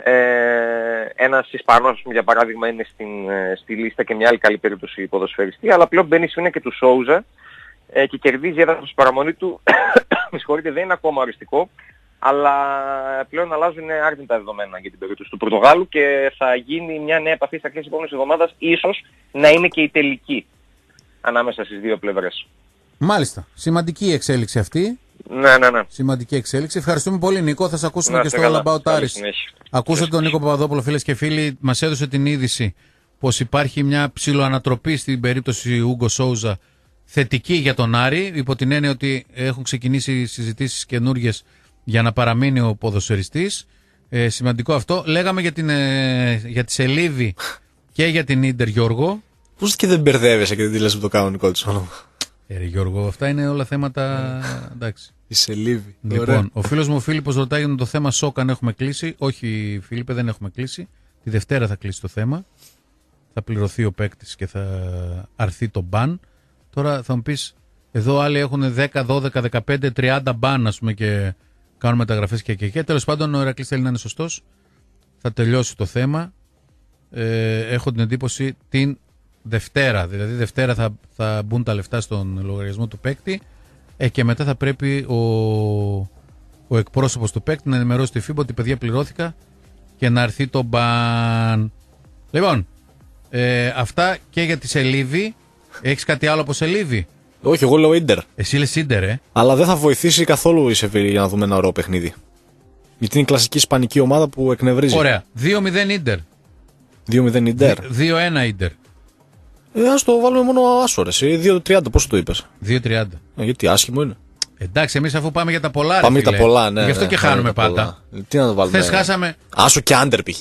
Ένας Ισπανός, για παράδειγμα, είναι στη λίστα και μια άλλη καλή περίπτωση ποδοσφαιριστή, αλλά πλέον μπαίνει σφήνα και του Σόουζα και κερδίζει έδαφος παραμονή του. Με συγχωρείτε, δεν είναι ακόμα οριστικό, αλλά πλέον αλλάζουν άρνητα δεδομένα για την περίπτωση του Πορτογάλου και θα γίνει μια νέα επαφή στα αρχές της επόμενης εβδομάδας, ίσως να είναι και η τελική ανάμεσα στις δύο πλευρές. Μάλιστα. Σημαντική εξέλιξη αυτή. Ναι. Σημαντική εξέλιξη. Ευχαριστούμε πολύ, Νίκο. Θα σε ακούσουμε και στο All About Aris. Ακούσατε τον Νίκο Παπαδόπουλο, φίλες και φίλοι. Μας έδωσε την είδηση πως υπάρχει μια ψιλοανατροπή στην περίπτωση Ούγκο Σόουζα, θετική για τον Άρη, υπό την έννοια ότι έχουν ξεκινήσει συζητήσεις καινούργιες για να παραμείνει ο ποδοσφαιριστής. Σημαντικό αυτό. Λέγαμε για τη Σελίδη και για την Ίντερ, Γιώργο. Πώς και δεν μπερδεύεσαι και δεν τη λες με το κανονικό της όνομα. Γιώργο, αυτά είναι όλα θέματα. Εντάξει. Η Σελίδη. Λοιπόν, ο φίλος μου ο Φίλιππος ρωτάει για το θέμα ΣΟΚ αν έχουμε κλείσει. Όχι, Φίλιππε, δεν έχουμε κλείσει. Τη Δευτέρα θα κλείσει το θέμα. Θα πληρωθεί ο παίκτης και θα αρθεί το μπαν. Τώρα θα μου πεις, εδώ άλλοι έχουν 10, 12, 15, 30 μπαν, ας πούμε, και κάνουν μεταγραφές και. Τέλος πάντων, ο Ηρακλής θέλει να είναι σωστός. Θα τελειώσει το θέμα. Έχω την εντύπωση την Δευτέρα. Δηλαδή, Δευτέρα θα μπουν τα λεφτά στον λογαριασμό του παίκτη και μετά θα πρέπει ο εκπρόσωπος του παίκτη να ενημερώσει τη FIBA ότι παιδιά πληρώθηκα και να έρθει το μπαν. Λοιπόν, αυτά και για τη Σελίδη. Έχεις κάτι άλλο από Σελίδη? Όχι, εγώ λέω Ίντερ. Εσύ λες Ίντερ, Αλλά δεν θα βοηθήσει καθόλου η Σεβίλη για να δούμε ένα ωραίο παιχνίδι. Γιατί είναι η κλασική ισπανική ομάδα που εκνευρίζει. Ωραία. 2-0 Ίντερ. 2-0 Ίντερ. 2-1 Ίντερ. Ας το βάλουμε μόνο άσορες. 2-30, πώς το είπες? 2-30. Γιατί άσχημο είναι. Εντάξει, εμείς αφού πάμε για τα πολλά. Πάμε για τα πολλά, ναι. Γι' αυτό και χάνουμε πάντα. Τι να το βάλουμε? Χθες χάσαμε. Άσο και άντερ π.χ.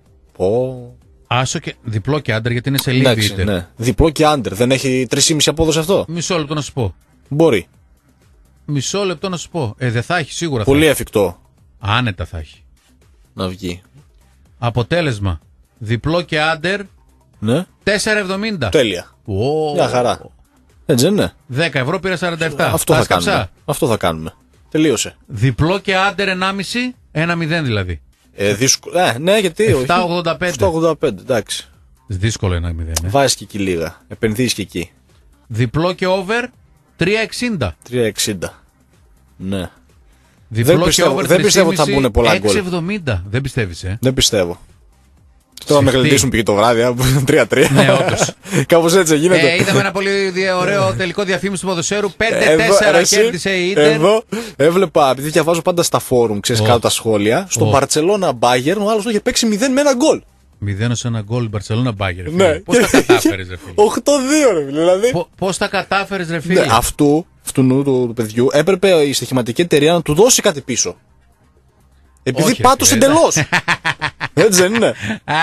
Άσο και διπλό και άντερ, γιατί είναι Σελίδη Ίντερ. Ναι. Διπλό και άντερ. Δεν έχει 3,5 απόδοση αυτό? Μισό λεπτό να σου πω. Μπορεί. Μισό λεπτό να σου πω. Δεν θα έχει σίγουρα. Πολύ εφικτό. Άνετα θα έχει. Να βγει. Αποτέλεσμα. Διπλό και άντερ Ναι. 4,70. Τέλεια. Μια χαρά. Έτσι δεν είναι? 10 ευρώ πήρα 47. Αυτό θα κάνουμε. Τελείωσε. Διπλό και άντερ 1,5, 1-0 δηλαδή. Ναι, γιατί 7,85. 7,85, εντάξει. Δύσκολο 1-0. Βάζει και εκεί λίγα. Επενδύεις και εκεί. Διπλό και over 3,60. 3,60. Ναι. Διπλό δεν πιστεύω ότι θα μπουν πολλά γκολ. 6,70. Δεν πιστεύεις, Δεν πιστεύω. Τώρα με γλεντήσουν πήγε το βράδυ, 3-3. Ναι, όντως. Κάπως έτσι γίνεται. Είδαμε ένα πολύ ωραίο τελικό διαφήμιση του ποδοσφαίρου. 5-4 κέρδισε η Ίντερ. Εδώ έβλεπα, επειδή διαβάζω πάντα στα φόρουμ, ξέρεις κάτω τα σχόλια, στο Μπαρτσελώνα Μπάγερν ο άλλος είχε παίξει 0 με ένα γκολ. 0-1 γκολ Μπαρτσελώνα Μπάγερν. Ναι. Πώς τα κατάφερες, ρε φίλε? 8-2, ρε φίλε, δηλαδή. Πώς τα κατάφερες, ρε φίλε? Ναι, αυτού του παιδιού έπρεπε η στοιχηματική εταιρεία να του δώσει κάτι πίσω. Επειδή πάτωσε εντελώς. Έτσι δεν είναι?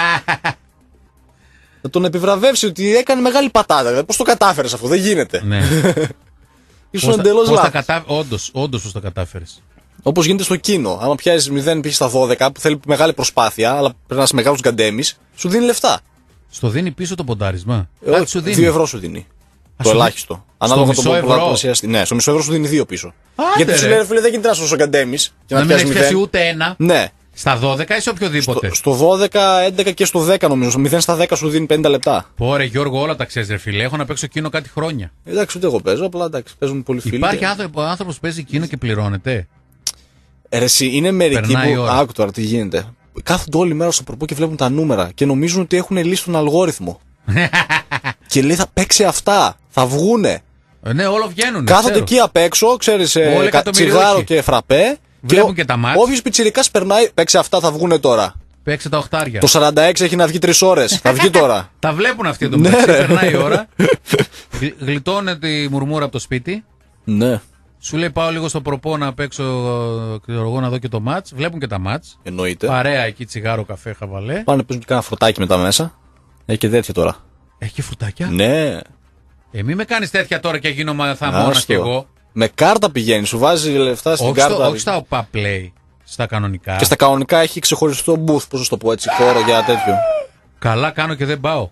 Να τον επιβραβεύσει ότι έκανε μεγάλη πατάτα. Πώς το κατάφερες αυτό? Δεν γίνεται. Ναι. Ήσουν εντελώς λάθος. Όντως πώς το κατάφερες. Όπως γίνεται στο κίνο. Άμα πιάσεις 0 πήγε στα 12 που θέλει μεγάλη προσπάθεια, αλλά πρέπει να είσαι μεγάλος γκαντέμις, σου δίνει λεφτά. Στο δίνει πίσω το ποντάρισμα? 2 ευρώ σου δίνει. Το ελάχιστο. Ανάλογα με τον πολλαπλασιαστή. Ναι, στο μισό ευρώ σου δίνει 2 πίσω. Γιατί σου λέει, φίλε, δεν γίνεται να είσαι γκαντέμις και να πιάσει 0. Δεν έχει ούτε ένα. Ναι. Στα 12 ή σε οποιοδήποτε? Στο 12, 11 και στο 10 νομίζω. 0 στα 10 σου δίνει 50 λεπτά. Πόρε Γιώργο, όλα τα ξέρεις, ρε φίλε. Έχω να παίξω κίνο κάτι χρόνια. Εντάξει, ούτε εγώ παίζω, απλά εντάξει, παίζουν πολλοί φίλοι. Υπάρχει άνθρωπος που παίζει κίνο και πληρώνεται? Εσύ, είναι μερικοί που. Άκου τώρα τι γίνεται. Κάθονται όλη μέρα στο προπό και βλέπουν τα νούμερα και νομίζουν ότι έχουν λύσει τον αλγόριθμο. Και λέει θα παίξει αυτά, θα βγούνε. Ναι, όλο βγαίνουν. Κάθονται εκεί απ' έξω, ξέρεις, τσιγάρο και φραπέ. Βλέπουν και τα μάτια. Όποιος πιτσιρικάς περνάει, παίξει αυτά, θα βγούνε τώρα. Παίξε τα οχτάρια. Το 46 έχει να βγει 3 ώρες. Θα βγει τώρα. Τα βλέπουν αυτοί εδώ πέρα. Περνάει η ώρα. Γλιτώνε τη μουρμούρα από το σπίτι. Ναι. Σου λέει πάω λίγο στο προπό να παίξω, εγώ να δω και το μάτς. Βλέπουν και τα μάτς. Εννοείται. Παρέα εκεί, τσιγάρο, καφέ, χαβαλέ. Πάνε να παίζουν και κάνα φρουτάκι μετά μέσα. Έχει και τέτοια τώρα. Έχει και φρουτάκια. Ναι. Μη με κάνεις τέτοια τώρα και γίνω μόνας κι εγώ. Με κάρτα πηγαίνει, σου βάζει λεφτά στην κάρτα. Όχι στα OPA Play, στα κανονικά. Και στα κανονικά έχει ξεχωριστό booth, πώς να το πω έτσι, χώρο για τέτοιο. Καλά κάνω και δεν πάω.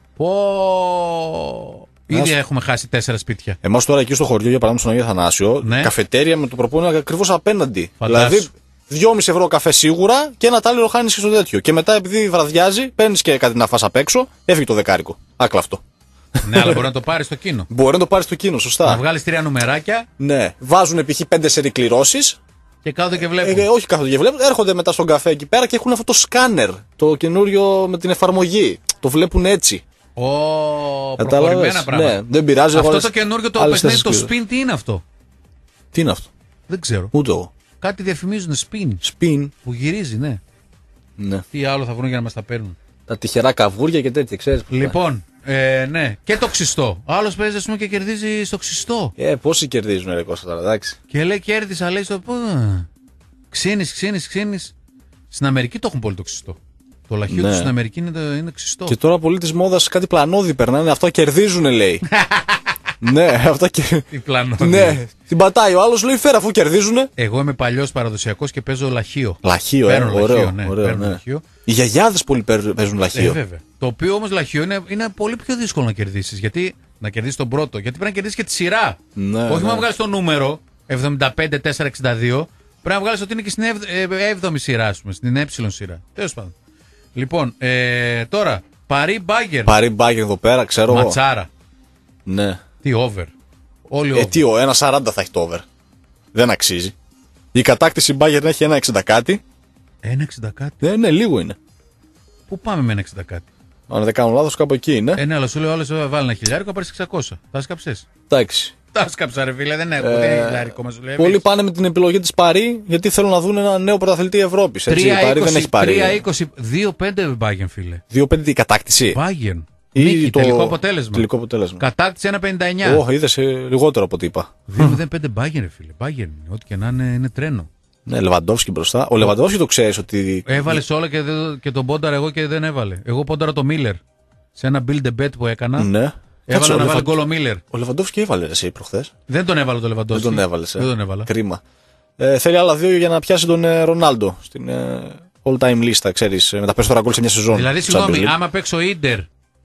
Ήδη έχουμε χάσει 4 σπίτια. Εμάς τώρα εκεί στο χωριό, για παράδειγμα στον Αγίο Θανάσιο, ναι. Καφετέρια με το προπό είναι ακριβώς απέναντι. Φαντάσου. Δηλαδή 2,5 ευρώ καφέ σίγουρα και ένα τάλιρο χάνεις και στο τέτοιο. Και μετά επειδή βραδιάζει, παίρνεις και κάτι να φας απ' έξω, έφυγε το δεκάρικο. Άκλα αυτό. Ναι, αλλά μπορεί να το πάρει στο κίνο. Μπορεί να το πάρει στο κίνο, σωστά. Να βγάλει 3 νουμεράκια. Ναι. Βάζουν π.χ. 5 σερί κληρώσεις. Και κάθονται και βλέπουν. Όχι κάθονται και βλέπουν. Έρχονται μετά στον καφέ εκεί πέρα και έχουν αυτό το σκάνερ. Το καινούριο με την εφαρμογή. Το βλέπουν έτσι. Προχωρημένα πράγματα. Ναι, δεν πειράζει. Αυτό το καινούριο το παιχνίδι, το spin, τι είναι αυτό? Τι είναι αυτό? Δεν ξέρω. Ούτε εγώ. Κάτι διαφημίζουν spin. Spin. Που γυρίζει, ναι. Ναι. Τι άλλο θα βρουν για να μας τα παίρνουν? Τα τυχερά καβούρια και τέτοια, ξέρεις. Λοιπόν, ναι. Και το ξυστό. Ο άλλος παίζει, ας πούμε, και κερδίζει στο ξυστό. Πόσοι κερδίζουν, ρε Κώστα, τώρα, εντάξει. Και λέει, κέρδισα, λέει στο. Ξύνεις. Στην Αμερική το έχουν πολύ το ξυστό. Το λαχείο του στην Αμερική είναι ξυστό. Και τώρα πολλοί της μόδας κάτι πλανόδι περνάνε, αυτά κερδίζουν, λέει. Ναι, αυτά και. Τι πλανόδι. Ναι, την πατάει ο άλλος, λέει φέρα αφού κερδίζουνε. Εγώ είμαι παλιός παραδοσιακός και παίζω λαχείο. Λαχείο, ωραίο. Λαχείο. Οι γιαγιάδες πολύ παίζουν λαχείο. Βέβαια. Το οποίο όμως λαχείο είναι πολύ πιο δύσκολο να κερδίσεις. Γιατί να κερδίσεις τον πρώτο, γιατί πρέπει να κερδίσεις και τη σειρά. Ναι, όχι να βγάλεις το νούμερο 75-462. Πρέπει να βγάλεις ότι είναι και στην 7η σειρά, ας πούμε, στην σειρά. Τέλος πάντων. Λοιπόν, τώρα, Παρί Μπάγερν. Παρί Μπάγερν εδώ πέρα, ξέρω εγώ. Ματσάρα. Ναι. Τι over. Όλοι over. Τι 1,40 θα έχει το over. Δεν αξίζει. Η κατάκτηση Μπάγερν έχει 1,60 κάτι. 1,60 κάτι. Ναι, λίγο είναι. Πού πάμε με 1,60 κάτι? Αν δεν κάνω λάθος, κάπου εκεί είναι. Ναι, αλλά σου λέω όλες βάλει ένα χιλιάρικο, πάρεις 600. Τα σκαψες. Εντάξει. Τα σκαψα, ρε φίλε, δεν έχω. Δεν είναι χιλιάρικο, μας λέει. Πολλοί πάνε με την επιλογή της Παρί γιατί θέλουν να δουν ένα νέο πρωταθλητή Ευρώπης. Η Παρί δεν έχει Παρί. 3-20, 2-5 Μπάγερν, φίλε. 2-5 η κατάκτηση. Μπάγερν. Ή το τελικό αποτέλεσμα. Κατάκτηση 1,59. Όχι, είδες λιγότερο από ό,τι είπα. 2-0-5 Μπάγερν, φίλε. Μπάγερν, ό,τι και να είναι τρένο. Ναι, Λεβαντόφσκι μπροστά. Ο Λεβαντόφσκι το ξέρεις ότι. Έβαλε όλα και τον πόνταρα εγώ και δεν έβαλε. Εγώ πόνταρα το Μίλλερ. Σε ένα build a bet που έκανα. Ναι. Έβαλε να βάλει γκολ ο Μίλλερ. Ο Λεβαντόφσκι έβαλε εσύ προχθές. Δεν τον έβαλε το Λεβαντόφσκι. Δεν τον έβαλε. Δεν τον έβαλα. Κρίμα. Θέλει άλλα 2 για να πιάσει τον Ρονάλντο στην all time λίστα, ξέρεις, με τα περισσότερα γκολ σε μια σεζόν. Δηλαδή, συγγνώμη, άμα παίξω Ίντερ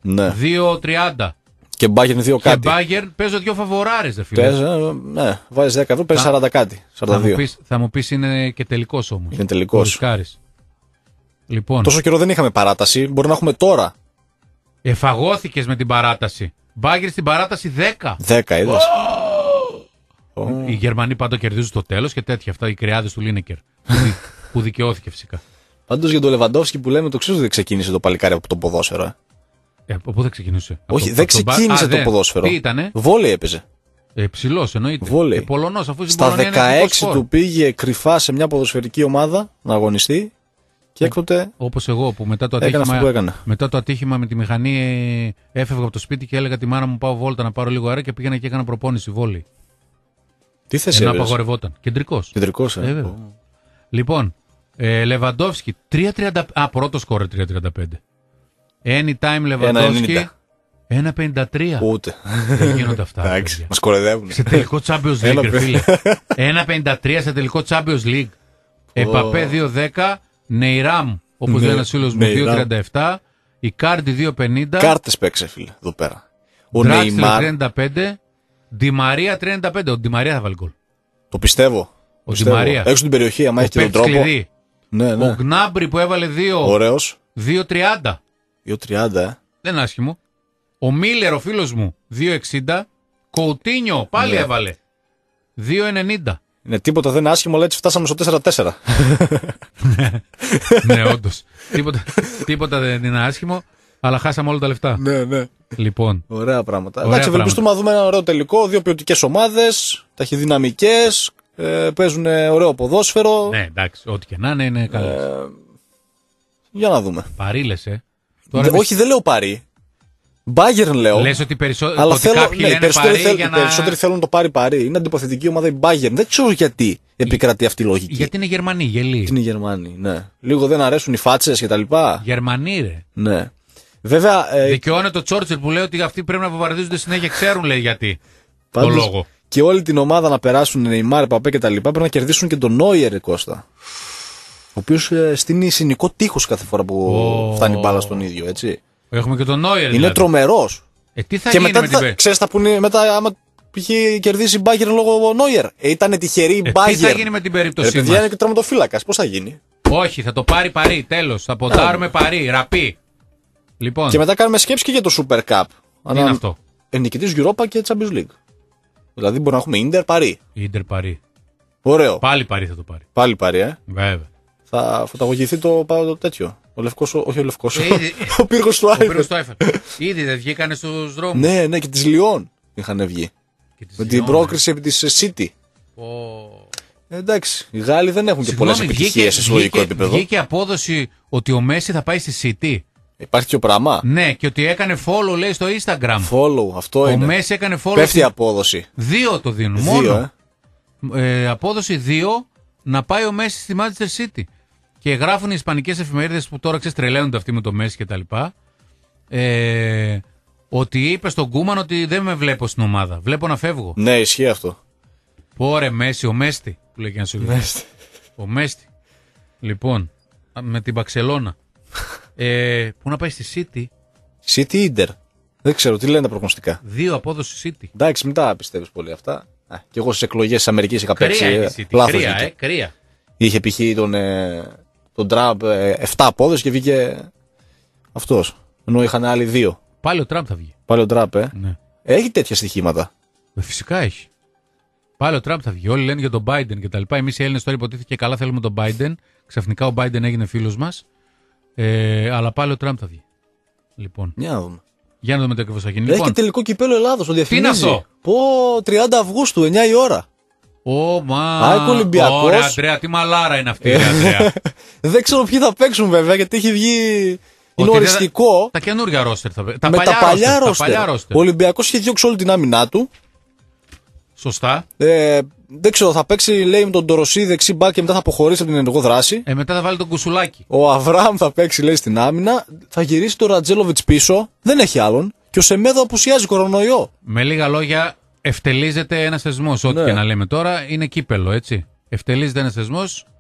Ναι. 2.30. Και Bayern 2 κάτι. Και Bayern παίζω 2 φαβοράρες, δε φίλε. Ναι, βάζεις 10 ευρώ, παίζεις 40 κάτι. 42. Θα μου πεις είναι και τελικός όμως. Είναι τελικός. Λοιπόν. Τόσο καιρό δεν είχαμε παράταση, μπορεί να έχουμε τώρα. Εφαγώθηκες με την παράταση. Bayern στην παράταση 10. 10, είδες. Οι Γερμανοί πάντα κερδίζουν στο τέλος και τέτοια αυτά, οι κρεάδες του Λίνεκερ. Που δικαιώθηκε φυσικά. Πάντως για τον Λεβαντόφσκι που λέμε, το ξέρεις ότι δεν ξεκίνησε το παλικάρι από το ποδόσφαιρο. Από πού δεν ξεκινούσε? Όχι, δεν ξεκίνησε το ποδόσφαιρο. Τι ήτανε? Βόλεϊ έπαιζε. Ψηλός εννοείται. Βόλεϊ. Πολωνός, αφού στα 16 του πήγε κρυφά σε μια ποδοσφαιρική ομάδα να αγωνιστεί. Και έκτοτε. Όπως εγώ που μετά το ατύχημα με τη μηχανή έφευγα από το σπίτι και έλεγα τη μάνα μου πάω βόλτα να πάρω λίγο αέρα και πήγαινα και έκανα προπόνηση βόλεϊ. Τι θέση ενώ απαγορευόταν. Κεντρικός. Κεντρικός, Λοιπόν, Λεβαντόφσκι 3.30. Πρώτο σκόρερ 3.35. Anytime Λεβαντόφσκι 1.53. Ούτε. Δεν γίνονται αυτά. Μας κοροϊδεύουν. Σε τελικό Champions League, φίλε. 1.53 σε τελικό Champions League. Επαπέ 2.10. Νεϊράμ, όπως λέει ένας φίλος μου, 2.37. Η Κάρντι 2.50. Κάρτες παίξε, φίλε, εδώ πέρα. Ο Νεϊμάρ 35. Ντι Μαρία 35. Ο Ντι Μαρία θα βάλει γκολ. Το πιστεύω. Ο Ντι Μαρία. Έξω την περιοχή, άμα έχει και τον τρόπο. Ναι. Ο Γκνάμπρι που έβαλε 2. Ωραίος. 2.30. 2.30, Δεν είναι άσχημο. Ο Μίλερ, ο φίλος μου, 2.60. Κοουτίνιο, πάλι έβαλε. 2.90. Είναι τίποτα δεν είναι άσχημο, αλλά έτσι φτάσαμε στο 4-4. Ναι, όντως. Τίποτα δεν είναι άσχημο, αλλά χάσαμε όλα τα λεφτά. Ναι. Λοιπόν. Ωραία πράγματα. Εντάξει, ευελπιστούμε να δούμε ένα ωραίο τελικό. Δύο ποιοτικές ομάδες, ταχυδυναμικές, παίζουν ωραίο ποδόσφαιρο. Ναι, εντάξει, ό,τι και να είναι καλές. Για να δούμε. Παρί λες, όχι, δεν λέω παρί. Bayern λέω. Λες ότι αλλά κάποιοι λένε οι περισσότεροι θέλουν το πάρει. Είναι αντιποθετική ομάδα η Bayern. Δεν ξέρω γιατί επικρατεί αυτή η λογική. Γιατί είναι Γερμανοί, γελοί. Είναι Γερμανοί, ναι. Λίγο δεν αρέσουν οι φάτσες κτλ. Γερμανοί, ρε. Ναι. Βέβαια. Δικαιώνεται το Τσόρτσελ που λέει ότι αυτοί πρέπει να βομβαρδίζονται συνέχεια. Ξέρουν, λέει, γιατί. Το λόγο. Και όλη την ομάδα να περάσουν Νεϊμάρ, Παπέ κτλ. Πρέπει να κερδίσουν και τον Νόιερ, Κώστα. Ο οποίος στείνει συνικό τείχος κάθε φορά που φτάνει μπάλα στον ίδιο, έτσι. Έχουμε και τον Νόιερ. Είναι δηλαδή τρομερός. Τι θα και γίνει μετά ξέρεις τα που είναι μετά, άμα είχε κερδίσει η Bayern λόγω Νόιερ. Ήταν τυχερή η Bayern. Τι θα γίνει με την περίπτωσή μας? Είναι και τραυματοφύλακας. Πώς θα γίνει? Όχι, θα το πάρει Παρί. Τέλος. Θα ποντάρουμε Παρί. Ραπί. Λοιπόν. Και μετά κάνουμε σκέψη και για το Super Cup. Τι είναι αυτό? Νικητής Europa και Champions League. Δηλαδή μπορεί να έχουμε Ίντερ Παρί. Ίντερ Παρί. Ωραίο. Πάλι Παρί θα το πάρει. Πάλι Παρί, Βέβαια. Θα φωταγωγηθεί το τέτοιο. Ο Λευκός, όχι ο Λευκός. Ο πύργος του Άιφελ. Ήδη δεν βγήκανε στους δρόμους. Ναι, και της Λιόν είχαν βγει. Με την πρόκριση επί της City. Εντάξει, οι Γάλλοι δεν έχουν και πολλές επιτυχίες σε συλλογικό επίπεδο. Βγήκε απόδοση ότι ο Μέση θα πάει στη City. Υπάρχει και ο πράγμα. Ναι, και ότι έκανε follow, λέει, στο Instagram. Follow, αυτό είναι. Ο Μέση έκανε follow. Πέφτει η απόδοση. 2 το δίνουν. Μόνο. Απόδοση 2 να πάει ο Μέση στη Manchester City. Και γράφουν οι ισπανικές εφημερίδες που τώρα ξεστρελαίνονται αυτοί με το Μέση κτλ. Ότι είπε στον Κούμαν ότι δεν με βλέπω στην ομάδα. Βλέπω να φεύγω. Ναι, ισχύει αυτό. Πόρε Μέση, ο Μέστη που λέγει ένα σου. Ο Μέστη. Λοιπόν, με την Μπαρσελόνα. Πού να πάει στη City? City Inter. Δεν ξέρω, τι λένε τα προγνωστικά. 2 απόδοση City. Εντάξει, μην τα πιστεύεις πολύ αυτά. Και εγώ στις εκλογές της Αμερικής είχα παίξει. Κρύα. Είχε π.χ. τον Τραμπ 7 απόδοση και βγήκε αυτός. Ενώ είχαν άλλοι 2. Πάλι ο Τραμπ θα βγει. Πάλι ο Τραμπ, Ναι. Έχει τέτοια στοιχήματα. Φυσικά έχει. Πάλι ο Τραμπ θα βγει. Όλοι λένε για τον Biden κτλ. Εμείς οι Έλληνες τώρα υποτίθεται καλά θέλουμε τον Biden. Ξαφνικά ο Biden έγινε φίλος μας. Αλλά πάλι ο Τραμπ θα βγει. Λοιπόν. Για να δούμε. Για να δούμε το ακριβώς θα γίνει. Έχει Λοιπόν, και τελικό κυπέλλο Ελλάδος. Το διαφημίζει. Τι είναι αυτό? 30 Αυγούστου, 9 η ώρα. Ολυμπιακός. Ωραία, Αντρέα, τι μαλάρα είναι αυτή, Αντρέα. Δεν ξέρω ποιοι θα παίξουν βέβαια, γιατί έχει βγει. Είναι οριστικό. Τα καινούργια ρόστερ θα παίξουν. Τα παλιά ρόστερ. Ο Ολυμπιακός είχε διώξει όλη την άμυνά του. Σωστά. Δεν ξέρω, θα παίξει, λέει, με τον Ντοροσί δεξί μπακ και μετά θα αποχωρήσει από την ενεργό δράση. Μετά θα βάλει τον Κουσουλάκη. Ο Αβραάμ θα παίξει, λέει, στην άμυνα. Θα γυρίσει τον Ρατζέλοβιτς πίσω. Δεν έχει άλλον. Και ο Σεμέδο απουσιάζει κορονοϊό. Με λίγα λόγια, ευτελίζεται ένας θεσμός. Ό,τι και να λέμε τώρα, είναι κύπελο, έτσι. Ευτελίζεται ένας θεσμός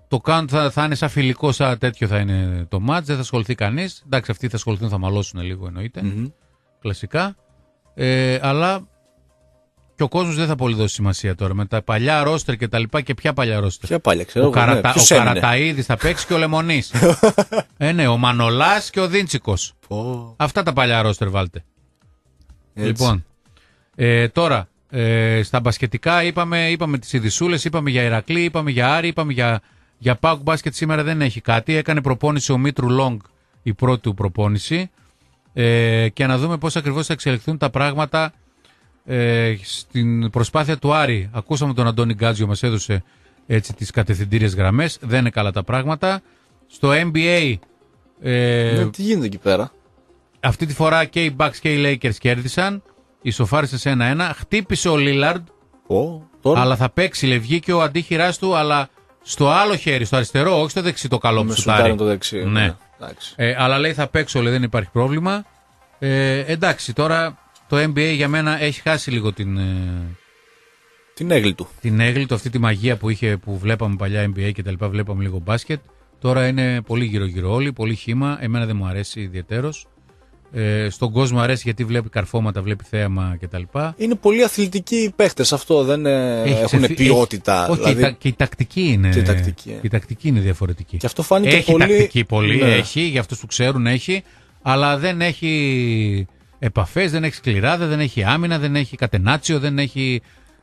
Το κάνουν, θα είναι σαν φιλικό, σαν τέτοιο θα είναι το μάτς, δεν θα ασχοληθεί κανείς. Εντάξει, αυτοί θα ασχοληθούν, θα μαλώσουν λίγο εννοείται. Κλασικά. Αλλά και ο κόσμος δεν θα πολύ δώσει σημασία τώρα. Με τα παλιά ρόστερ και τα λοιπά, και ποια παλιά ρόστερ. Ποια παλιά, ξέρω. Ο Καραταΐδης θα παίξει και ο Λεμονής. Ναι, ο Μανολάς και ο Δίντσικος. Αυτά τα παλιά ρόστερ βάλτε. Έτσι. Λοιπόν, τώρα στα μπασκετικά είπαμε τις ειδισούλες, είπαμε για Ηρακλή, είπαμε για Άρη, είπαμε για ΠΑΟΚ μπάσκετ. Σήμερα δεν έχει κάτι. Έκανε προπόνηση ο Μήτρου Λόγκ, η πρώτη του προπόνηση. Και να δούμε πώς ακριβώς θα εξελιχθούν τα πράγματα στην προσπάθεια του Άρη. Ακούσαμε τον Αντώνη Γκάτζιο, μας έδωσε έτσι τις κατευθυντήριες γραμμές. Δεν είναι καλά τα πράγματα. Στο NBA τι γίνεται εκεί πέρα? Αυτή τη φορά και οι Bucks και οι Lakers κέρδισαν. Ισοφάρισε σε 1-1. Χτύπησε ο Λίλαρντ, αλλά θα παίξει, βγήκε ο αντίχειράς του, αλλά στο άλλο χέρι, στο αριστερό, όχι στο δεξί το καλό που σουτάρει. Το δεξί. Ναι. Αλλά λέει θα παίξω, δεν υπάρχει πρόβλημα. Εντάξει, τώρα το NBA για μένα έχει χάσει λίγο την έγκλη του. Την έγκλη του, αυτή τη μαγεία που βλέπαμε παλιά NBA και τα λοιπά, βλέπαμε λίγο μπάσκετ. Τώρα είναι πολύ γύρω-γύρω όλοι, πολύ χύμα. Εμένα δεν μου αρέσει ιδιαιτέρως. Στον κόσμο αρέσει γιατί βλέπει καρφώματα, βλέπει θέαμα κτλ. Είναι πολύ αθλητικοί οι παίχτες, αυτό δεν έχουν ποιότητα. Όχι, δηλαδή... και η τακτική είναι. Η τακτική είναι διαφορετική. Και αυτό φάνηκε έχει πολύ. Τακτική πολύ, ναι. Έχει, για αυτούς που ξέρουν έχει, αλλά δεν έχει επαφές, δεν έχει σκληράδα, δεν έχει άμυνα, δεν έχει κατενάτσιο, δεν έχει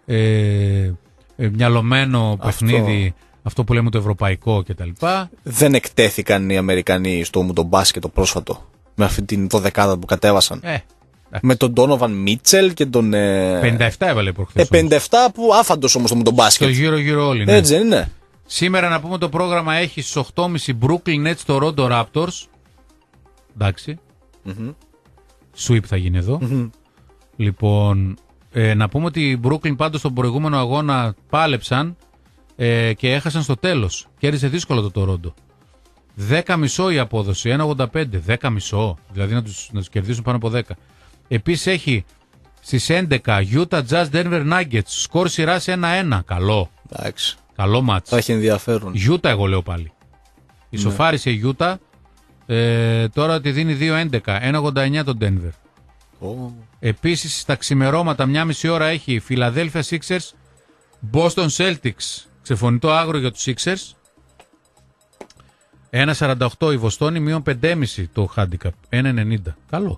μυαλωμένο παιχνίδι. Αυτό που λέμε το ευρωπαϊκό κτλ. Δεν εκτέθηκαν οι Αμερικανοί στο μου το μπάσκετ το πρόσφατο. Με αυτή την 12 που κατέβασαν. Με τον Ντόνοβαν Μίτσελ και τον. 57 έβαλε προχθές. 57 που άφαντος όμως το μου τον μπάσκετ. Στο γύρω-γύρω όλοι. Ναι. Έτσι δεν είναι? Σήμερα να πούμε το πρόγραμμα έχει στις 8.30 Brooklyn Nets Toronto Raptors. Εντάξει. Sweep θα γίνει εδώ. Λοιπόν, να πούμε ότι οι Brooklyn πάντως στον προηγούμενο αγώνα πάλεψαν και έχασαν στο τέλος. Κέρδισε δύσκολο το Toronto. 10,5 η απόδοση, 1,85. 10,5. Δηλαδή να τους κερδίσουν πάνω από 10. Επίσης έχει στις 11 Utah Jazz Denver Nuggets. Σκορ σειράς 1-1. Καλό. Εντάξει. Καλό μάτς. Θα έχει ενδιαφέρον. Utah εγώ λέω πάλι. Ισοφάρισε η Utah. Τώρα τη δίνει 2-11. 1,89 τον Denver. Επίσης στα ξημερώματα 1,5 ώρα έχει Philadelphia Sixers Boston Celtics. Ξεφωνητό άγρο για τους Sixers. 1,48 η Βοστόνη, μείον 5,5 το handicap. 1,90. Καλό.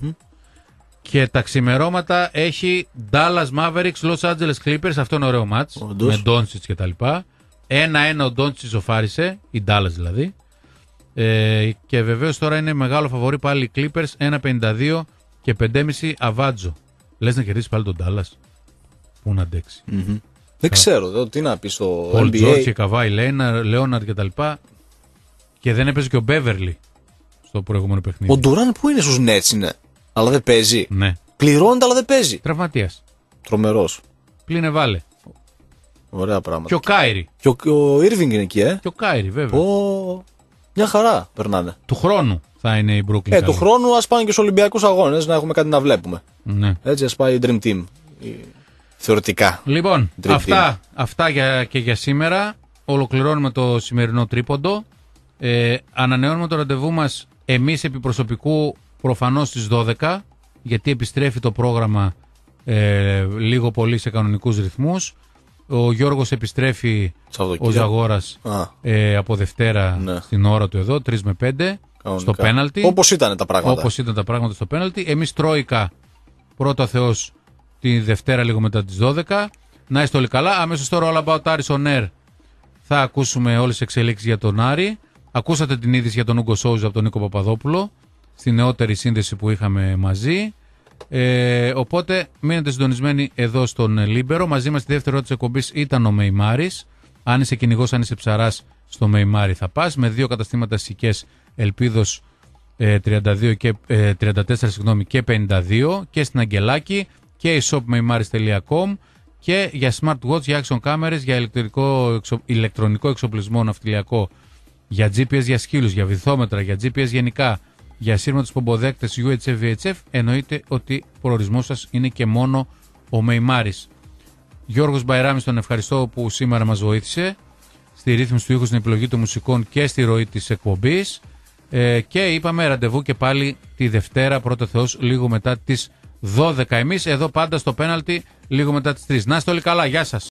Και τα ξημερώματα έχει Dallas Mavericks, Los Angeles Clippers. Αυτό είναι ωραίο μάτς. Με Doncic και τα λοιπά. 1-1 ο Doncic ισοφάρισε, η Dallas δηλαδή. Και βεβαίως τώρα είναι μεγάλο φαβορί πάλι οι Clippers. 1,52 και 5,5 Αβάτζο. Λες να κερδίσει πάλι τον Dallas? Πού να αντέξει. Δεν ξέρω τι να πει στο Paul NBA. George και Kawhi Leonard και τα λοιπά. Και δεν έπαιζε και ο Μπέβερλι στο προηγούμενο παιχνίδι. Ο Ντουράν που είναι στους Nets είναι, αλλά δεν παίζει. Ναι. Πληρώνεται αλλά δεν παίζει. Τραυματίας. Τρομερός. Πλήνε βάλε. Ωραία πράγματα. Και ο Κάιρι. Και ο Irving είναι εκεί, Και ο Κάιρι, βέβαια. Μια χαρά περνάνε. Του χρόνου θα είναι η Brooklyn. Του χρόνου ας πάνε και στους Ολυμπιακούς Αγώνες να έχουμε κάτι να βλέπουμε. Ναι. Έτσι ας πάει η Dream Team. Θεωρητικά. Λοιπόν, αυτά και για σήμερα. Ολοκληρώνουμε το σημερινό τρίποντο. Ανανεώνουμε το ραντεβού μας εμείς επί προσωπικού προφανώς στις 12, γιατί επιστρέφει το πρόγραμμα λίγο πολύ σε κανονικούς ρυθμούς. Ο Γιώργος επιστρέφει, ο Ζαγόρας από Δευτέρα στην ώρα του εδώ, 3 με 5 στο πέναλτι. Όπως ήταν τα πράγματα. Όπως ήταν τα πράγματα στο πέναλτι. Εμείς Τρόικα πρώτα Θεός τη Δευτέρα λίγο μετά τις 12. Να είστε όλοι καλά. Αμέσως τώρα All About Aris on Air θα ακούσουμε όλες τις εξελίξεις για τον Άρη. Ακούσατε την είδηση για τον Ούγκο Σόουζα από τον Νίκο Παπαδόπουλο στη νεότερη σύνδεση που είχαμε μαζί. Οπότε μείνετε συντονισμένοι εδώ στον Λίμπερο. Μαζί μας στη δεύτερη ώρα της εκπομπής ήταν ο Μεϊμάρης. Αν είσαι κυνηγός, αν είσαι ψαράς, στο Μεϊμάρη θα πας. Με 2 καταστήματα σικές Ελπίδος 34 και 52 και στην Αγγελάκη και η shopmeimaris.com και για smartwatch, για action cameras, για ηλεκτρονικό εξοπλισμό ναυτιλιακό, για GPS για σκύλους, για βυθόμετρα, για GPS γενικά, για σύρματος πομποδέκτες UHF, VHF, εννοείται ότι προορισμός σας είναι και μόνο ο Μεϊμάρης. Γιώργος Μπαϊράμης, τον ευχαριστώ που σήμερα μας βοήθησε στη ρύθμιση του ήχου, στην επιλογή των μουσικών και στη ροή της εκπομπής. Και είπαμε ραντεβού και πάλι τη Δευτέρα, πρώτο Θεός, λίγο μετά τις 12. Εμείς εδώ πάντα στο πέναλτι, λίγο μετά τις 3. Να είστε όλοι καλά, γεια σας.